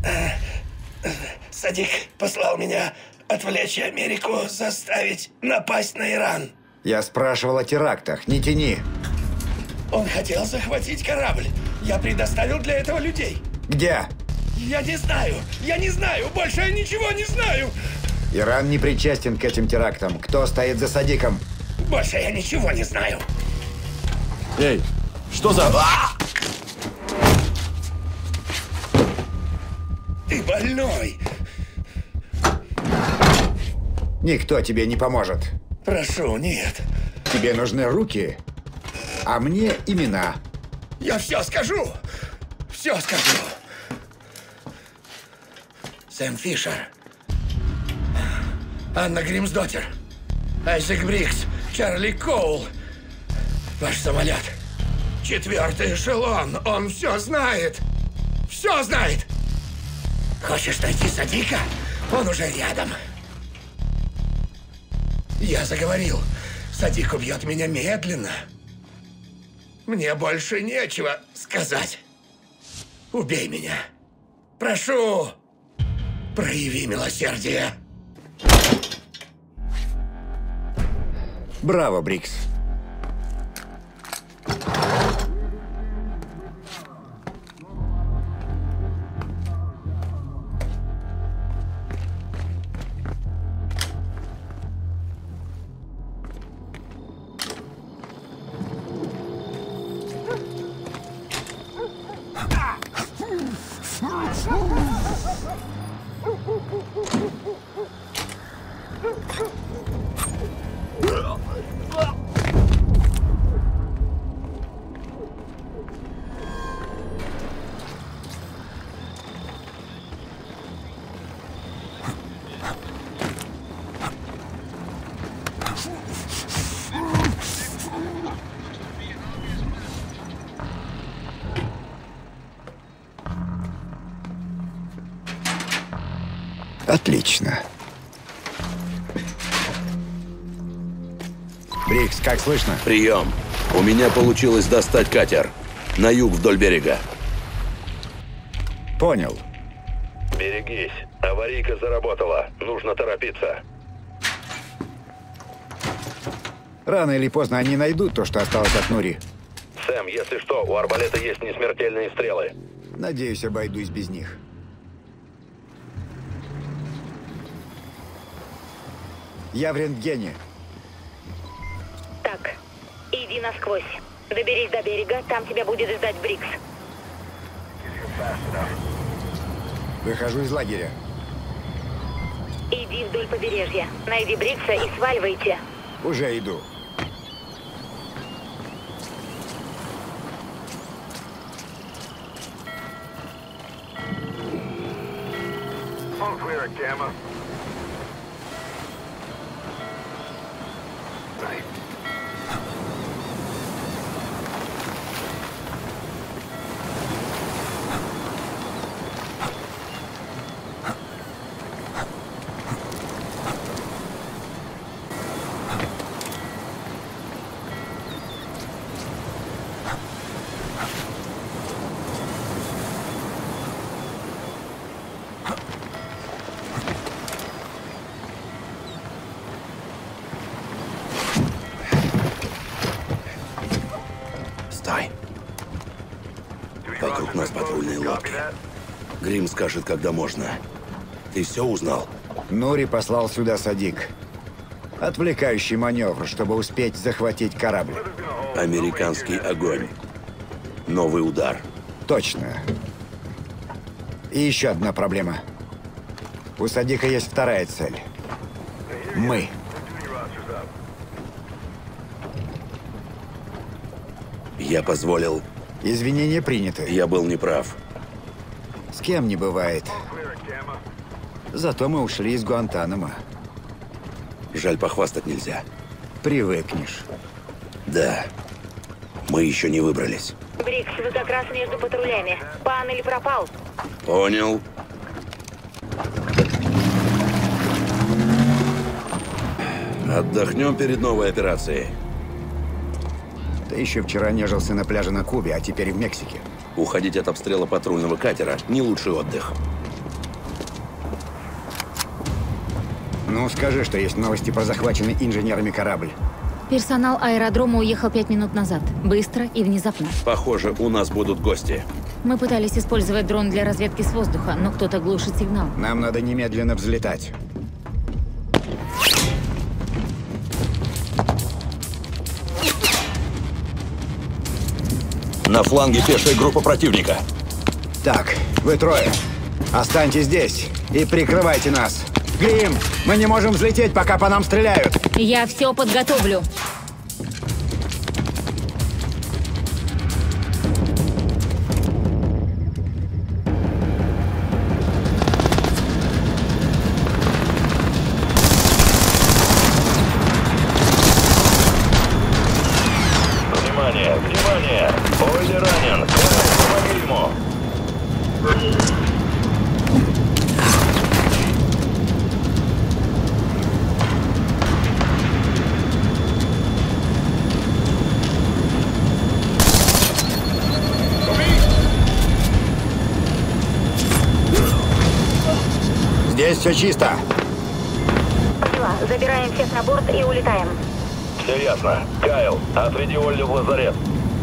[SPEAKER 11] Садик послал меня отвлечь Америку, заставить напасть на Иран.
[SPEAKER 2] Я спрашивал о терактах, не тяни.
[SPEAKER 11] Он хотел захватить корабль. Я предоставил для этого людей.
[SPEAKER 2] Где?
[SPEAKER 11] Я не знаю. Я не знаю. Больше я ничего не знаю.
[SPEAKER 2] Иран не причастен к этим терактам. Кто стоит за Садиком?
[SPEAKER 11] Больше я ничего не знаю.
[SPEAKER 22] Эй, что за... А!
[SPEAKER 11] Ты больной.
[SPEAKER 2] Никто тебе не поможет.
[SPEAKER 11] Прошу, нет.
[SPEAKER 2] Тебе нужны руки, а мне имена.
[SPEAKER 11] Я все скажу. Все скажу. Сэм Фишер. Анна Гримсдоттер. Айзек Брикс. Чарли Коул. Ваш самолет. Четвертый эшелон. Он все знает. Все знает. Хочешь найти Садика? Он уже рядом. Я заговорил. Садик убьет меня медленно. Мне больше нечего сказать. Убей меня. Прошу, прояви милосердие.
[SPEAKER 2] Браво, Брикс. Отлично. Брикс, как слышно?
[SPEAKER 7] Прием. У меня получилось достать катер. На юг вдоль берега.
[SPEAKER 2] Понял.
[SPEAKER 3] Берегись. Аварийка заработала. Нужно торопиться.
[SPEAKER 2] Рано или поздно они найдут то, что осталось от Нури.
[SPEAKER 3] Сэм, если что, у арбалета есть несмертельные стрелы.
[SPEAKER 2] Надеюсь, обойдусь без них. Я в рентгене.
[SPEAKER 8] Так, иди насквозь. Доберись до берега, там тебя будет ждать Брикс.
[SPEAKER 2] Выхожу из лагеря.
[SPEAKER 8] Иди вдоль побережья. Найди Брикса и сваливайте.
[SPEAKER 2] Уже иду.
[SPEAKER 10] All clear, Gamma. Right.
[SPEAKER 7] Вокруг нас патрульные лодки. Грим скажет, когда можно. Ты все узнал?
[SPEAKER 2] Нури послал сюда Садик. Отвлекающий маневр, чтобы успеть захватить корабль.
[SPEAKER 7] Американский огонь. Новый удар.
[SPEAKER 2] Точно. И еще одна проблема. У Садика есть вторая цель. Мы.
[SPEAKER 7] Я позволил...
[SPEAKER 2] Извинения приняты.
[SPEAKER 7] Я был неправ.
[SPEAKER 2] С кем не бывает. Зато мы ушли из Гуантанамо.
[SPEAKER 7] Жаль, похвастать нельзя.
[SPEAKER 2] Привыкнешь.
[SPEAKER 7] Да. Мы еще не выбрались.
[SPEAKER 8] Брикс, вы как раз между патрулями. Пан или пропал?
[SPEAKER 7] Понял. Отдохнем перед новой операцией.
[SPEAKER 2] Ты еще вчера нежился на пляже на Кубе, а теперь в Мексике.
[SPEAKER 7] Уходить от обстрела патрульного катера – не лучший отдых.
[SPEAKER 2] Ну, скажи, что есть новости про захваченный инженерами корабль.
[SPEAKER 1] Персонал аэродрома уехал пять минут назад. Быстро и внезапно.
[SPEAKER 7] Похоже, у нас будут гости.
[SPEAKER 1] Мы пытались использовать дрон для разведки с воздуха, но кто-то глушит сигнал.
[SPEAKER 2] Нам надо немедленно взлетать.
[SPEAKER 7] На фланге пешая группа противника.
[SPEAKER 2] Так, вы трое. Останьтесь здесь и прикрывайте нас. Грим, мы не можем взлететь, пока по нам стреляют.
[SPEAKER 1] Я все подготовлю.
[SPEAKER 3] Внимание, внимание! Ойли ранен! Помоги ему!
[SPEAKER 2] Здесь все чисто.
[SPEAKER 8] Поняла. Забираем всех на борт и улетаем.
[SPEAKER 3] Все ясно. Кайл, отведи Олли в лазарет.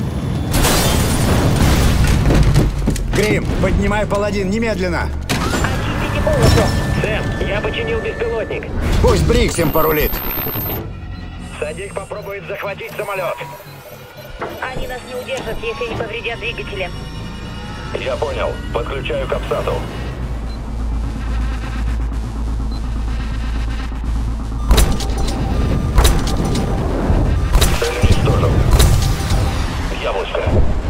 [SPEAKER 2] Грим, поднимай паладин немедленно.
[SPEAKER 8] Очистите полосу.
[SPEAKER 4] Сэм, я починил беспилотник.
[SPEAKER 2] Пусть Брикс им порулит.
[SPEAKER 3] Садик попробует захватить самолет.
[SPEAKER 8] Они нас не удержат, если не повредят двигатели.
[SPEAKER 3] Я понял. Подключаю к Апсату. Яблочко.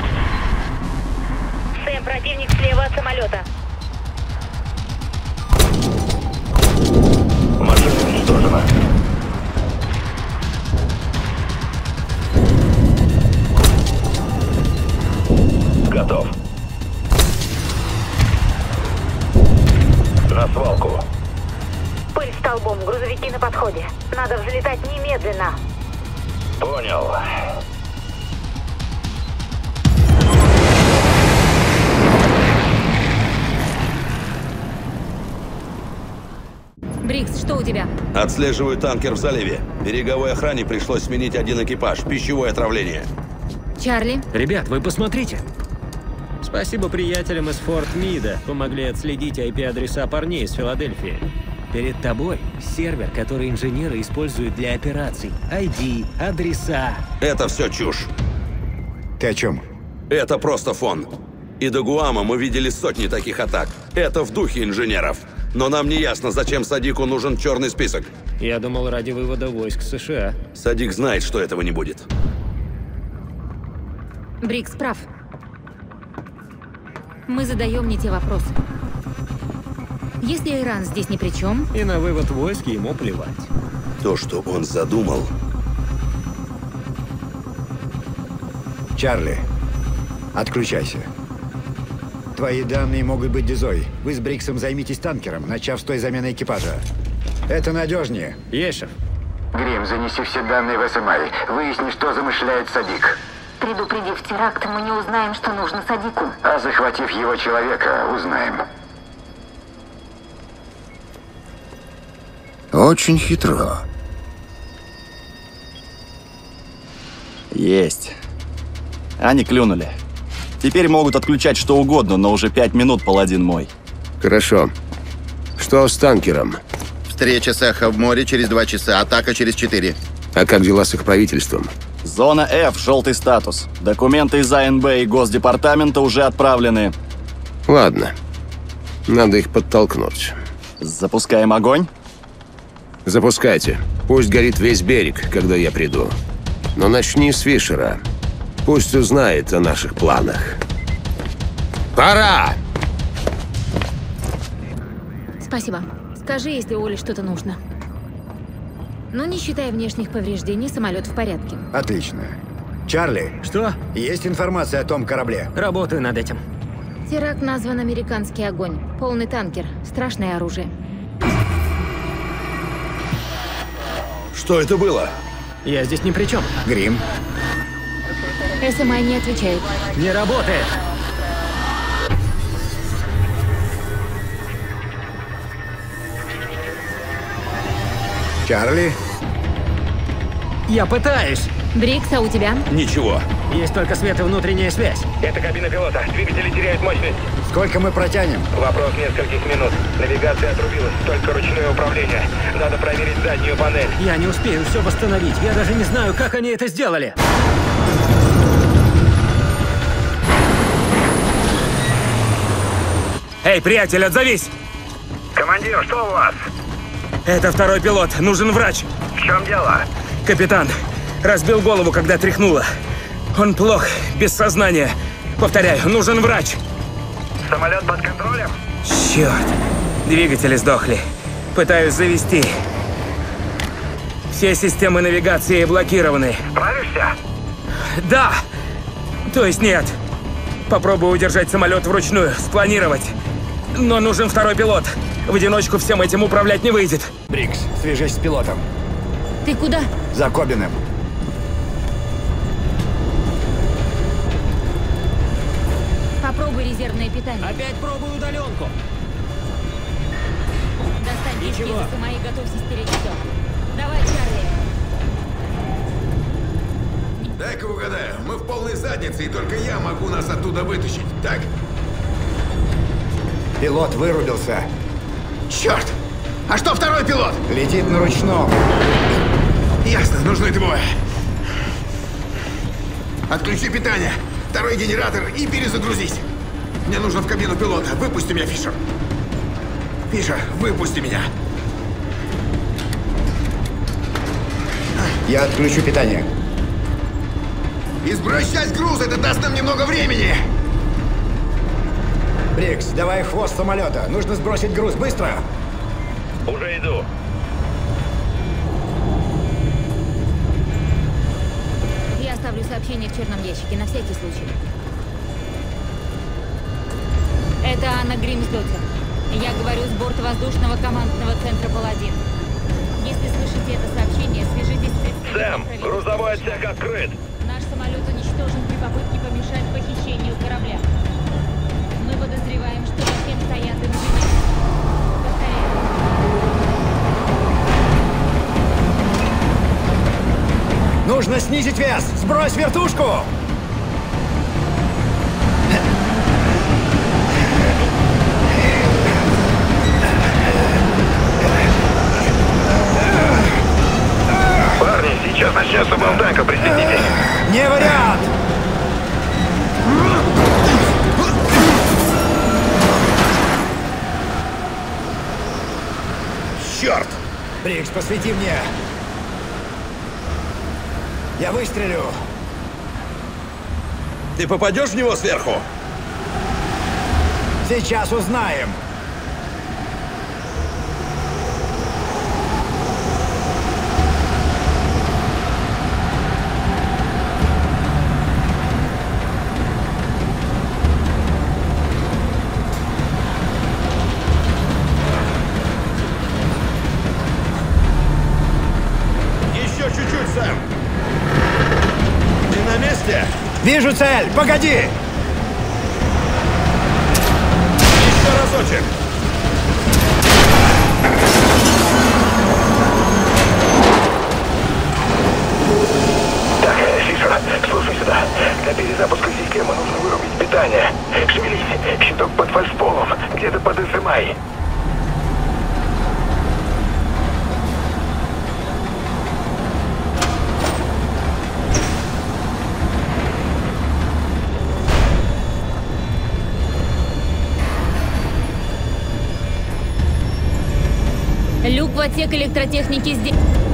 [SPEAKER 8] Сэм, противник слева от самолета.
[SPEAKER 3] Машина уничтожена. Готов. На свалку.
[SPEAKER 8] Пыль столбом, грузовики на подходе. Надо взлетать немедленно.
[SPEAKER 3] Понял.
[SPEAKER 1] Брикс, что у тебя?
[SPEAKER 7] Отслеживаю танкер в заливе. Береговой охране пришлось сменить один экипаж. Пищевое отравление.
[SPEAKER 1] Чарли?
[SPEAKER 5] Ребят, вы посмотрите. Спасибо приятелям из Форт Мида. Помогли отследить ай пи-адреса парней из Филадельфии. Перед тобой сервер, который инженеры используют для операций. ай ди, адреса.
[SPEAKER 7] Это все чушь.
[SPEAKER 2] Ты о чем?
[SPEAKER 7] Это просто фон. И до Гуама мы видели сотни таких атак. Это в духе инженеров. Но нам не ясно, зачем Садику нужен черный список.
[SPEAKER 5] Я думал, ради вывода войск США.
[SPEAKER 7] Садик знает, что этого не будет.
[SPEAKER 1] Брикс прав. Мы задаем не те вопросы. Если Иран здесь ни при чем...
[SPEAKER 5] И на вывод войск ему плевать.
[SPEAKER 7] То, что он задумал...
[SPEAKER 2] Чарли, отключайся. Твои данные могут быть дизой. Вы с Бриксом займитесь танкером, начав с той замены экипажа. Это надежнее.
[SPEAKER 5] Есть, шеф.
[SPEAKER 2] Грим, занеси все данные в эс эм ай. Выясни, что замышляет Садик.
[SPEAKER 8] Предупредив теракт, мы не узнаем, что нужно Садику.
[SPEAKER 2] А захватив его человека, узнаем.
[SPEAKER 15] Очень хитро.
[SPEAKER 22] Есть. Они клюнули. Теперь могут отключать что угодно, но уже пять минут, паладин мой.
[SPEAKER 21] Хорошо. Что с танкером?
[SPEAKER 15] Встреча с Эхо в море через два часа, атака через четыре.
[SPEAKER 21] А как дела с их правительством?
[SPEAKER 22] Зона F, желтый статус. Документы из а эн бэ и Госдепартамента уже отправлены.
[SPEAKER 21] Ладно. Надо их подтолкнуть.
[SPEAKER 22] Запускаем огонь?
[SPEAKER 21] Запускайте. Пусть горит весь берег, когда я приду. Но начни с Фишера. Пусть узнает о наших планах. Пора!
[SPEAKER 1] Спасибо. Скажи, если Оле что-то нужно. Ну, не считая внешних повреждений, самолет в порядке.
[SPEAKER 2] Отлично. Чарли.
[SPEAKER 5] Что?
[SPEAKER 2] Есть информация о том корабле?
[SPEAKER 5] Работаю над этим.
[SPEAKER 1] Теракт назван «Американский огонь». Полный танкер. Страшное оружие.
[SPEAKER 7] Что это было?
[SPEAKER 5] Я здесь ни при чем.
[SPEAKER 2] Грим.
[SPEAKER 1] эс эм ай не отвечает.
[SPEAKER 5] Не работает.
[SPEAKER 2] Чарли?
[SPEAKER 5] Я пытаюсь.
[SPEAKER 1] Брикс, а у тебя?
[SPEAKER 7] Ничего.
[SPEAKER 5] Есть только свет и внутренняя связь.
[SPEAKER 4] Это кабина пилота. Двигатели теряют мощность.
[SPEAKER 2] Сколько мы протянем?
[SPEAKER 4] Вопрос нескольких минут. Навигация отрубилась. Только ручное управление. Надо проверить заднюю панель.
[SPEAKER 5] Я не успею все восстановить. Я даже не знаю, как они это сделали.
[SPEAKER 6] Эй, приятель, отзовись!
[SPEAKER 4] Командир, что у вас?
[SPEAKER 6] Это второй пилот. Нужен врач.
[SPEAKER 4] В чем дело?
[SPEAKER 6] Капитан разбил голову, когда тряхнуло. Он плох, без сознания. Повторяю, нужен врач.
[SPEAKER 4] Самолет под контролем?
[SPEAKER 6] Черт. Двигатели сдохли. Пытаюсь завести. Все системы навигации блокированы.
[SPEAKER 4] Справишься?
[SPEAKER 6] Да. То есть нет. Попробую удержать самолет вручную, спланировать. Но нужен второй пилот. В одиночку всем этим управлять не выйдет.
[SPEAKER 2] Брикс, свяжись с пилотом.
[SPEAKER 1] Ты куда?
[SPEAKER 2] За Кобиным.
[SPEAKER 1] Попробуй резервное питание.
[SPEAKER 5] Опять пробую удаленку.
[SPEAKER 1] Достань диски из эс эм ай и готовься стереть все. Давай, Чарли.
[SPEAKER 20] Дай-ка угадаю, мы в полной заднице, и только я могу нас оттуда вытащить, так?
[SPEAKER 2] Пилот вырубился.
[SPEAKER 20] Черт! А что второй пилот?
[SPEAKER 2] Летит на ручном.
[SPEAKER 20] Ясно, нужны двое. Отключи питание, второй генератор и перезагрузись. Мне нужно в кабину пилота. Выпусти меня, Фишер. Фишер, выпусти меня.
[SPEAKER 2] Я отключу питание.
[SPEAKER 20] И сбрось часть груза, это даст нам немного времени.
[SPEAKER 2] Брикс, давай хвост самолета. Нужно сбросить груз. Быстро!
[SPEAKER 3] Уже иду.
[SPEAKER 1] Я оставлю сообщение в черном ящике, на всякий случай. Это Анна Гримсдоттер. Я говорю с борта воздушного командного центра «Паладин». Если слышите это сообщение, свяжитесь с...
[SPEAKER 3] Сэм, грузовой отсек открыт.
[SPEAKER 1] Наш самолет уничтожен при попытке помешать похищению корабля. Мы подозреваем, что за всем стоят инженеры. Повторяю.
[SPEAKER 2] Нужно снизить вес! Сбрось вертушку!
[SPEAKER 3] Парни, сейчас начнется болтанка, пристегнитесь.
[SPEAKER 2] Не вариант!
[SPEAKER 20] Черт!
[SPEAKER 2] Брикс, посвети мне! Я выстрелю!
[SPEAKER 7] Ты попадешь в него сверху?
[SPEAKER 2] Сейчас узнаем!
[SPEAKER 20] Еще чуть-чуть, Сэм. Ты на месте?
[SPEAKER 2] Вижу цель! Погоди!
[SPEAKER 20] Еще разочек.
[SPEAKER 3] Так, Фишер, слушай сюда. Для перезапуска системы нужно вырубить питание. Шевелись, щиток под фальшполом, где-то под эс эм ай.
[SPEAKER 1] Люк в отсек электротехники здесь.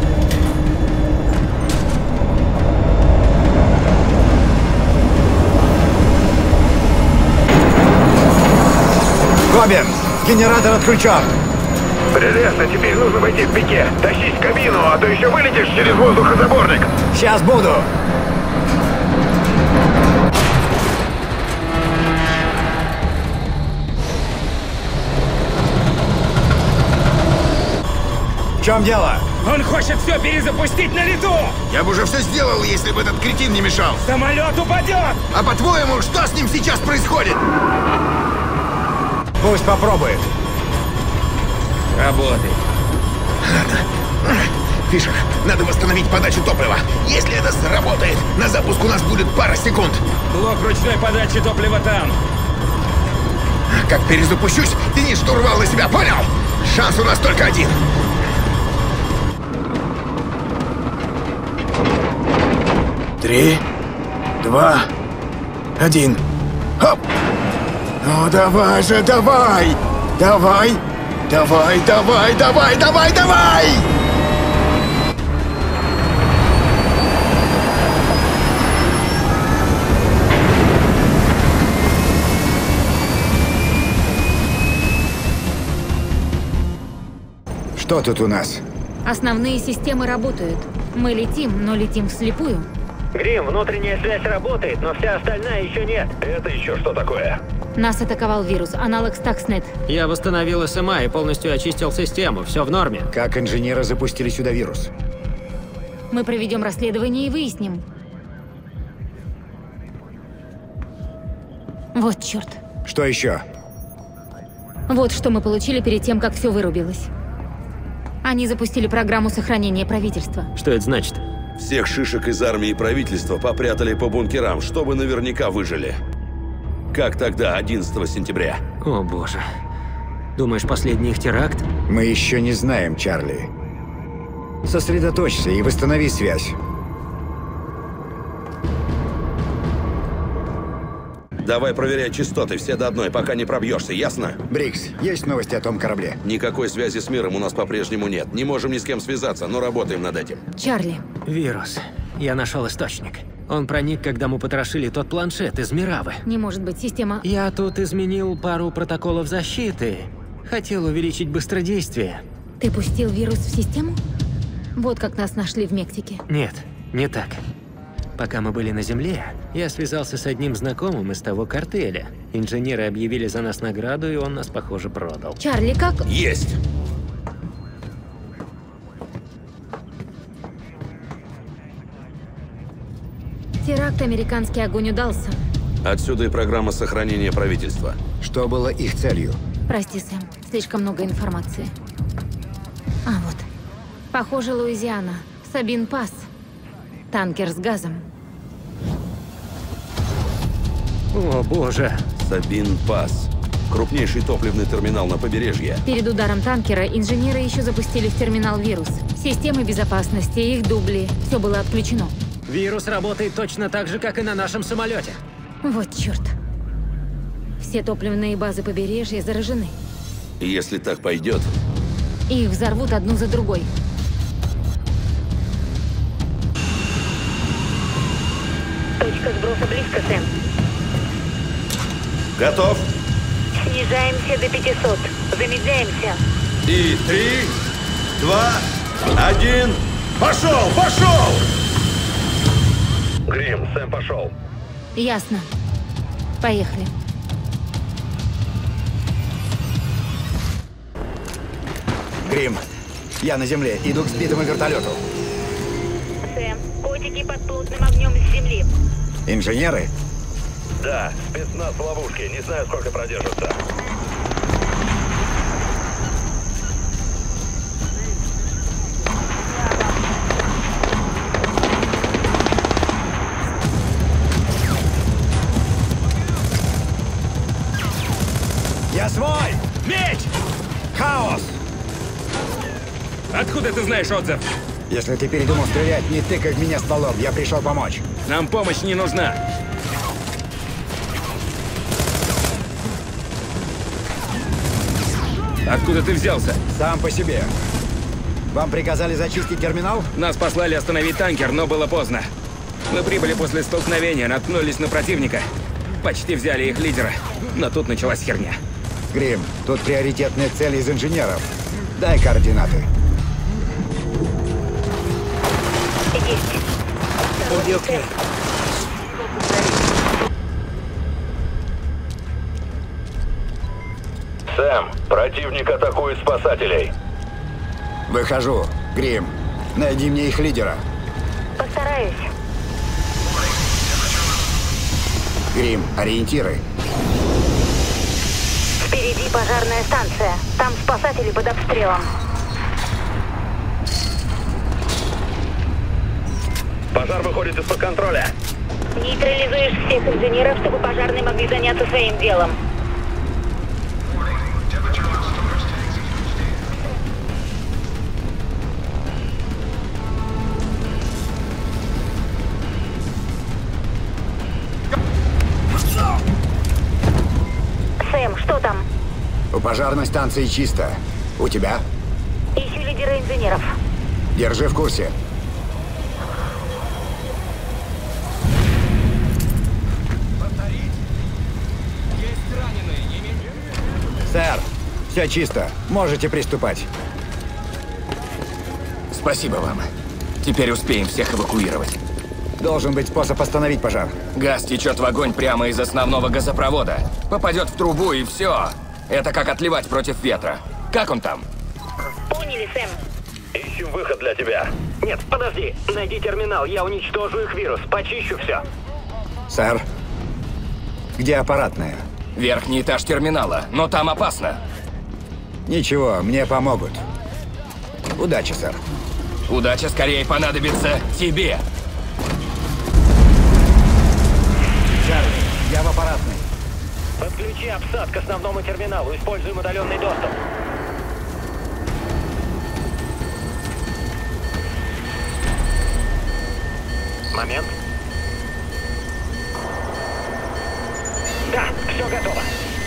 [SPEAKER 2] Кобин! Генератор отключен!
[SPEAKER 3] Прелестно, теперь нужно войти в пике. Тащись в кабину, а то еще вылетишь через воздухозаборник.
[SPEAKER 2] Сейчас буду! чем дело?
[SPEAKER 6] Он хочет все перезапустить на лету!
[SPEAKER 20] Я бы уже все сделал, если бы этот кретин не мешал.
[SPEAKER 6] Самолет упадет!
[SPEAKER 20] А по-твоему, что с ним сейчас происходит?
[SPEAKER 2] Пусть попробует.
[SPEAKER 6] Работает.
[SPEAKER 20] Ладно. Фишер, надо восстановить подачу топлива. Если это сработает, на запуск у нас будет пара секунд.
[SPEAKER 6] Блок ручной подачи топлива там.
[SPEAKER 20] Как перезапущусь, тяни штурвал на себя, понял? Шанс у нас только один. Три, два, один. Хоп! Ну давай же, давай! Давай! Давай, давай, давай, давай, давай!
[SPEAKER 2] Что тут у нас?
[SPEAKER 1] Основные системы работают. Мы летим, но летим вслепую.
[SPEAKER 4] Грим, внутренняя связь работает, но вся остальная еще нет.
[SPEAKER 3] Это еще что такое?
[SPEAKER 1] Нас атаковал вирус, аналог Stuxnet.
[SPEAKER 5] Я восстановил эс эм ай и полностью очистил систему. Все в норме.
[SPEAKER 2] Как инженеры запустили сюда вирус?
[SPEAKER 1] Мы проведем расследование и выясним. Вот черт.
[SPEAKER 2] Что еще?
[SPEAKER 1] Вот что мы получили перед тем, как все вырубилось. Они запустили программу сохранения правительства.
[SPEAKER 5] Что это значит?
[SPEAKER 7] Всех шишек из армии и правительства попрятали по бункерам, чтобы наверняка выжили. Как тогда, одиннадцатого сентября?
[SPEAKER 5] О боже. Думаешь, последний их теракт?
[SPEAKER 2] Мы еще не знаем, Чарли. Сосредоточься и восстанови связь.
[SPEAKER 7] Давай проверять частоты, все до одной, пока не пробьешься, ясно?
[SPEAKER 2] Брикс, есть новости о том корабле?
[SPEAKER 7] Никакой связи с миром у нас по-прежнему нет. Не можем ни с кем связаться, но работаем над этим.
[SPEAKER 1] Чарли.
[SPEAKER 5] Вирус. Я нашел источник. Он проник, когда мы потрошили тот планшет из Миравы.
[SPEAKER 1] Не может быть, система...
[SPEAKER 5] Я тут изменил пару протоколов защиты. Хотел увеличить быстродействие.
[SPEAKER 1] Ты пустил вирус в систему? Вот как нас нашли в Мексике.
[SPEAKER 5] Нет, не так. Пока мы были на Земле, я связался с одним знакомым из того картеля. Инженеры объявили за нас награду, и он нас, похоже, продал.
[SPEAKER 1] Чарли, как...
[SPEAKER 7] Есть!
[SPEAKER 1] Теракт «Американский огонь» удался.
[SPEAKER 7] Отсюда и программа сохранения правительства.
[SPEAKER 2] Что было их целью?
[SPEAKER 1] Прости, Сэм, слишком много информации. А вот. Похоже, Луизиана. Сабин Пасс. Танкер с газом.
[SPEAKER 5] О, боже.
[SPEAKER 7] Сабин Пасс. Крупнейший топливный терминал на побережье.
[SPEAKER 1] Перед ударом танкера инженеры еще запустили в терминал вирус. Системы безопасности, их дубли. Все было отключено.
[SPEAKER 5] Вирус работает точно так же, как и на нашем самолете.
[SPEAKER 1] Вот черт. Все топливные базы побережья заражены.
[SPEAKER 7] Если так пойдет...
[SPEAKER 1] Их взорвут одну за другой.
[SPEAKER 8] Точка сброса близко, Сэм.
[SPEAKER 7] Готов?
[SPEAKER 8] Снижаемся до пятисот. Замедляемся.
[SPEAKER 7] И три, два, один... Пошел! Пошел!
[SPEAKER 3] Грим, Сэм пошел.
[SPEAKER 1] Ясно. Поехали.
[SPEAKER 2] Грим, я на земле. Иду к сбитому вертолету.
[SPEAKER 8] Сэм, котики под плотным огнем с земли.
[SPEAKER 2] Инженеры?
[SPEAKER 3] Да, спецназ в ловушке. Не знаю, сколько продержится.
[SPEAKER 2] Я свой!
[SPEAKER 6] Меч!
[SPEAKER 2] Хаос!
[SPEAKER 6] Откуда ты знаешь отзыв?
[SPEAKER 2] Если ты передумал стрелять, не тыкай в меня стволом. Я пришел помочь.
[SPEAKER 6] Нам помощь не нужна. Откуда ты взялся?
[SPEAKER 2] Сам по себе. Вам приказали зачистить терминал?
[SPEAKER 6] Нас послали остановить танкер, но было поздно. Мы прибыли после столкновения, наткнулись на противника. Почти взяли их лидера, но тут началась херня.
[SPEAKER 2] Грим, тут приоритетная цель из инженеров. Дай координаты.
[SPEAKER 8] Есть.
[SPEAKER 3] Сэм, противник атакует спасателей.
[SPEAKER 2] Выхожу. Грим, найди мне их лидера.
[SPEAKER 8] Постараюсь.
[SPEAKER 2] Грим, ориентиры.
[SPEAKER 8] Впереди пожарная станция. Там спасатели под обстрелом.
[SPEAKER 4] Пожар выходит из-под контроля.
[SPEAKER 8] Нейтрализуешь всех инженеров, чтобы пожарные могли заняться своим делом. Сэм, что там?
[SPEAKER 2] У пожарной станции чисто. У тебя?
[SPEAKER 8] Ищу лидера инженеров.
[SPEAKER 2] Держи в курсе. Сэр, все чисто. Можете приступать.
[SPEAKER 6] Спасибо вам. Теперь успеем всех эвакуировать.
[SPEAKER 2] Должен быть способ остановить пожар.
[SPEAKER 6] Газ течет в огонь прямо из основного газопровода. Попадет в трубу и все. Это как отливать против ветра. Как он там?
[SPEAKER 8] Поняли, Сэм.
[SPEAKER 4] Ищем выход для тебя. Нет, подожди. Найди терминал, я уничтожу их вирус. Почищу все.
[SPEAKER 2] Сэр, где аппаратная?
[SPEAKER 6] Верхний этаж терминала, но там опасно.
[SPEAKER 2] Ничего, мне помогут. Удачи, сэр.
[SPEAKER 6] Удача скорее понадобится тебе.
[SPEAKER 2] Чарли, я в аппаратной.
[SPEAKER 4] Подключи обсад к основному терминалу. Используем удаленный доступ. Момент. Да, все готово.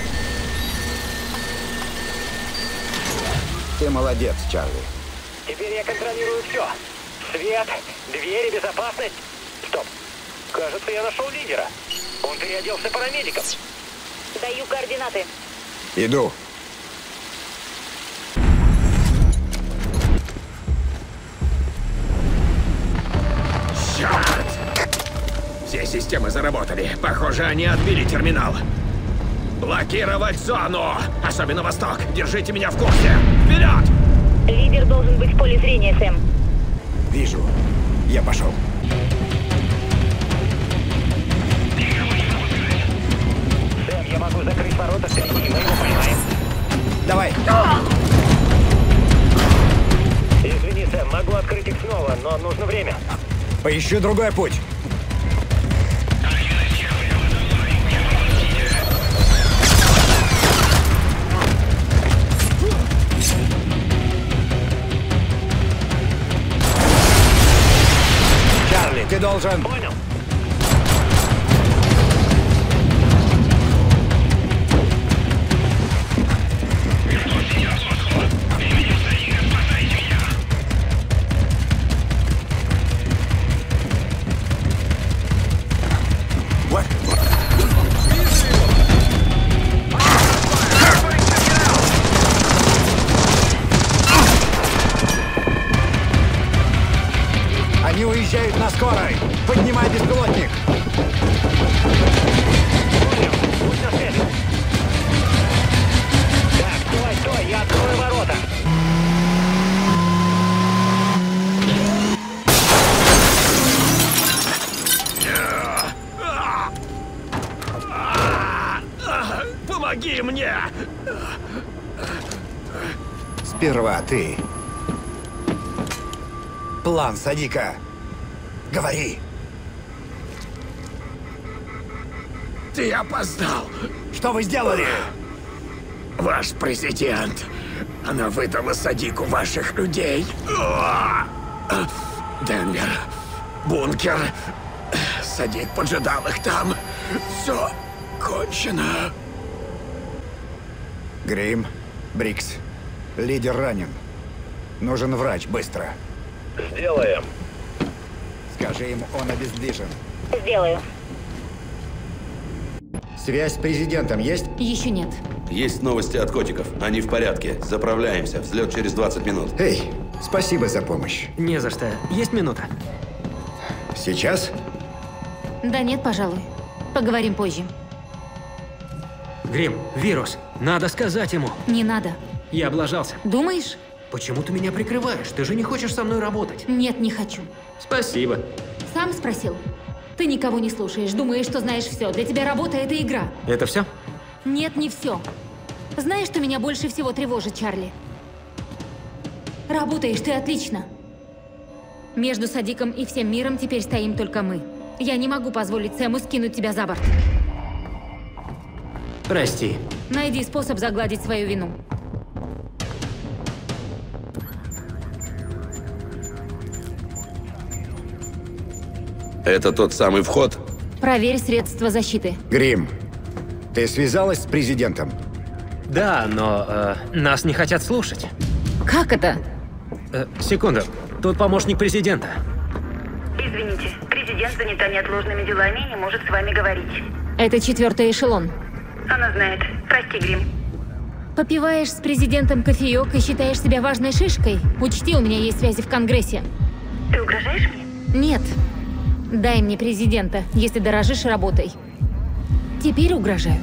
[SPEAKER 2] Ты молодец, Чарли.
[SPEAKER 4] Теперь я контролирую все. Свет, двери, безопасность. Стоп. Кажется, я нашел лидера. Он переоделся парамедиком.
[SPEAKER 8] Даю координаты.
[SPEAKER 2] Иду.
[SPEAKER 20] Черт! Все системы заработали. Похоже, они отбили терминал. Блокировать зону! Особенно восток. Держите меня в курсе. Вперед!
[SPEAKER 8] Лидер должен быть в поле зрения, Сэм.
[SPEAKER 2] Вижу. Я пошел.
[SPEAKER 4] Сэм, я могу закрыть ворота впереди, мы его поймаем.
[SPEAKER 2] Давай.
[SPEAKER 4] Извини, Сэм, могу открыть их снова, но нужно время.
[SPEAKER 2] Поищу другой путь. Чарли, ты должен...
[SPEAKER 4] Понял.
[SPEAKER 2] Они уезжают на скорой. Поднимай беспилотник.
[SPEAKER 4] Понял. Будь на связи. Так, стой, стой, я открою ворота.
[SPEAKER 20] Помоги мне!
[SPEAKER 2] Сперва ты. План Садика. Говори.
[SPEAKER 20] Ты опоздал.
[SPEAKER 2] Что вы сделали?
[SPEAKER 20] Ваш президент. Она выдала Садику ваших людей. Денвер. Бункер. Садик поджидал их там. Все кончено.
[SPEAKER 2] Грим, Брикс. Лидер ранен. Нужен врач, быстро.
[SPEAKER 4] Сделаем.
[SPEAKER 2] Скажи им, он обездвижен.
[SPEAKER 8] Сделаю.
[SPEAKER 2] Связь с президентом есть?
[SPEAKER 1] Еще нет.
[SPEAKER 7] Есть новости от котиков. Они в порядке. Заправляемся. Взлет через двадцать минут.
[SPEAKER 2] Эй, спасибо за помощь.
[SPEAKER 5] Не за что. Есть минута.
[SPEAKER 2] Сейчас?
[SPEAKER 1] Да нет, пожалуй. Поговорим позже.
[SPEAKER 5] Грим, вирус. Надо сказать ему.
[SPEAKER 1] Не надо.
[SPEAKER 5] Я облажался.
[SPEAKER 1] Думаешь?
[SPEAKER 5] Почему ты меня прикрываешь? Ты же не хочешь со мной работать.
[SPEAKER 1] Нет, не хочу.
[SPEAKER 5] Спасибо.
[SPEAKER 1] Сам спросил. Ты никого не слушаешь, думаешь, что знаешь все. Для тебя работа — это игра.
[SPEAKER 5] Это все?
[SPEAKER 1] Нет, не все. Знаешь, что меня больше всего тревожит, Чарли? Работаешь ты отлично. Между Садиком и всем миром теперь стоим только мы. Я не могу позволить Сэму скинуть тебя за борт.
[SPEAKER 5] Прости.
[SPEAKER 1] Найди способ загладить свою вину.
[SPEAKER 7] Это тот самый вход?
[SPEAKER 1] Проверь средства защиты.
[SPEAKER 2] Грим, ты связалась с президентом?
[SPEAKER 5] Да, но э, нас не хотят слушать.
[SPEAKER 1] Как это?
[SPEAKER 5] Э, секунду. Тут помощник президента.
[SPEAKER 12] Извините, президент занята неотложными делами и не может с вами говорить.
[SPEAKER 1] Это четвертый эшелон.
[SPEAKER 12] Она знает. Прости, Грим.
[SPEAKER 1] Попиваешь с президентом кофеек и считаешь себя важной шишкой? Учти, у меня есть связи в Конгрессе.
[SPEAKER 12] Ты угрожаешь мне?
[SPEAKER 1] Нет. Дай мне президента, если дорожишь работой. Теперь угрожаю.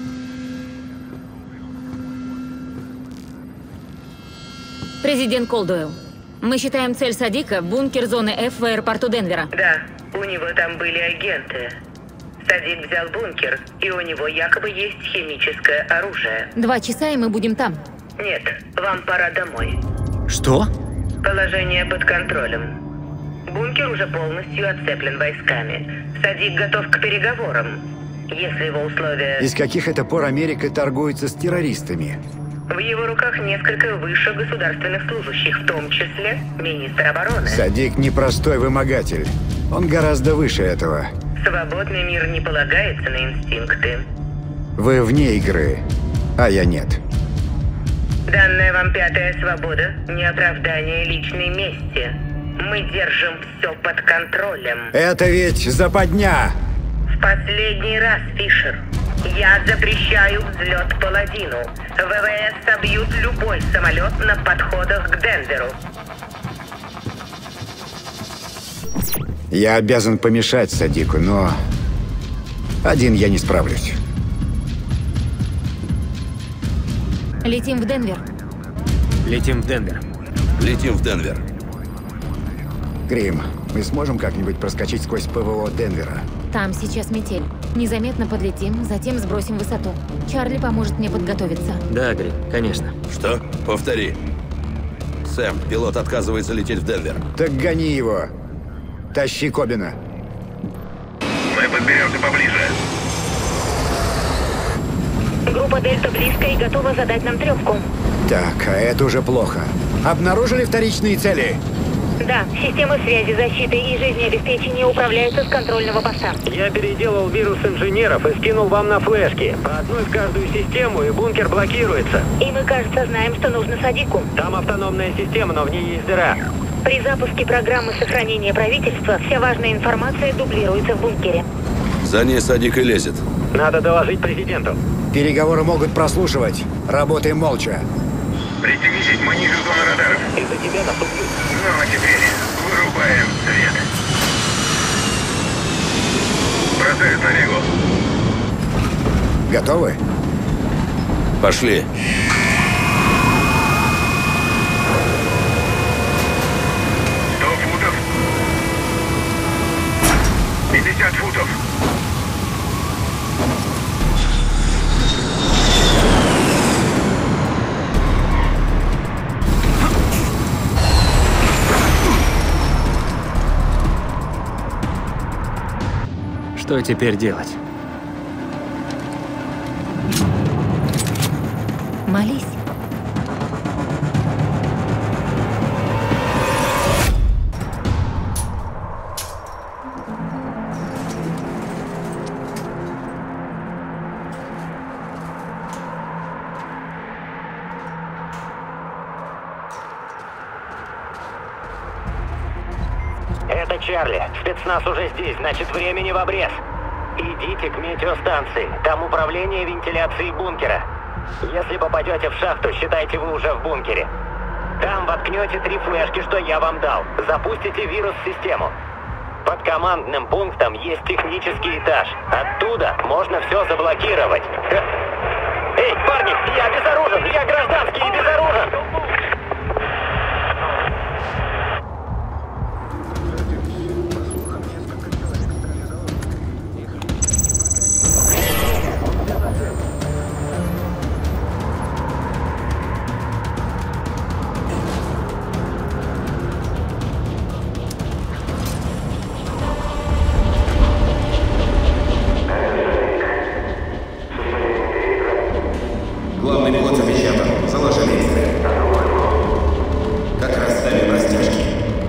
[SPEAKER 1] Президент Колдуэлл. Мы считаем цель Садика — бункер зоны F в аэропорту Денвера.
[SPEAKER 12] Да, у него там были агенты. Садик взял бункер, и у него якобы есть химическое оружие.
[SPEAKER 1] Два часа, и мы будем там.
[SPEAKER 12] Нет, вам пора домой.
[SPEAKER 5] Что?
[SPEAKER 12] Положение под контролем. Бункер уже полностью отцеплен войсками. Садик готов к переговорам. Если его условия...
[SPEAKER 2] И с каких это пор Америка торгуется с террористами?
[SPEAKER 12] В его руках несколько высших государственных служащих, в том числе министр обороны.
[SPEAKER 2] Садик непростой вымогатель. Он гораздо выше этого.
[SPEAKER 12] Свободный мир не полагается на инстинкты.
[SPEAKER 2] Вы вне игры, а я нет.
[SPEAKER 12] Данная вам пятая свобода – не оправдание личной мести. Мы держим все под контролем.
[SPEAKER 2] Это ведь западня!
[SPEAKER 12] В последний раз, Фишер. Я запрещаю взлет Паладину. ВВС собьют любой самолет на подходах к Денверу.
[SPEAKER 2] Я обязан помешать Садику, но один я не справлюсь.
[SPEAKER 1] Летим в Денвер.
[SPEAKER 5] Летим в Денвер.
[SPEAKER 7] Летим в Денвер.
[SPEAKER 2] Грим, мы сможем как-нибудь проскочить сквозь ПВО Денвера?
[SPEAKER 1] Там сейчас метель. Незаметно подлетим, затем сбросим высоту. Чарли поможет мне подготовиться.
[SPEAKER 5] Да, Грим, конечно.
[SPEAKER 7] Что? Повтори. Сэм, пилот отказывается лететь в Денвер.
[SPEAKER 2] Так гони его. Тащи Кобина.
[SPEAKER 10] Мы подберемся поближе.
[SPEAKER 8] Группа Дельта близко и готова задать нам трёпку.
[SPEAKER 2] Так, а это уже плохо. Обнаружили вторичные цели?
[SPEAKER 8] Да, системы связи, защиты и жизнеобеспечения управляются с контрольного поста.
[SPEAKER 4] Я переделал вирус инженеров и скинул вам на флешки. По одной в каждую систему, и бункер блокируется.
[SPEAKER 8] И мы, кажется, знаем, что нужно Садику.
[SPEAKER 4] Там автономная система, но в ней есть дыра.
[SPEAKER 8] При запуске программы сохранения правительства вся важная информация дублируется в бункере.
[SPEAKER 7] За ней Садик и лезет.
[SPEAKER 4] Надо доложить президенту.
[SPEAKER 2] Переговоры могут прослушивать. Работаем молча.
[SPEAKER 10] Пристегнитесь, мы ниже зоны радаров.
[SPEAKER 4] Из-за тебя нас убьют.
[SPEAKER 10] Ну а теперь вырубаем свет. Бросают на бегу.
[SPEAKER 2] Готовы?
[SPEAKER 7] Пошли.
[SPEAKER 10] Сто футов. Пятьдесят футов.
[SPEAKER 5] Что теперь делать?
[SPEAKER 1] Молись.
[SPEAKER 4] Это Чарли. Спецназ уже здесь, значит, времени в обрез. Идите к метеостанции. Там управление вентиляцией бункера. Если попадете в шахту, считайте, вы уже в бункере. Там воткнете три флешки, что я вам дал. Запустите вирус в систему. Под командным пунктом есть технический этаж. Оттуда можно все заблокировать. Эй, парни, я безоружен! Я гражданский и безоружен!
[SPEAKER 21] Главный вход запечатан. Заложи лейстеры. Как раз ставим растяжки.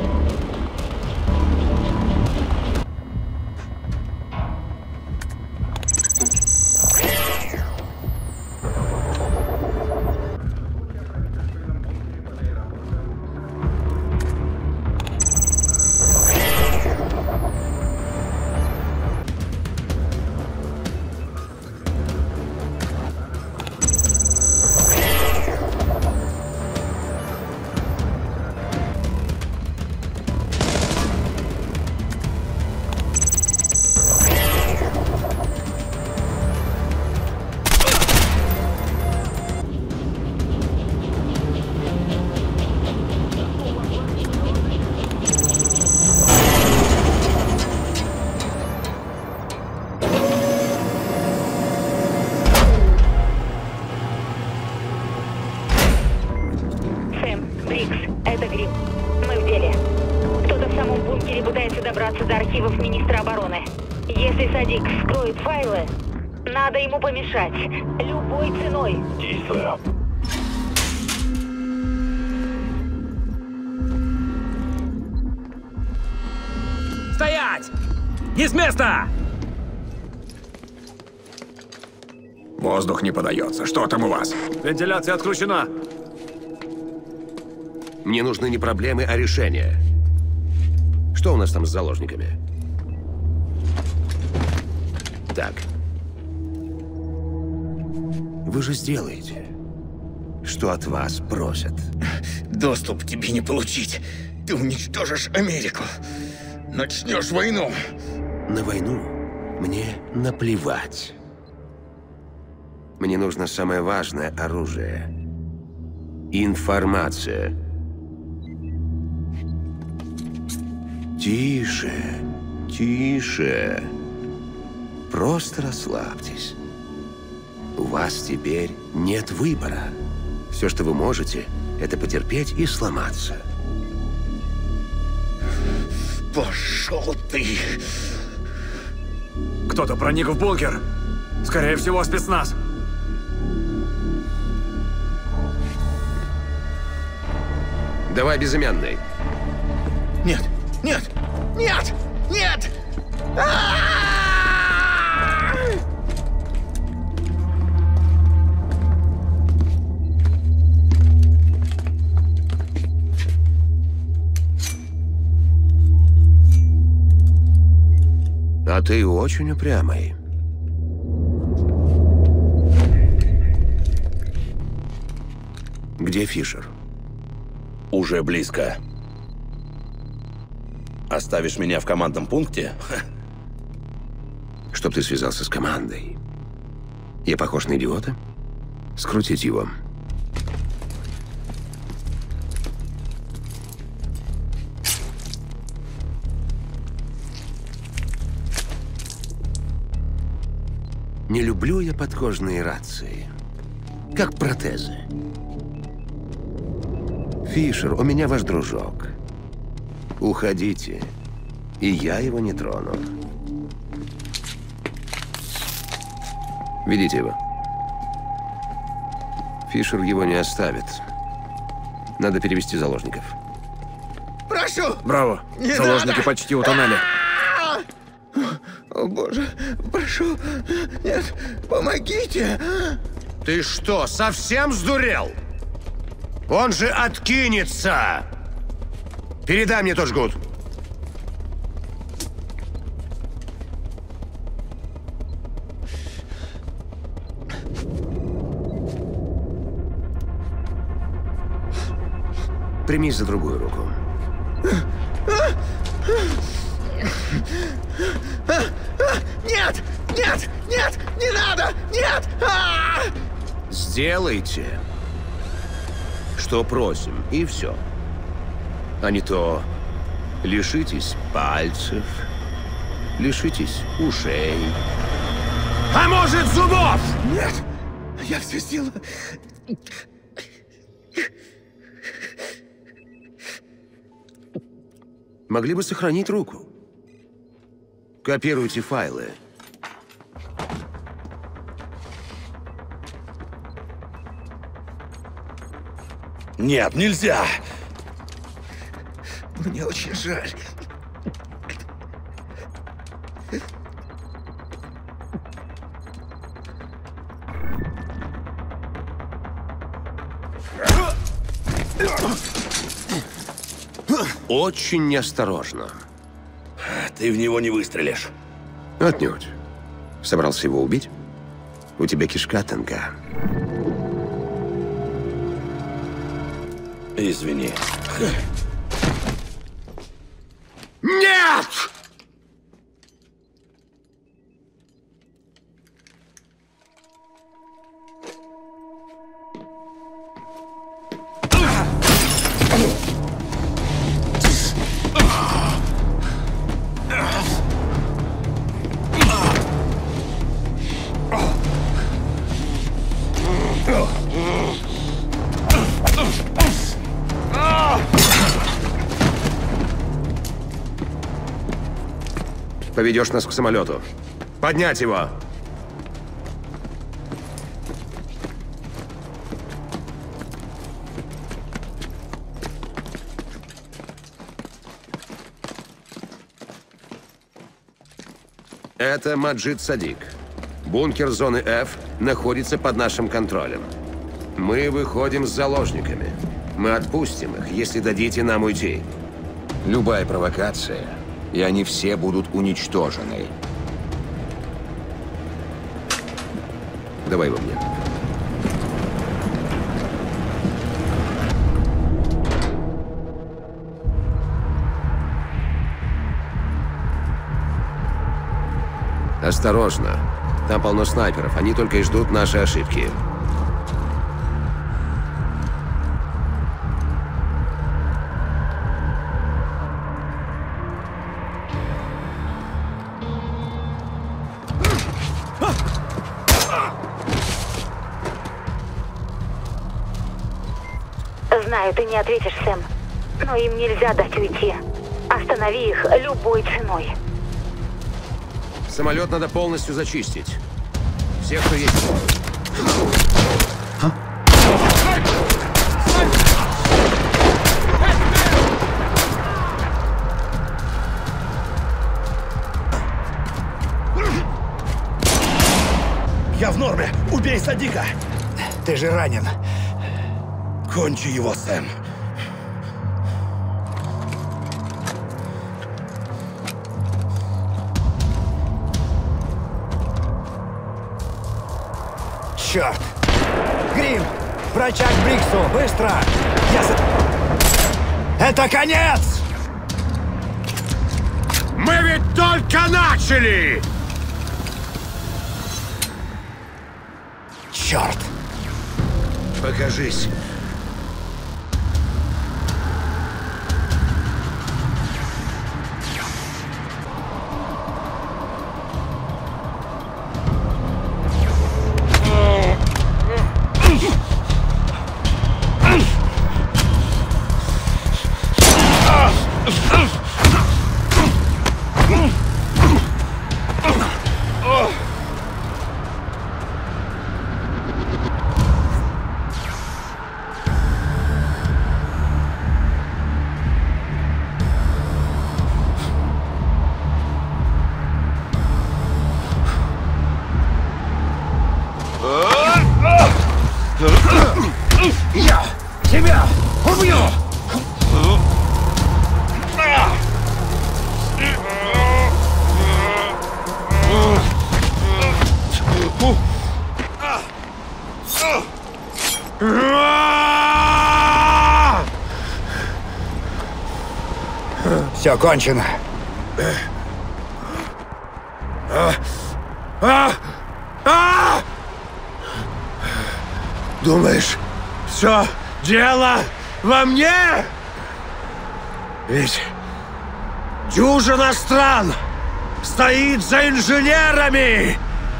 [SPEAKER 8] Надо ему помешать. Любой ценой.
[SPEAKER 3] Действую.
[SPEAKER 6] Стоять! Не с места!
[SPEAKER 20] Воздух не подается. Что там у вас?
[SPEAKER 6] Вентиляция отключена.
[SPEAKER 21] Мне нужны не проблемы, а решения. Что у нас там с заложниками? Так. Вы же сделаете, что от вас просят.
[SPEAKER 11] Доступ тебе не получить. Ты уничтожишь Америку. Начнешь войну.
[SPEAKER 21] На войну мне наплевать. Мне нужно самое важное оружие. Информация. Тише, тише. Просто расслабьтесь. У вас теперь нет выбора. Все, что вы можете, это потерпеть и сломаться.
[SPEAKER 11] Пошел ты!
[SPEAKER 6] Кто-то проник в бункер. Скорее всего, спецназ.
[SPEAKER 21] Давай, безымянный.
[SPEAKER 11] Нет, нет, нет, нет! А-а-а!
[SPEAKER 21] А ты очень упрямый. Где Фишер?
[SPEAKER 7] Уже близко. Оставишь меня в командном пункте?
[SPEAKER 21] Чтоб ты связался с командой. Я похож на идиота? Скрутить его. Не люблю я подкожные рации. Как протезы. Фишер, у меня ваш дружок. Уходите, и я его не трону. Ведите его. Фишер его не оставит. Надо перевести заложников.
[SPEAKER 11] Прошу!
[SPEAKER 6] Браво!
[SPEAKER 11] Не
[SPEAKER 6] Заложники
[SPEAKER 11] надо!
[SPEAKER 6] почти утонали.
[SPEAKER 11] О, боже, прошу, нет, помогите!
[SPEAKER 14] Ты что, совсем сдурел? Он же откинется! Передай мне тот жгут.
[SPEAKER 21] Примись за другую руку.
[SPEAKER 11] Нет! Нет! Нет! Не надо! Нет! А!
[SPEAKER 21] Сделайте, что просим, и все. А не то лишитесь пальцев, лишитесь ушей.
[SPEAKER 14] А может, зубов?
[SPEAKER 11] Нет! Я все сделал.
[SPEAKER 21] Могли бы сохранить руку. Копируйте файлы.
[SPEAKER 14] Нет, нельзя! Мне очень жаль.
[SPEAKER 21] Очень неосторожно.
[SPEAKER 14] Ты в него не выстрелишь.
[SPEAKER 21] Отнюдь. Собрался его убить? У тебя кишка тонка.
[SPEAKER 14] Извини. Нет!
[SPEAKER 21] Поведешь нас к самолету. Поднять его! Это Маджид Садик. Бункер зоны F находится под нашим контролем. Мы выходим с заложниками. Мы отпустим их, если дадите нам уйти.
[SPEAKER 11] Любая провокация, и они все будут уничтожены.
[SPEAKER 21] Давай его мне. Осторожно. Там полно снайперов. Они только и ждут наши ошибки.
[SPEAKER 8] Знаю, ты не ответишь, Сэм. Но им нельзя дать уйти. Останови их любой ценой.
[SPEAKER 21] Самолет надо полностью зачистить. Всех, кто есть. А?
[SPEAKER 14] Я в норме! Убей Садика!
[SPEAKER 2] Ты же ранен.
[SPEAKER 14] Кончи его, Сэм.
[SPEAKER 2] Черт! Грим! Врача к Бриксу! Быстро! Я за... Это конец!
[SPEAKER 14] Мы ведь только начали!
[SPEAKER 2] Черт!
[SPEAKER 14] Покажись.
[SPEAKER 2] Я тебя убью! Все кончено.
[SPEAKER 14] А! А! А! Думаешь, все дело во мне? Ведь дюжина стран стоит за инженерами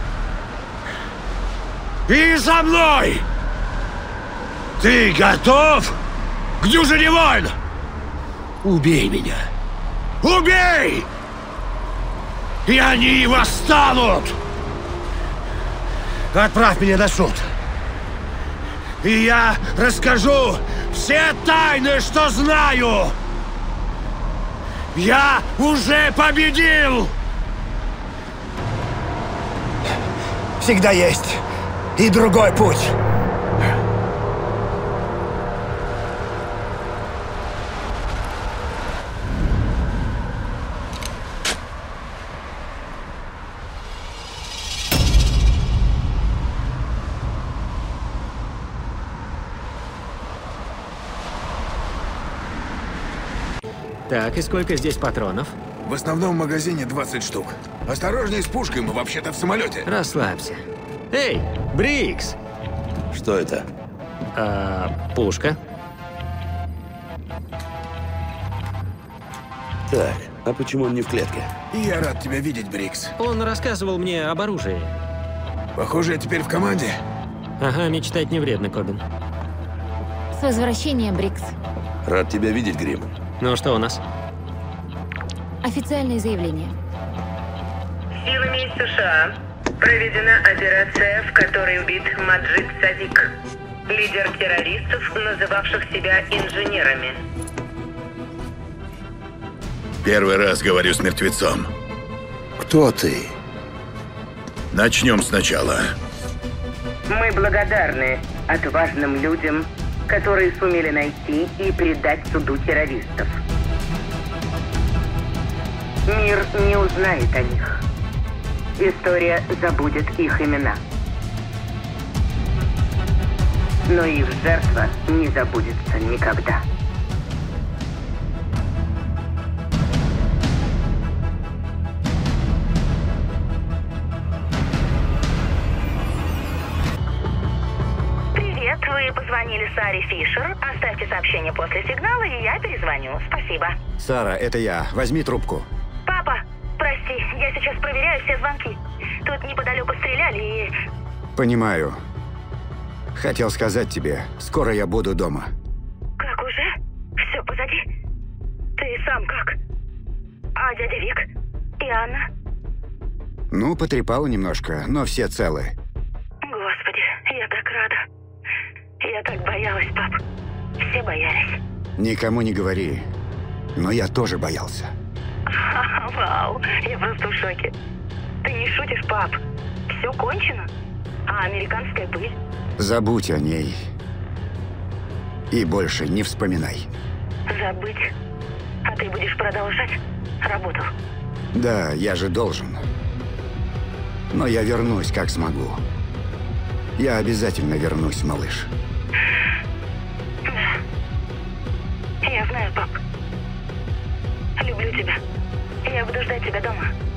[SPEAKER 14] и за мной. Ты готов к дюжине войн? Убей меня. Убей! И они восстанут! Отправь меня на суд. И я расскажу все тайны, что знаю! Я уже победил!
[SPEAKER 11] Всегда есть и другой путь.
[SPEAKER 5] Так, и сколько здесь патронов?
[SPEAKER 20] В основном магазине двадцать штук. Осторожней с пушкой, мы вообще-то в самолете.
[SPEAKER 5] Расслабься. Эй, Брикс!
[SPEAKER 7] Что это?
[SPEAKER 5] А, пушка.
[SPEAKER 7] Так, а почему он не в клетке?
[SPEAKER 20] Я рад тебя видеть, Брикс.
[SPEAKER 5] Он рассказывал мне об оружии.
[SPEAKER 20] Похоже, я теперь в команде.
[SPEAKER 5] Ага, мечтать не вредно, Кобин.
[SPEAKER 1] С возвращением, Брикс.
[SPEAKER 7] Рад тебя видеть, Грим.
[SPEAKER 5] Ну что у нас?
[SPEAKER 1] Официальное заявление.
[SPEAKER 12] Силами США проведена операция, в которой убит Маджид Садик, лидер террористов, называвших себя инженерами.
[SPEAKER 17] Первый раз говорю с мертвецом.
[SPEAKER 21] Кто ты?
[SPEAKER 17] Начнем сначала.
[SPEAKER 12] Мы благодарны отважным людям, которые сумели найти и предать суду террористов. Мир не узнает о них. История забудет их имена. Но их жертва не забудется никогда.
[SPEAKER 8] Привет, вы позвонили Саре Фишер. Оставьте сообщение после сигнала, и я перезвоню. Спасибо.
[SPEAKER 2] Сара, это я. Возьми трубку.
[SPEAKER 8] Папа, прости, я сейчас проверяю все звонки. Тут неподалеку стреляли и...
[SPEAKER 2] Понимаю. Хотел сказать тебе, скоро я буду дома.
[SPEAKER 8] Как уже? Все позади? Ты сам как? А дядя Вик? И Анна?
[SPEAKER 2] Ну, потрепал немножко, но все целы.
[SPEAKER 8] Господи, я так рада. Я так боялась, пап. Все боялись.
[SPEAKER 2] Никому не говори, но я тоже боялся.
[SPEAKER 8] Вау, я просто в шоке. Ты не шутишь, пап? Все кончено? А американская пыль?
[SPEAKER 2] Забудь о ней. И больше не вспоминай.
[SPEAKER 8] Забыть? А ты будешь продолжать работу?
[SPEAKER 2] Да, я же должен. Но я вернусь, как смогу. Я обязательно вернусь, малыш.
[SPEAKER 8] Да. Я знаю, пап. Люблю тебя. Я буду ждать тебя дома.